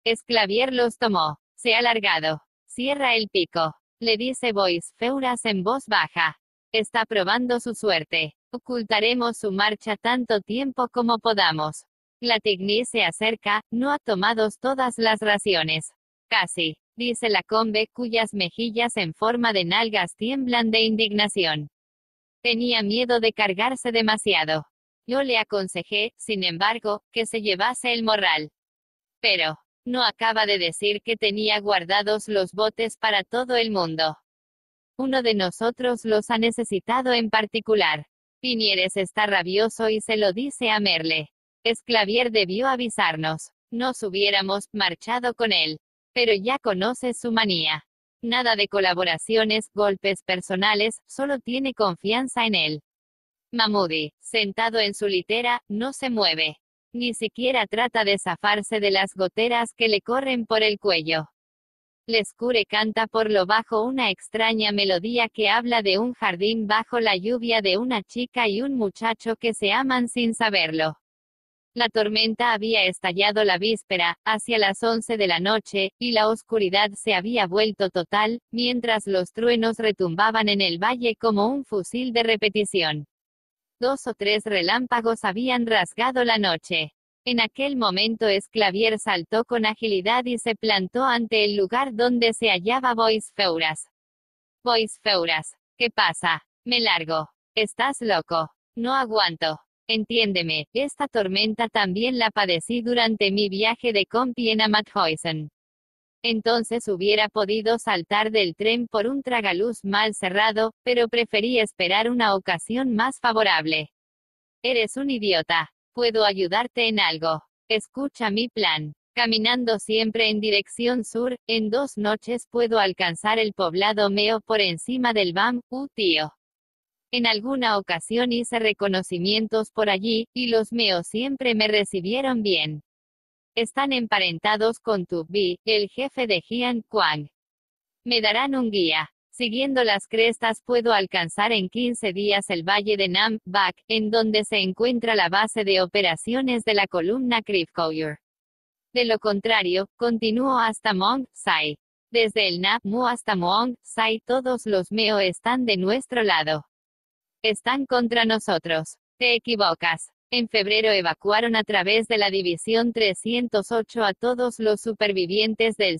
Esclavier los tomó. Se ha alargado. Cierra el pico. Le dice Boisfeuras en voz baja. Está probando su suerte. Ocultaremos su marcha tanto tiempo como podamos. Glatigny se acerca, no ha tomado todas las raciones. Casi, dice Lacombe, cuyas mejillas en forma de nalgas tiemblan de indignación. Tenía miedo de cargarse demasiado. Yo le aconsejé, sin embargo, que se llevase el morral. Pero, ¿no acaba de decir que tenía guardados los botes para todo el mundo? Uno de nosotros los ha necesitado en particular. Piñeres está rabioso y se lo dice a Merle. Esclavier debió avisarnos. Nos hubiéramos marchado con él. Pero ya conoce su manía. Nada de colaboraciones, golpes personales, solo tiene confianza en él. Mahmoudi, sentado en su litera, no se mueve. Ni siquiera trata de zafarse de las goteras que le corren por el cuello. Lescure canta por lo bajo una extraña melodía que habla de un jardín bajo la lluvia, de una chica y un muchacho que se aman sin saberlo. La tormenta había estallado la víspera, hacia las 11 de la noche, y la oscuridad se había vuelto total, mientras los truenos retumbaban en el valle como un fusil de repetición. 2 o 3 relámpagos habían rasgado la noche. En aquel momento Esclavier saltó con agilidad y se plantó ante el lugar donde se hallaba Boisfeuras. Boisfeuras, ¿qué pasa? Me largo. ¿Estás loco? No aguanto. Entiéndeme, esta tormenta también la padecí durante mi viaje de Compiègne a Mauthausen. Entonces hubiera podido saltar del tren por un tragaluz mal cerrado, pero preferí esperar una ocasión más favorable. Eres un idiota. Puedo ayudarte en algo. Escucha mi plan. Caminando siempre en dirección sur, en 2 noches puedo alcanzar el poblado Meo por encima del Bam, tío. En alguna ocasión hice reconocimientos por allí, y los Meo siempre me recibieron bien. Están emparentados con Tu Bi, el jefe de Jian Quang. Me darán un guía. Siguiendo las crestas puedo alcanzar en 15 días el valle de Nam Bac, en donde se encuentra la base de operaciones de la columna Krivkoyer. De lo contrario, continúo hasta Mong Sai. Desde el Nam Mu hasta Mong Sai todos los Meo están de nuestro lado. Están contra nosotros. Te equivocas. En febrero evacuaron a través de la División 308 a todos los supervivientes del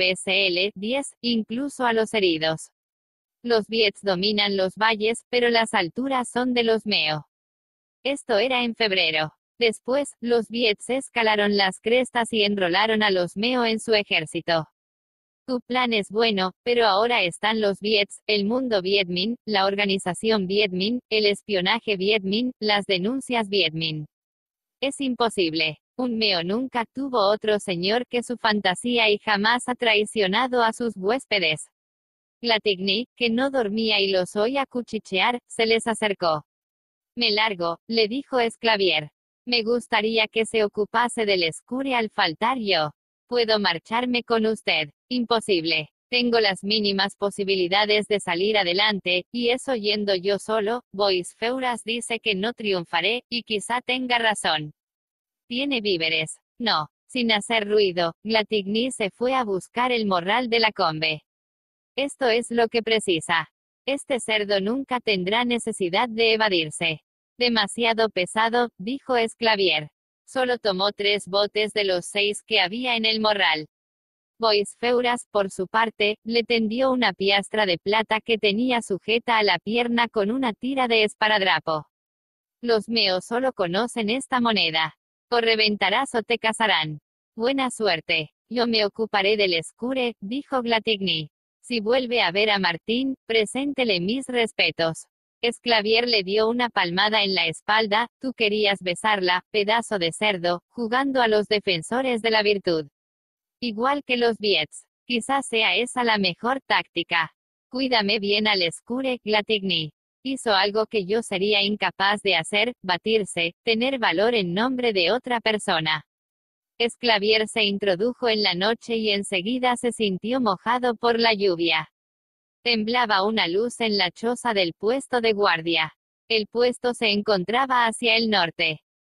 6BCL-10, incluso a los heridos. Los Viets dominan los valles, pero las alturas son de los Meo. Esto era en febrero. Después, los Viets escalaron las crestas y enrolaron a los Meo en su ejército. Tu plan es bueno, pero ahora están los Viets, el mundo Viet Minh, la organización Viet Minh, el espionaje Viet Minh, las denuncias Viet Minh. Es imposible. Un Meo nunca tuvo otro señor que su fantasía y jamás ha traicionado a sus huéspedes. Glatigny, que no dormía y los oía cuchichear, se les acercó. Me largo, le dijo Esclavier. Me gustaría que se ocupase del Lescure al faltar yo. Puedo marcharme con usted. Imposible. Tengo las mínimas posibilidades de salir adelante, y eso yendo yo solo. Boisfeuras dice que no triunfaré, y quizá tenga razón. ¿Tiene víveres? No. Sin hacer ruido, Glatigny se fue a buscar el morral de Lacombe. Esto es lo que precisa. Este cerdo nunca tendrá necesidad de evadirse. Demasiado pesado, dijo Esclavier. Solo tomó 3 botes de los 6 que había en el morral. Boisfeuras, por su parte, le tendió una piastra de plata que tenía sujeta a la pierna con una tira de esparadrapo. Los Meo solo conocen esta moneda. O reventarás o te casarán. Buena suerte. Yo me ocuparé del Lescure, dijo Glatigny. Si vuelve a ver a Martín, preséntele mis respetos. Esclavier le dio una palmada en la espalda. Tú querías besarla, pedazo de cerdo, jugando a los defensores de la virtud. Igual que los Viets. Quizás sea esa la mejor táctica. Cuídame bien al Lescure, Glatigny. Hizo algo que yo sería incapaz de hacer, batirse, tener valor en nombre de otra persona. Esclavier se introdujo en la noche y enseguida se sintió mojado por la lluvia. Temblaba una luz en la choza del puesto de guardia. El puesto se encontraba hacia el norte.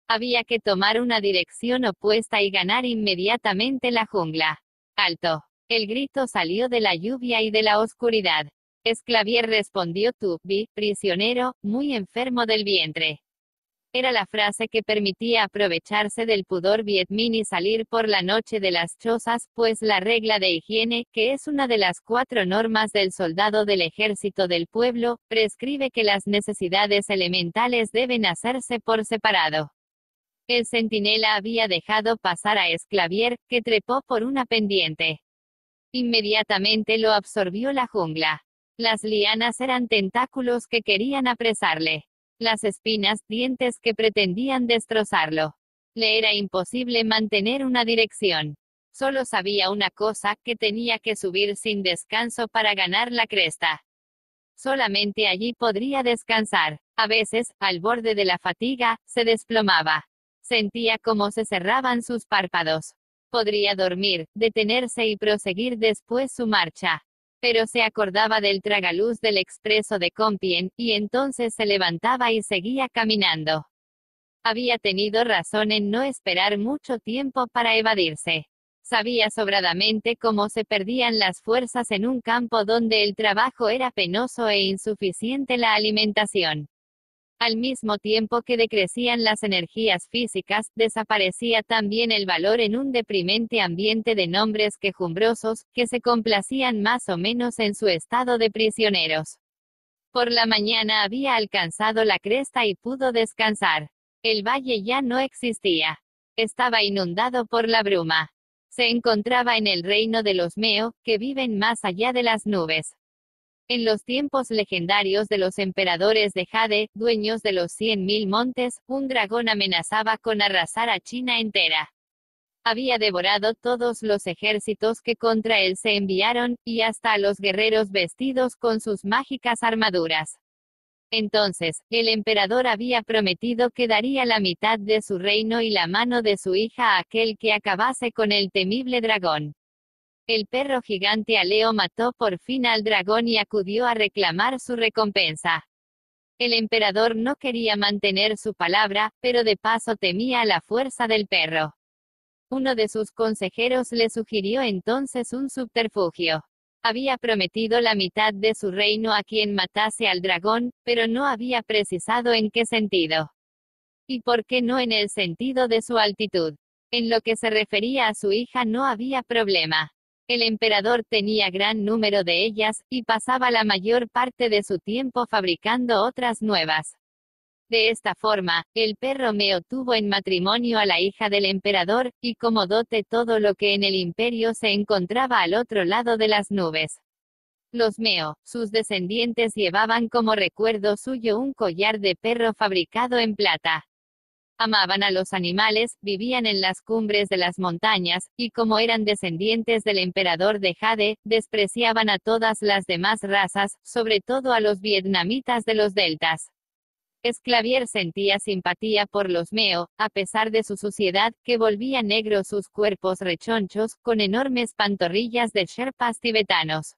Había que tomar una dirección opuesta y ganar inmediatamente la jungla. ¡Alto! El grito salió de la lluvia y de la oscuridad. Esclavier respondió: tú, prisionero, muy enfermo del vientre. Era la frase que permitía aprovecharse del pudor Viet Minh y salir por la noche de las chozas, pues la regla de higiene, que es una de las 4 normas del soldado del ejército del pueblo, prescribe que las necesidades elementales deben hacerse por separado. El centinela había dejado pasar a Esclavier, que trepó por una pendiente. Inmediatamente lo absorbió la jungla. Las lianas eran tentáculos que querían apresarle. Las espinas, dientes que pretendían destrozarlo. Le era imposible mantener una dirección. Solo sabía una cosa, que tenía que subir sin descanso para ganar la cresta. Solamente allí podría descansar. A veces, al borde de la fatiga, se desplomaba. Sentía cómo se cerraban sus párpados. Podría dormir, detenerse y proseguir después su marcha. Pero se acordaba del tragaluz del expreso de Compiègne, y entonces se levantaba y seguía caminando. Había tenido razón en no esperar mucho tiempo para evadirse. Sabía sobradamente cómo se perdían las fuerzas en un campo donde el trabajo era penoso e insuficiente la alimentación. Al mismo tiempo que decrecían las energías físicas, desaparecía también el valor en un deprimente ambiente de nombres quejumbrosos, que se complacían más o menos en su estado de prisioneros. Por la mañana había alcanzado la cresta y pudo descansar. El valle ya no existía. Estaba inundado por la bruma. Se encontraba en el reino de los Meo, que viven más allá de las nubes. En los tiempos legendarios de los emperadores de Jade, dueños de los 100.000 montes, un dragón amenazaba con arrasar a China entera. Había devorado todos los ejércitos que contra él se enviaron, y hasta a los guerreros vestidos con sus mágicas armaduras. Entonces, el emperador había prometido que daría la mitad de su reino y la mano de su hija a aquel que acabase con el temible dragón. El perro gigante Aleo mató por fin al dragón y acudió a reclamar su recompensa. El emperador no quería mantener su palabra, pero de paso temía la fuerza del perro. Uno de sus consejeros le sugirió entonces un subterfugio. Había prometido la mitad de su reino a quien matase al dragón, pero no había precisado en qué sentido. ¿Y por qué no en el sentido de su altitud? En lo que se refería a su hija no había problema. El emperador tenía gran número de ellas, y pasaba la mayor parte de su tiempo fabricando otras nuevas. De esta forma, el perro Meo tuvo en matrimonio a la hija del emperador, y como dote todo lo que en el imperio se encontraba al otro lado de las nubes. Los Meo, sus descendientes, llevaban como recuerdo suyo un collar de perro fabricado en plata. Amaban a los animales, vivían en las cumbres de las montañas, y como eran descendientes del emperador de Jade, despreciaban a todas las demás razas, sobre todo a los vietnamitas de los deltas. Esclavier sentía simpatía por los Meo, a pesar de su suciedad, que volvía negros sus cuerpos rechonchos, con enormes pantorrillas de sherpas tibetanos.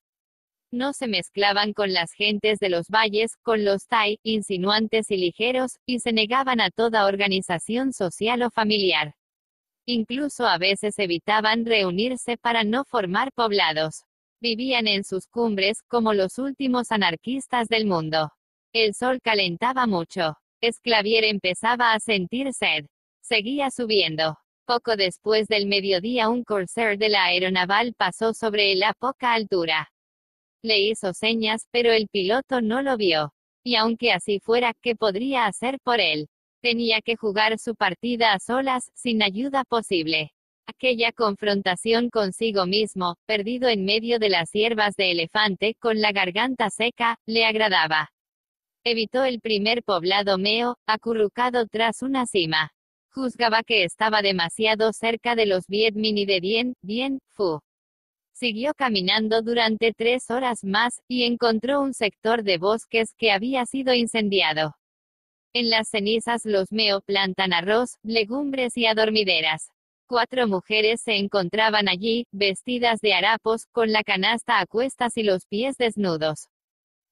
No se mezclaban con las gentes de los valles, con los Thai, insinuantes y ligeros, y se negaban a toda organización social o familiar. Incluso a veces evitaban reunirse para no formar poblados. Vivían en sus cumbres, como los últimos anarquistas del mundo. El sol calentaba mucho. Esclavier empezaba a sentir sed. Seguía subiendo. Poco después del mediodía un corsair de la aeronaval pasó sobre él a poca altura. Le hizo señas, pero el piloto no lo vio. Y aunque así fuera, ¿qué podría hacer por él? Tenía que jugar su partida a solas, sin ayuda posible. Aquella confrontación consigo mismo, perdido en medio de las hierbas de elefante, con la garganta seca, le agradaba. Evitó el primer poblado Meo, acurrucado tras una cima. Juzgaba que estaba demasiado cerca de los Viet Minh y de Dien Phu. Siguió caminando durante 3 horas más, y encontró un sector de bosques que había sido incendiado. En las cenizas los Meo plantan arroz, legumbres y adormideras. 4 mujeres se encontraban allí, vestidas de harapos, con la canasta a cuestas y los pies desnudos.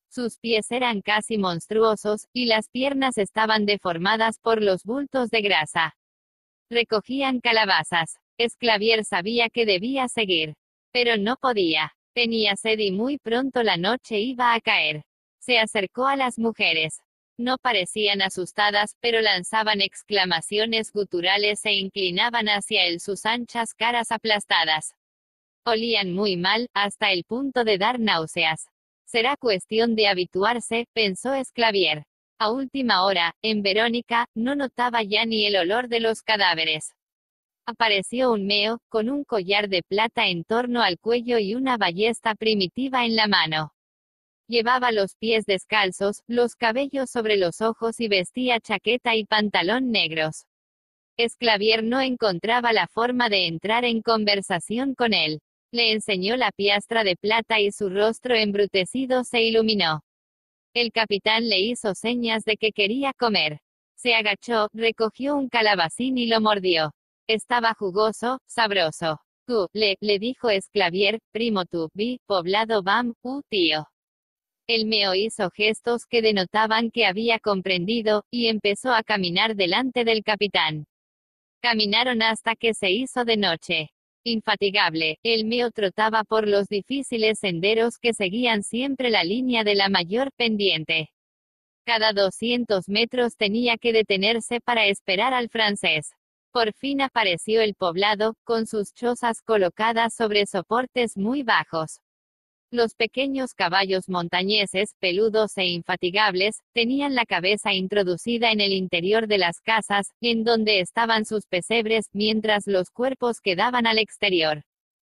Sus pies eran casi monstruosos, y las piernas estaban deformadas por los bultos de grasa. Recogían calabazas. Esclavier sabía que debía seguir. Pero no podía. Tenía sed y muy pronto la noche iba a caer. Se acercó a las mujeres. No parecían asustadas, pero lanzaban exclamaciones guturales e inclinaban hacia él sus anchas caras aplastadas. Olían muy mal, hasta el punto de dar náuseas. Será cuestión de habituarse, pensó Esclavier. A última hora, en Verónica, no notaba ya ni el olor de los cadáveres. Apareció un meo, con un collar de plata en torno al cuello y una ballesta primitiva en la mano. Llevaba los pies descalzos, los cabellos sobre los ojos y vestía chaqueta y pantalón negros. Esclavier no encontraba la forma de entrar en conversación con él. Le enseñó la piastra de plata y su rostro embrutecido se iluminó. El capitán le hizo señas de que quería comer. Se agachó, recogió un calabacín y lo mordió. Estaba jugoso, sabroso. Le dijo Esclavier, primo tu, vi, poblado bam, tío. El meo hizo gestos que denotaban que había comprendido, y empezó a caminar delante del capitán. Caminaron hasta que se hizo de noche. Infatigable, el meo trotaba por los difíciles senderos que seguían siempre la línea de la mayor pendiente. Cada 200 metros tenía que detenerse para esperar al francés. Por fin apareció el poblado, con sus chozas colocadas sobre soportes muy bajos. Los pequeños caballos montañeses, peludos e infatigables, tenían la cabeza introducida en el interior de las casas, en donde estaban sus pesebres, mientras los cuerpos quedaban al exterior.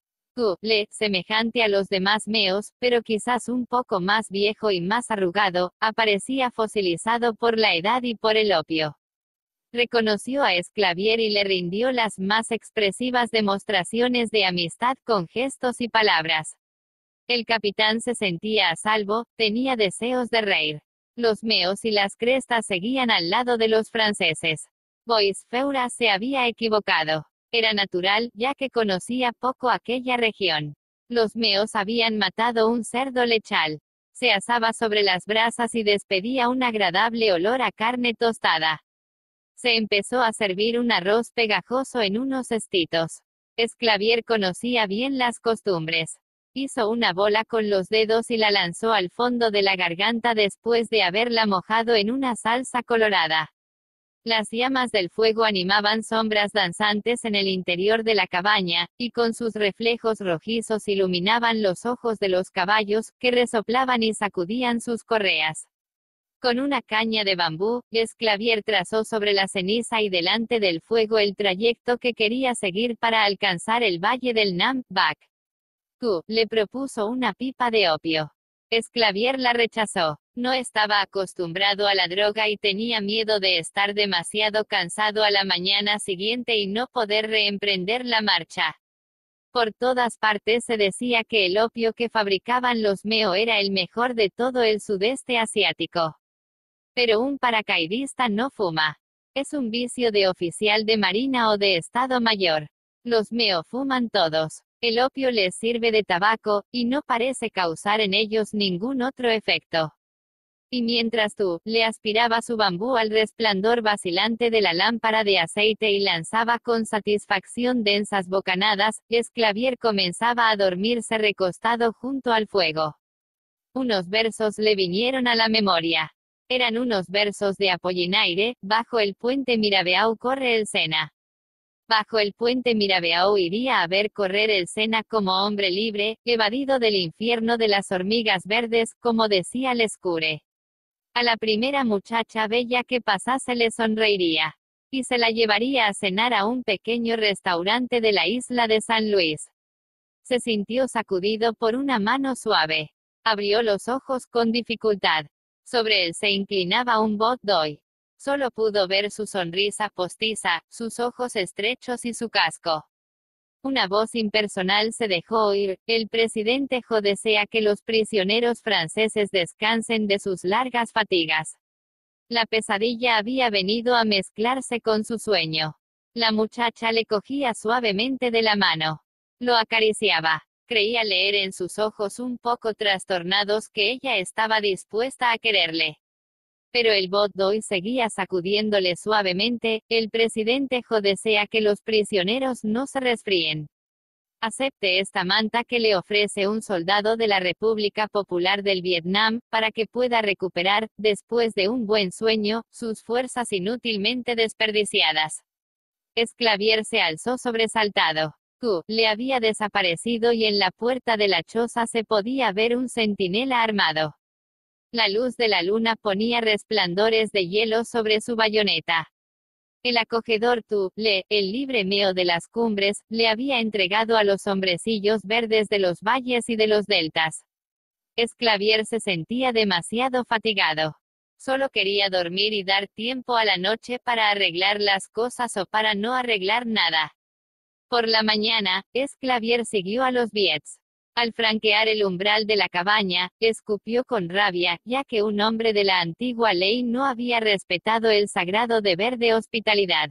Semejante a los demás meos, pero quizás un poco más viejo y más arrugado, aparecía fosilizado por la edad y por el opio. Reconoció a Esclavier y le rindió las más expresivas demostraciones de amistad con gestos y palabras. El capitán se sentía a salvo, tenía deseos de reír. Los meos y las crestas seguían al lado de los franceses. Boisfeura se había equivocado. Era natural, ya que conocía poco aquella región. Los meos habían matado un cerdo lechal. Se asaba sobre las brasas y despedía un agradable olor a carne tostada. Se empezó a servir un arroz pegajoso en unos estitos. Esclavier conocía bien las costumbres. Hizo una bola con los dedos y la lanzó al fondo de la garganta después de haberla mojado en una salsa colorada. Las llamas del fuego animaban sombras danzantes en el interior de la cabaña, y con sus reflejos rojizos iluminaban los ojos de los caballos, que resoplaban y sacudían sus correas. Con una caña de bambú, Esclavier trazó sobre la ceniza y delante del fuego el trayecto que quería seguir para alcanzar el valle del Nam Bac. Le propuso una pipa de opio. Esclavier la rechazó. No estaba acostumbrado a la droga y tenía miedo de estar demasiado cansado a la mañana siguiente y no poder reemprender la marcha. Por todas partes se decía que el opio que fabricaban los meo era el mejor de todo el sudeste asiático. Pero un paracaidista no fuma. Es un vicio de oficial de marina o de estado mayor. Los meo fuman todos. El opio les sirve de tabaco, y no parece causar en ellos ningún otro efecto. Y mientras le aspiraba su bambú al resplandor vacilante de la lámpara de aceite y lanzaba con satisfacción densas bocanadas, Esclavier comenzaba a dormirse recostado junto al fuego. Unos versos le vinieron a la memoria. Eran unos versos de Apollinaire: bajo el puente Mirabeau corre el Sena. Bajo el puente Mirabeau iría a ver correr el Sena como hombre libre, evadido del infierno de las hormigas verdes, como decía Lescure. A la primera muchacha bella que pasase le sonreiría. Y se la llevaría a cenar a un pequeño restaurante de la isla de San Luis. Se sintió sacudido por una mano suave. Abrió los ojos con dificultad. Sobre él se inclinaba un bot d'oeil. Solo pudo ver su sonrisa postiza, sus ojos estrechos y su casco. Una voz impersonal se dejó oír: el presidente Jo desea que los prisioneros franceses descansen de sus largas fatigas. La pesadilla había venido a mezclarse con su sueño. La muchacha le cogía suavemente de la mano. Lo acariciaba. Creía leer en sus ojos un poco trastornados que ella estaba dispuesta a quererle. Pero el Bot-Doi seguía sacudiéndole suavemente. El presidente Jo desea que los prisioneros no se resfríen. Acepte esta manta que le ofrece un soldado de la República Popular del Vietnam, para que pueda recuperar, después de un buen sueño, sus fuerzas inútilmente desperdiciadas. Esclavier se alzó sobresaltado. Q le había desaparecido y en la puerta de la choza se podía ver un centinela armado. La luz de la luna ponía resplandores de hielo sobre su bayoneta. El acogedor el libre meo de las cumbres, le había entregado a los hombrecillos verdes de los valles y de los deltas. Esclavier se sentía demasiado fatigado. Solo quería dormir y dar tiempo a la noche para arreglar las cosas o para no arreglar nada. Por la mañana, Esclavier siguió a los Viets. Al franquear el umbral de la cabaña, escupió con rabia, ya que un hombre de la antigua ley no había respetado el sagrado deber de hospitalidad.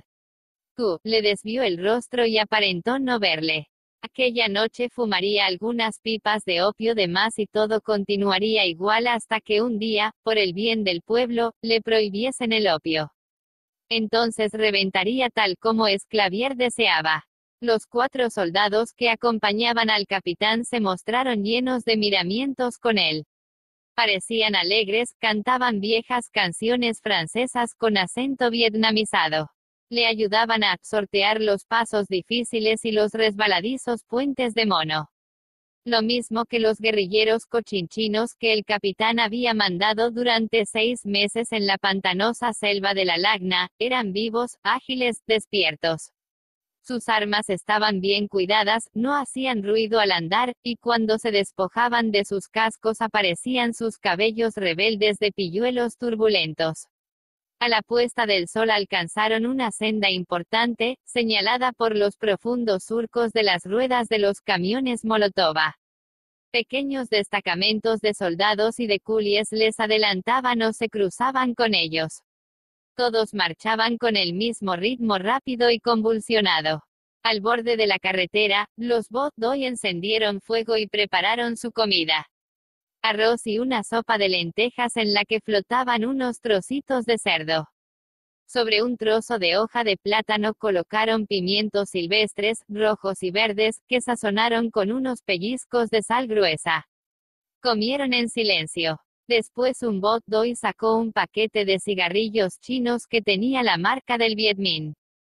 Q le desvió el rostro y aparentó no verle. Aquella noche fumaría algunas pipas de opio de más y todo continuaría igual hasta que un día, por el bien del pueblo, le prohibiesen el opio. Entonces reventaría tal como Esclavier deseaba. Los 4 soldados que acompañaban al capitán se mostraron llenos de miramientos con él. Parecían alegres, cantaban viejas canciones francesas con acento vietnamizado. Le ayudaban a sortear los pasos difíciles y los resbaladizos puentes de mono. Lo mismo que los guerrilleros cochinchinos que el capitán había mandado durante 6 meses en la pantanosa selva de la Lagna, eran vivos, ágiles, despiertos. Sus armas estaban bien cuidadas, no hacían ruido al andar, y cuando se despojaban de sus cascos aparecían sus cabellos rebeldes de pilluelos turbulentos. A la puesta del sol alcanzaron una senda importante, señalada por los profundos surcos de las ruedas de los camiones Molotova. Pequeños destacamentos de soldados y de coolies les adelantaban o se cruzaban con ellos. Todos marchaban con el mismo ritmo rápido y convulsionado. Al borde de la carretera, los Bot-Doi encendieron fuego y prepararon su comida. Arroz y una sopa de lentejas en la que flotaban unos trocitos de cerdo. Sobre un trozo de hoja de plátano colocaron pimientos silvestres, rojos y verdes, que sazonaron con unos pellizcos de sal gruesa. Comieron en silencio. Después un Bot-Doi sacó un paquete de cigarrillos chinos que tenía la marca del Viet Minh.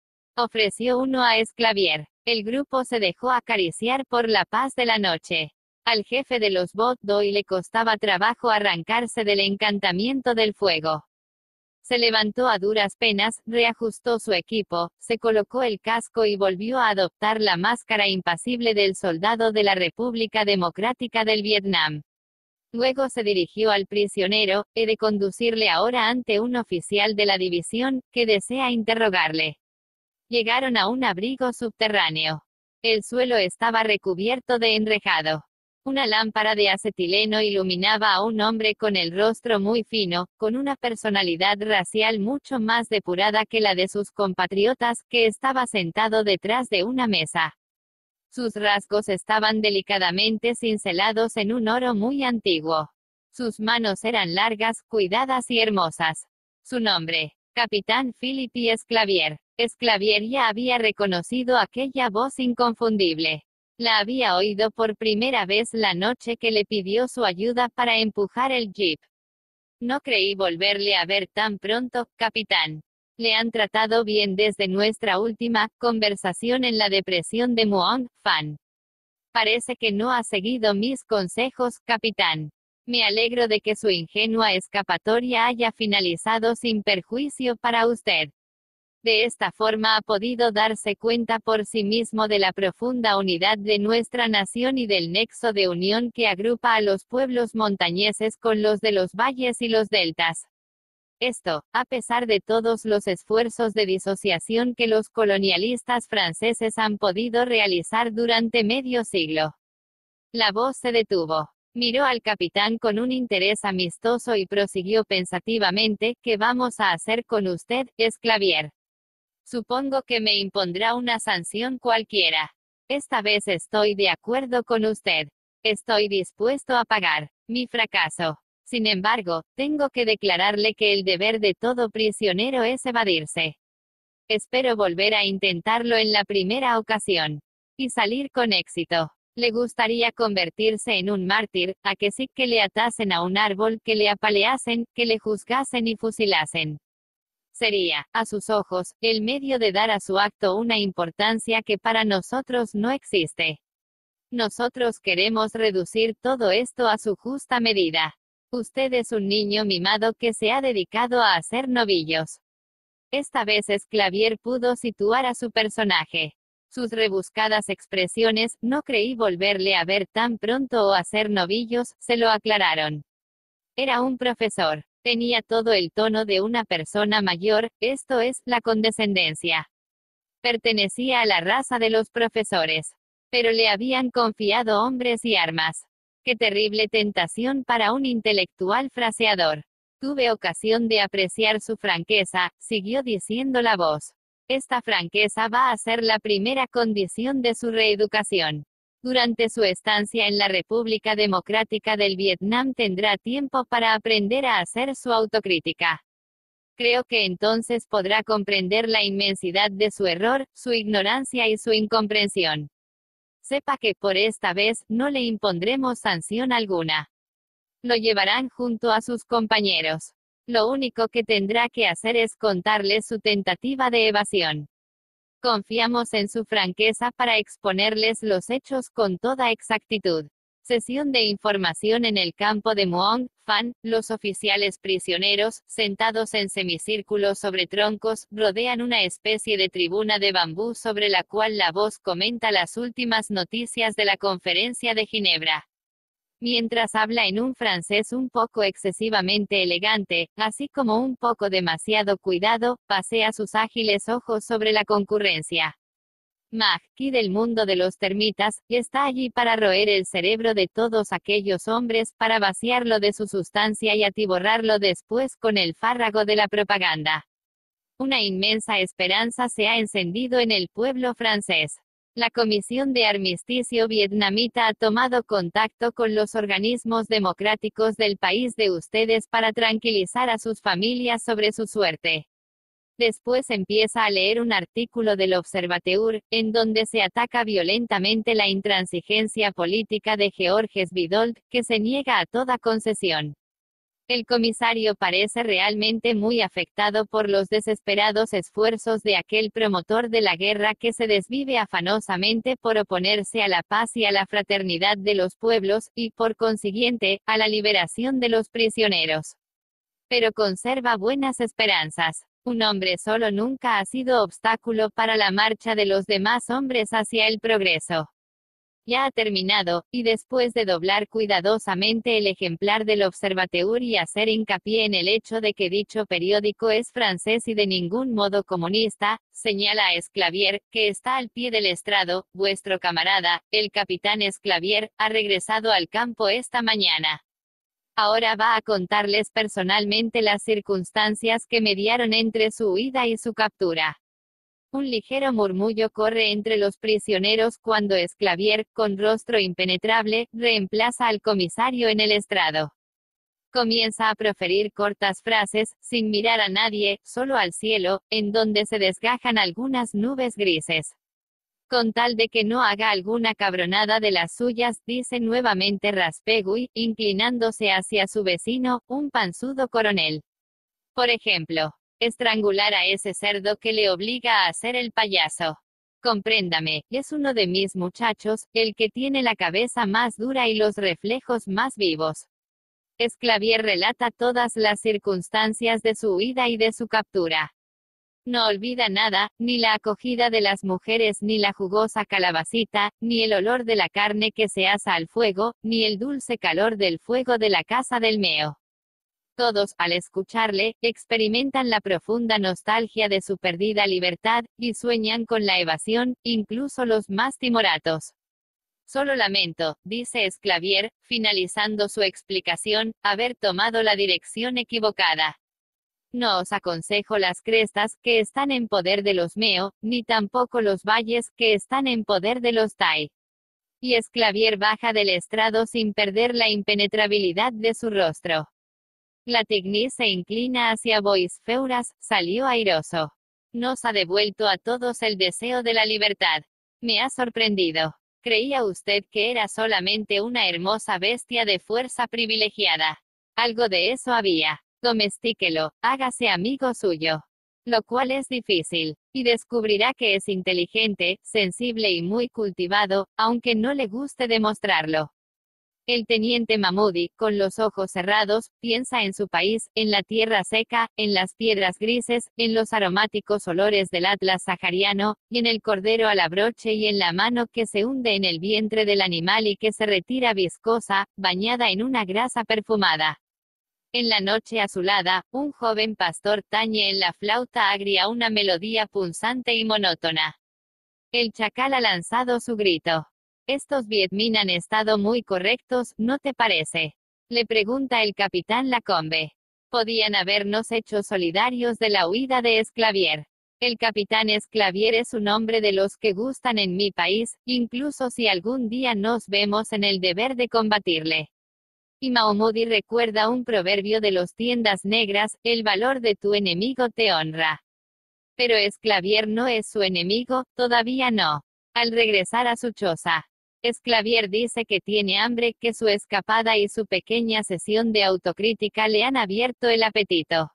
Ofreció uno a Esclavier. El grupo se dejó acariciar por la paz de la noche. Al jefe de los Bot-Doi le costaba trabajo arrancarse del encantamiento del fuego. Se levantó a duras penas, reajustó su equipo, se colocó el casco y volvió a adoptar la máscara impasible del soldado de la República Democrática del Vietnam. Luego se dirigió al prisionero. He de conducirle ahora ante un oficial de la división, que desea interrogarle. Llegaron a un abrigo subterráneo. El suelo estaba recubierto de enrejado. Una lámpara de acetileno iluminaba a un hombre con el rostro muy fino, con una personalidad racial mucho más depurada que la de sus compatriotas, que estaba sentado detrás de una mesa. Sus rasgos estaban delicadamente cincelados en un oro muy antiguo. Sus manos eran largas, cuidadas y hermosas. Su nombre, Capitán Philippe Esclavier. Esclavier ya había reconocido aquella voz inconfundible. La había oído por primera vez la noche que le pidió su ayuda para empujar el jeep. No creí volverle a ver tan pronto, capitán. Le han tratado bien desde nuestra última conversación en la depresión de Muong Fan. Parece que no ha seguido mis consejos, capitán. Me alegro de que su ingenua escapatoria haya finalizado sin perjuicio para usted. De esta forma ha podido darse cuenta por sí mismo de la profunda unidad de nuestra nación y del nexo de unión que agrupa a los pueblos montañeses con los de los valles y los deltas. Esto, a pesar de todos los esfuerzos de disociación que los colonialistas franceses han podido realizar durante medio siglo. La voz se detuvo. Miró al capitán con un interés amistoso y prosiguió pensativamente: ¿qué vamos a hacer con usted, Esclavier? Supongo que me impondrá una sanción cualquiera. Esta vez estoy de acuerdo con usted. Estoy dispuesto a pagar mi fracaso. Sin embargo, tengo que declararle que el deber de todo prisionero es evadirse. Espero volver a intentarlo en la primera ocasión. Y salir con éxito. Le gustaría convertirse en un mártir, a que sí que le atasen a un árbol, que le apaleasen, que le juzgasen y fusilasen. Sería, a sus ojos, el medio de dar a su acto una importancia que para nosotros no existe. Nosotros queremos reducir todo esto a su justa medida. Usted es un niño mimado que se ha dedicado a hacer novillos. Esta vez Esclavier pudo situar a su personaje. Sus rebuscadas expresiones, no creí volverle a ver tan pronto o hacer novillos, se lo aclararon. Era un profesor. Tenía todo el tono de una persona mayor, esto es, la condescendencia. Pertenecía a la raza de los profesores. Pero le habían confiado hombres y armas. Qué terrible tentación para un intelectual fraseador. Tuve ocasión de apreciar su franqueza, siguió diciendo la voz. Esta franqueza va a ser la primera condición de su reeducación. Durante su estancia en la República Democrática del Vietnam tendrá tiempo para aprender a hacer su autocrítica. Creo que entonces podrá comprender la inmensidad de su error, su ignorancia y su incomprensión. Sepa que por esta vez no le impondremos sanción alguna. Lo llevarán junto a sus compañeros. Lo único que tendrá que hacer es contarles su tentativa de evasión. Confiamos en su franqueza para exponerles los hechos con toda exactitud. Sesión de información en el campo de Muong Phan. Los oficiales prisioneros, sentados en semicírculo sobre troncos, rodean una especie de tribuna de bambú sobre la cual la voz comenta las últimas noticias de la Conferencia de Ginebra. Mientras habla en un francés un poco excesivamente elegante, así como un poco demasiado cuidado, pasea sus ágiles ojos sobre la concurrencia. Magki del mundo de los termitas, está allí para roer el cerebro de todos aquellos hombres, para vaciarlo de su sustancia y atiborrarlo después con el fárrago de la propaganda. Una inmensa esperanza se ha encendido en el pueblo francés. La Comisión de Armisticio Vietnamita ha tomado contacto con los organismos democráticos del país de ustedes para tranquilizar a sus familias sobre su suerte. Después empieza a leer un artículo del Observateur, en donde se ataca violentamente la intransigencia política de Georges Bidault, que se niega a toda concesión. El comisario parece realmente muy afectado por los desesperados esfuerzos de aquel promotor de la guerra que se desvive afanosamente por oponerse a la paz y a la fraternidad de los pueblos, y, por consiguiente, a la liberación de los prisioneros. Pero conserva buenas esperanzas. Un hombre solo nunca ha sido obstáculo para la marcha de los demás hombres hacia el progreso. Ya ha terminado, y después de doblar cuidadosamente el ejemplar del Observateur y hacer hincapié en el hecho de que dicho periódico es francés y de ningún modo comunista, señala a Esclavier, que está al pie del estrado: vuestro camarada, el capitán Esclavier, ha regresado al campo esta mañana. Ahora va a contarles personalmente las circunstancias que mediaron entre su huida y su captura. Un ligero murmullo corre entre los prisioneros cuando Esclavier, con rostro impenetrable, reemplaza al comisario en el estrado. Comienza a proferir cortas frases, sin mirar a nadie, solo al cielo, en donde se desgajan algunas nubes grises. Con tal de que no haga alguna cabronada de las suyas, dice nuevamente Raspegui, inclinándose hacia su vecino, un panzudo coronel. Por ejemplo, estrangular a ese cerdo que le obliga a hacer el payaso. Compréndame, es uno de mis muchachos, el que tiene la cabeza más dura y los reflejos más vivos. Esclavier relata todas las circunstancias de su huida y de su captura. No olvida nada, ni la acogida de las mujeres, ni la jugosa calabacita, ni el olor de la carne que se asa al fuego, ni el dulce calor del fuego de la casa del meo. Todos, al escucharle, experimentan la profunda nostalgia de su perdida libertad, y sueñan con la evasión, incluso los más timoratos. Solo lamento, dice Esclavier, finalizando su explicación, haber tomado la dirección equivocada. No os aconsejo las crestas, que están en poder de los Meo, ni tampoco los valles, que están en poder de los Tai. Y Esclavier baja del estrado sin perder la impenetrabilidad de su rostro. Latigny se inclina hacia Boisfeuras, salió airoso. Nos ha devuelto a todos el deseo de la libertad. Me ha sorprendido. Creía usted que era solamente una hermosa bestia de fuerza privilegiada. Algo de eso había. Domestíquelo, hágase amigo suyo. Lo cual es difícil, y descubrirá que es inteligente, sensible y muy cultivado, aunque no le guste demostrarlo. El teniente Mahmoudi, con los ojos cerrados, piensa en su país, en la tierra seca, en las piedras grises, en los aromáticos olores del Atlas sahariano, y en el cordero a la broche y en la mano que se hunde en el vientre del animal y que se retira viscosa, bañada en una grasa perfumada. En la noche azulada, un joven pastor tañe en la flauta agria una melodía punzante y monótona. El chacal ha lanzado su grito. Estos Vietmin han estado muy correctos, ¿no te parece? Le pregunta el capitán Lacombe. Podían habernos hecho solidarios de la huida de Esclavier. El capitán Esclavier es un hombre de los que gustan en mi país, incluso si algún día nos vemos en el deber de combatirle. Y Mahmoudi recuerda un proverbio de los tiendas negras, el valor de tu enemigo te honra. Pero Esclavier no es su enemigo, todavía no. Al regresar a su choza, Esclavier dice que tiene hambre, que su escapada y su pequeña sesión de autocrítica le han abierto el apetito.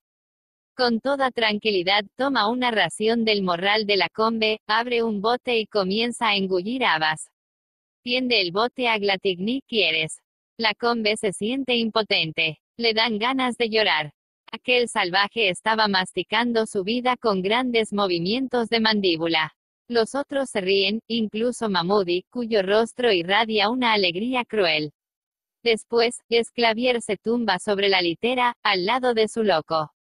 Con toda tranquilidad toma una ración del morral de Lacombe, abre un bote y comienza a engullir habas. Tiende el bote a Glatigny, ¿quieres? Lacombe se siente impotente. Le dan ganas de llorar. Aquel salvaje estaba masticando su vida con grandes movimientos de mandíbula. Los otros se ríen, incluso Mahmoudi, cuyo rostro irradia una alegría cruel. Después, Esclavier se tumba sobre la litera, al lado de su loco.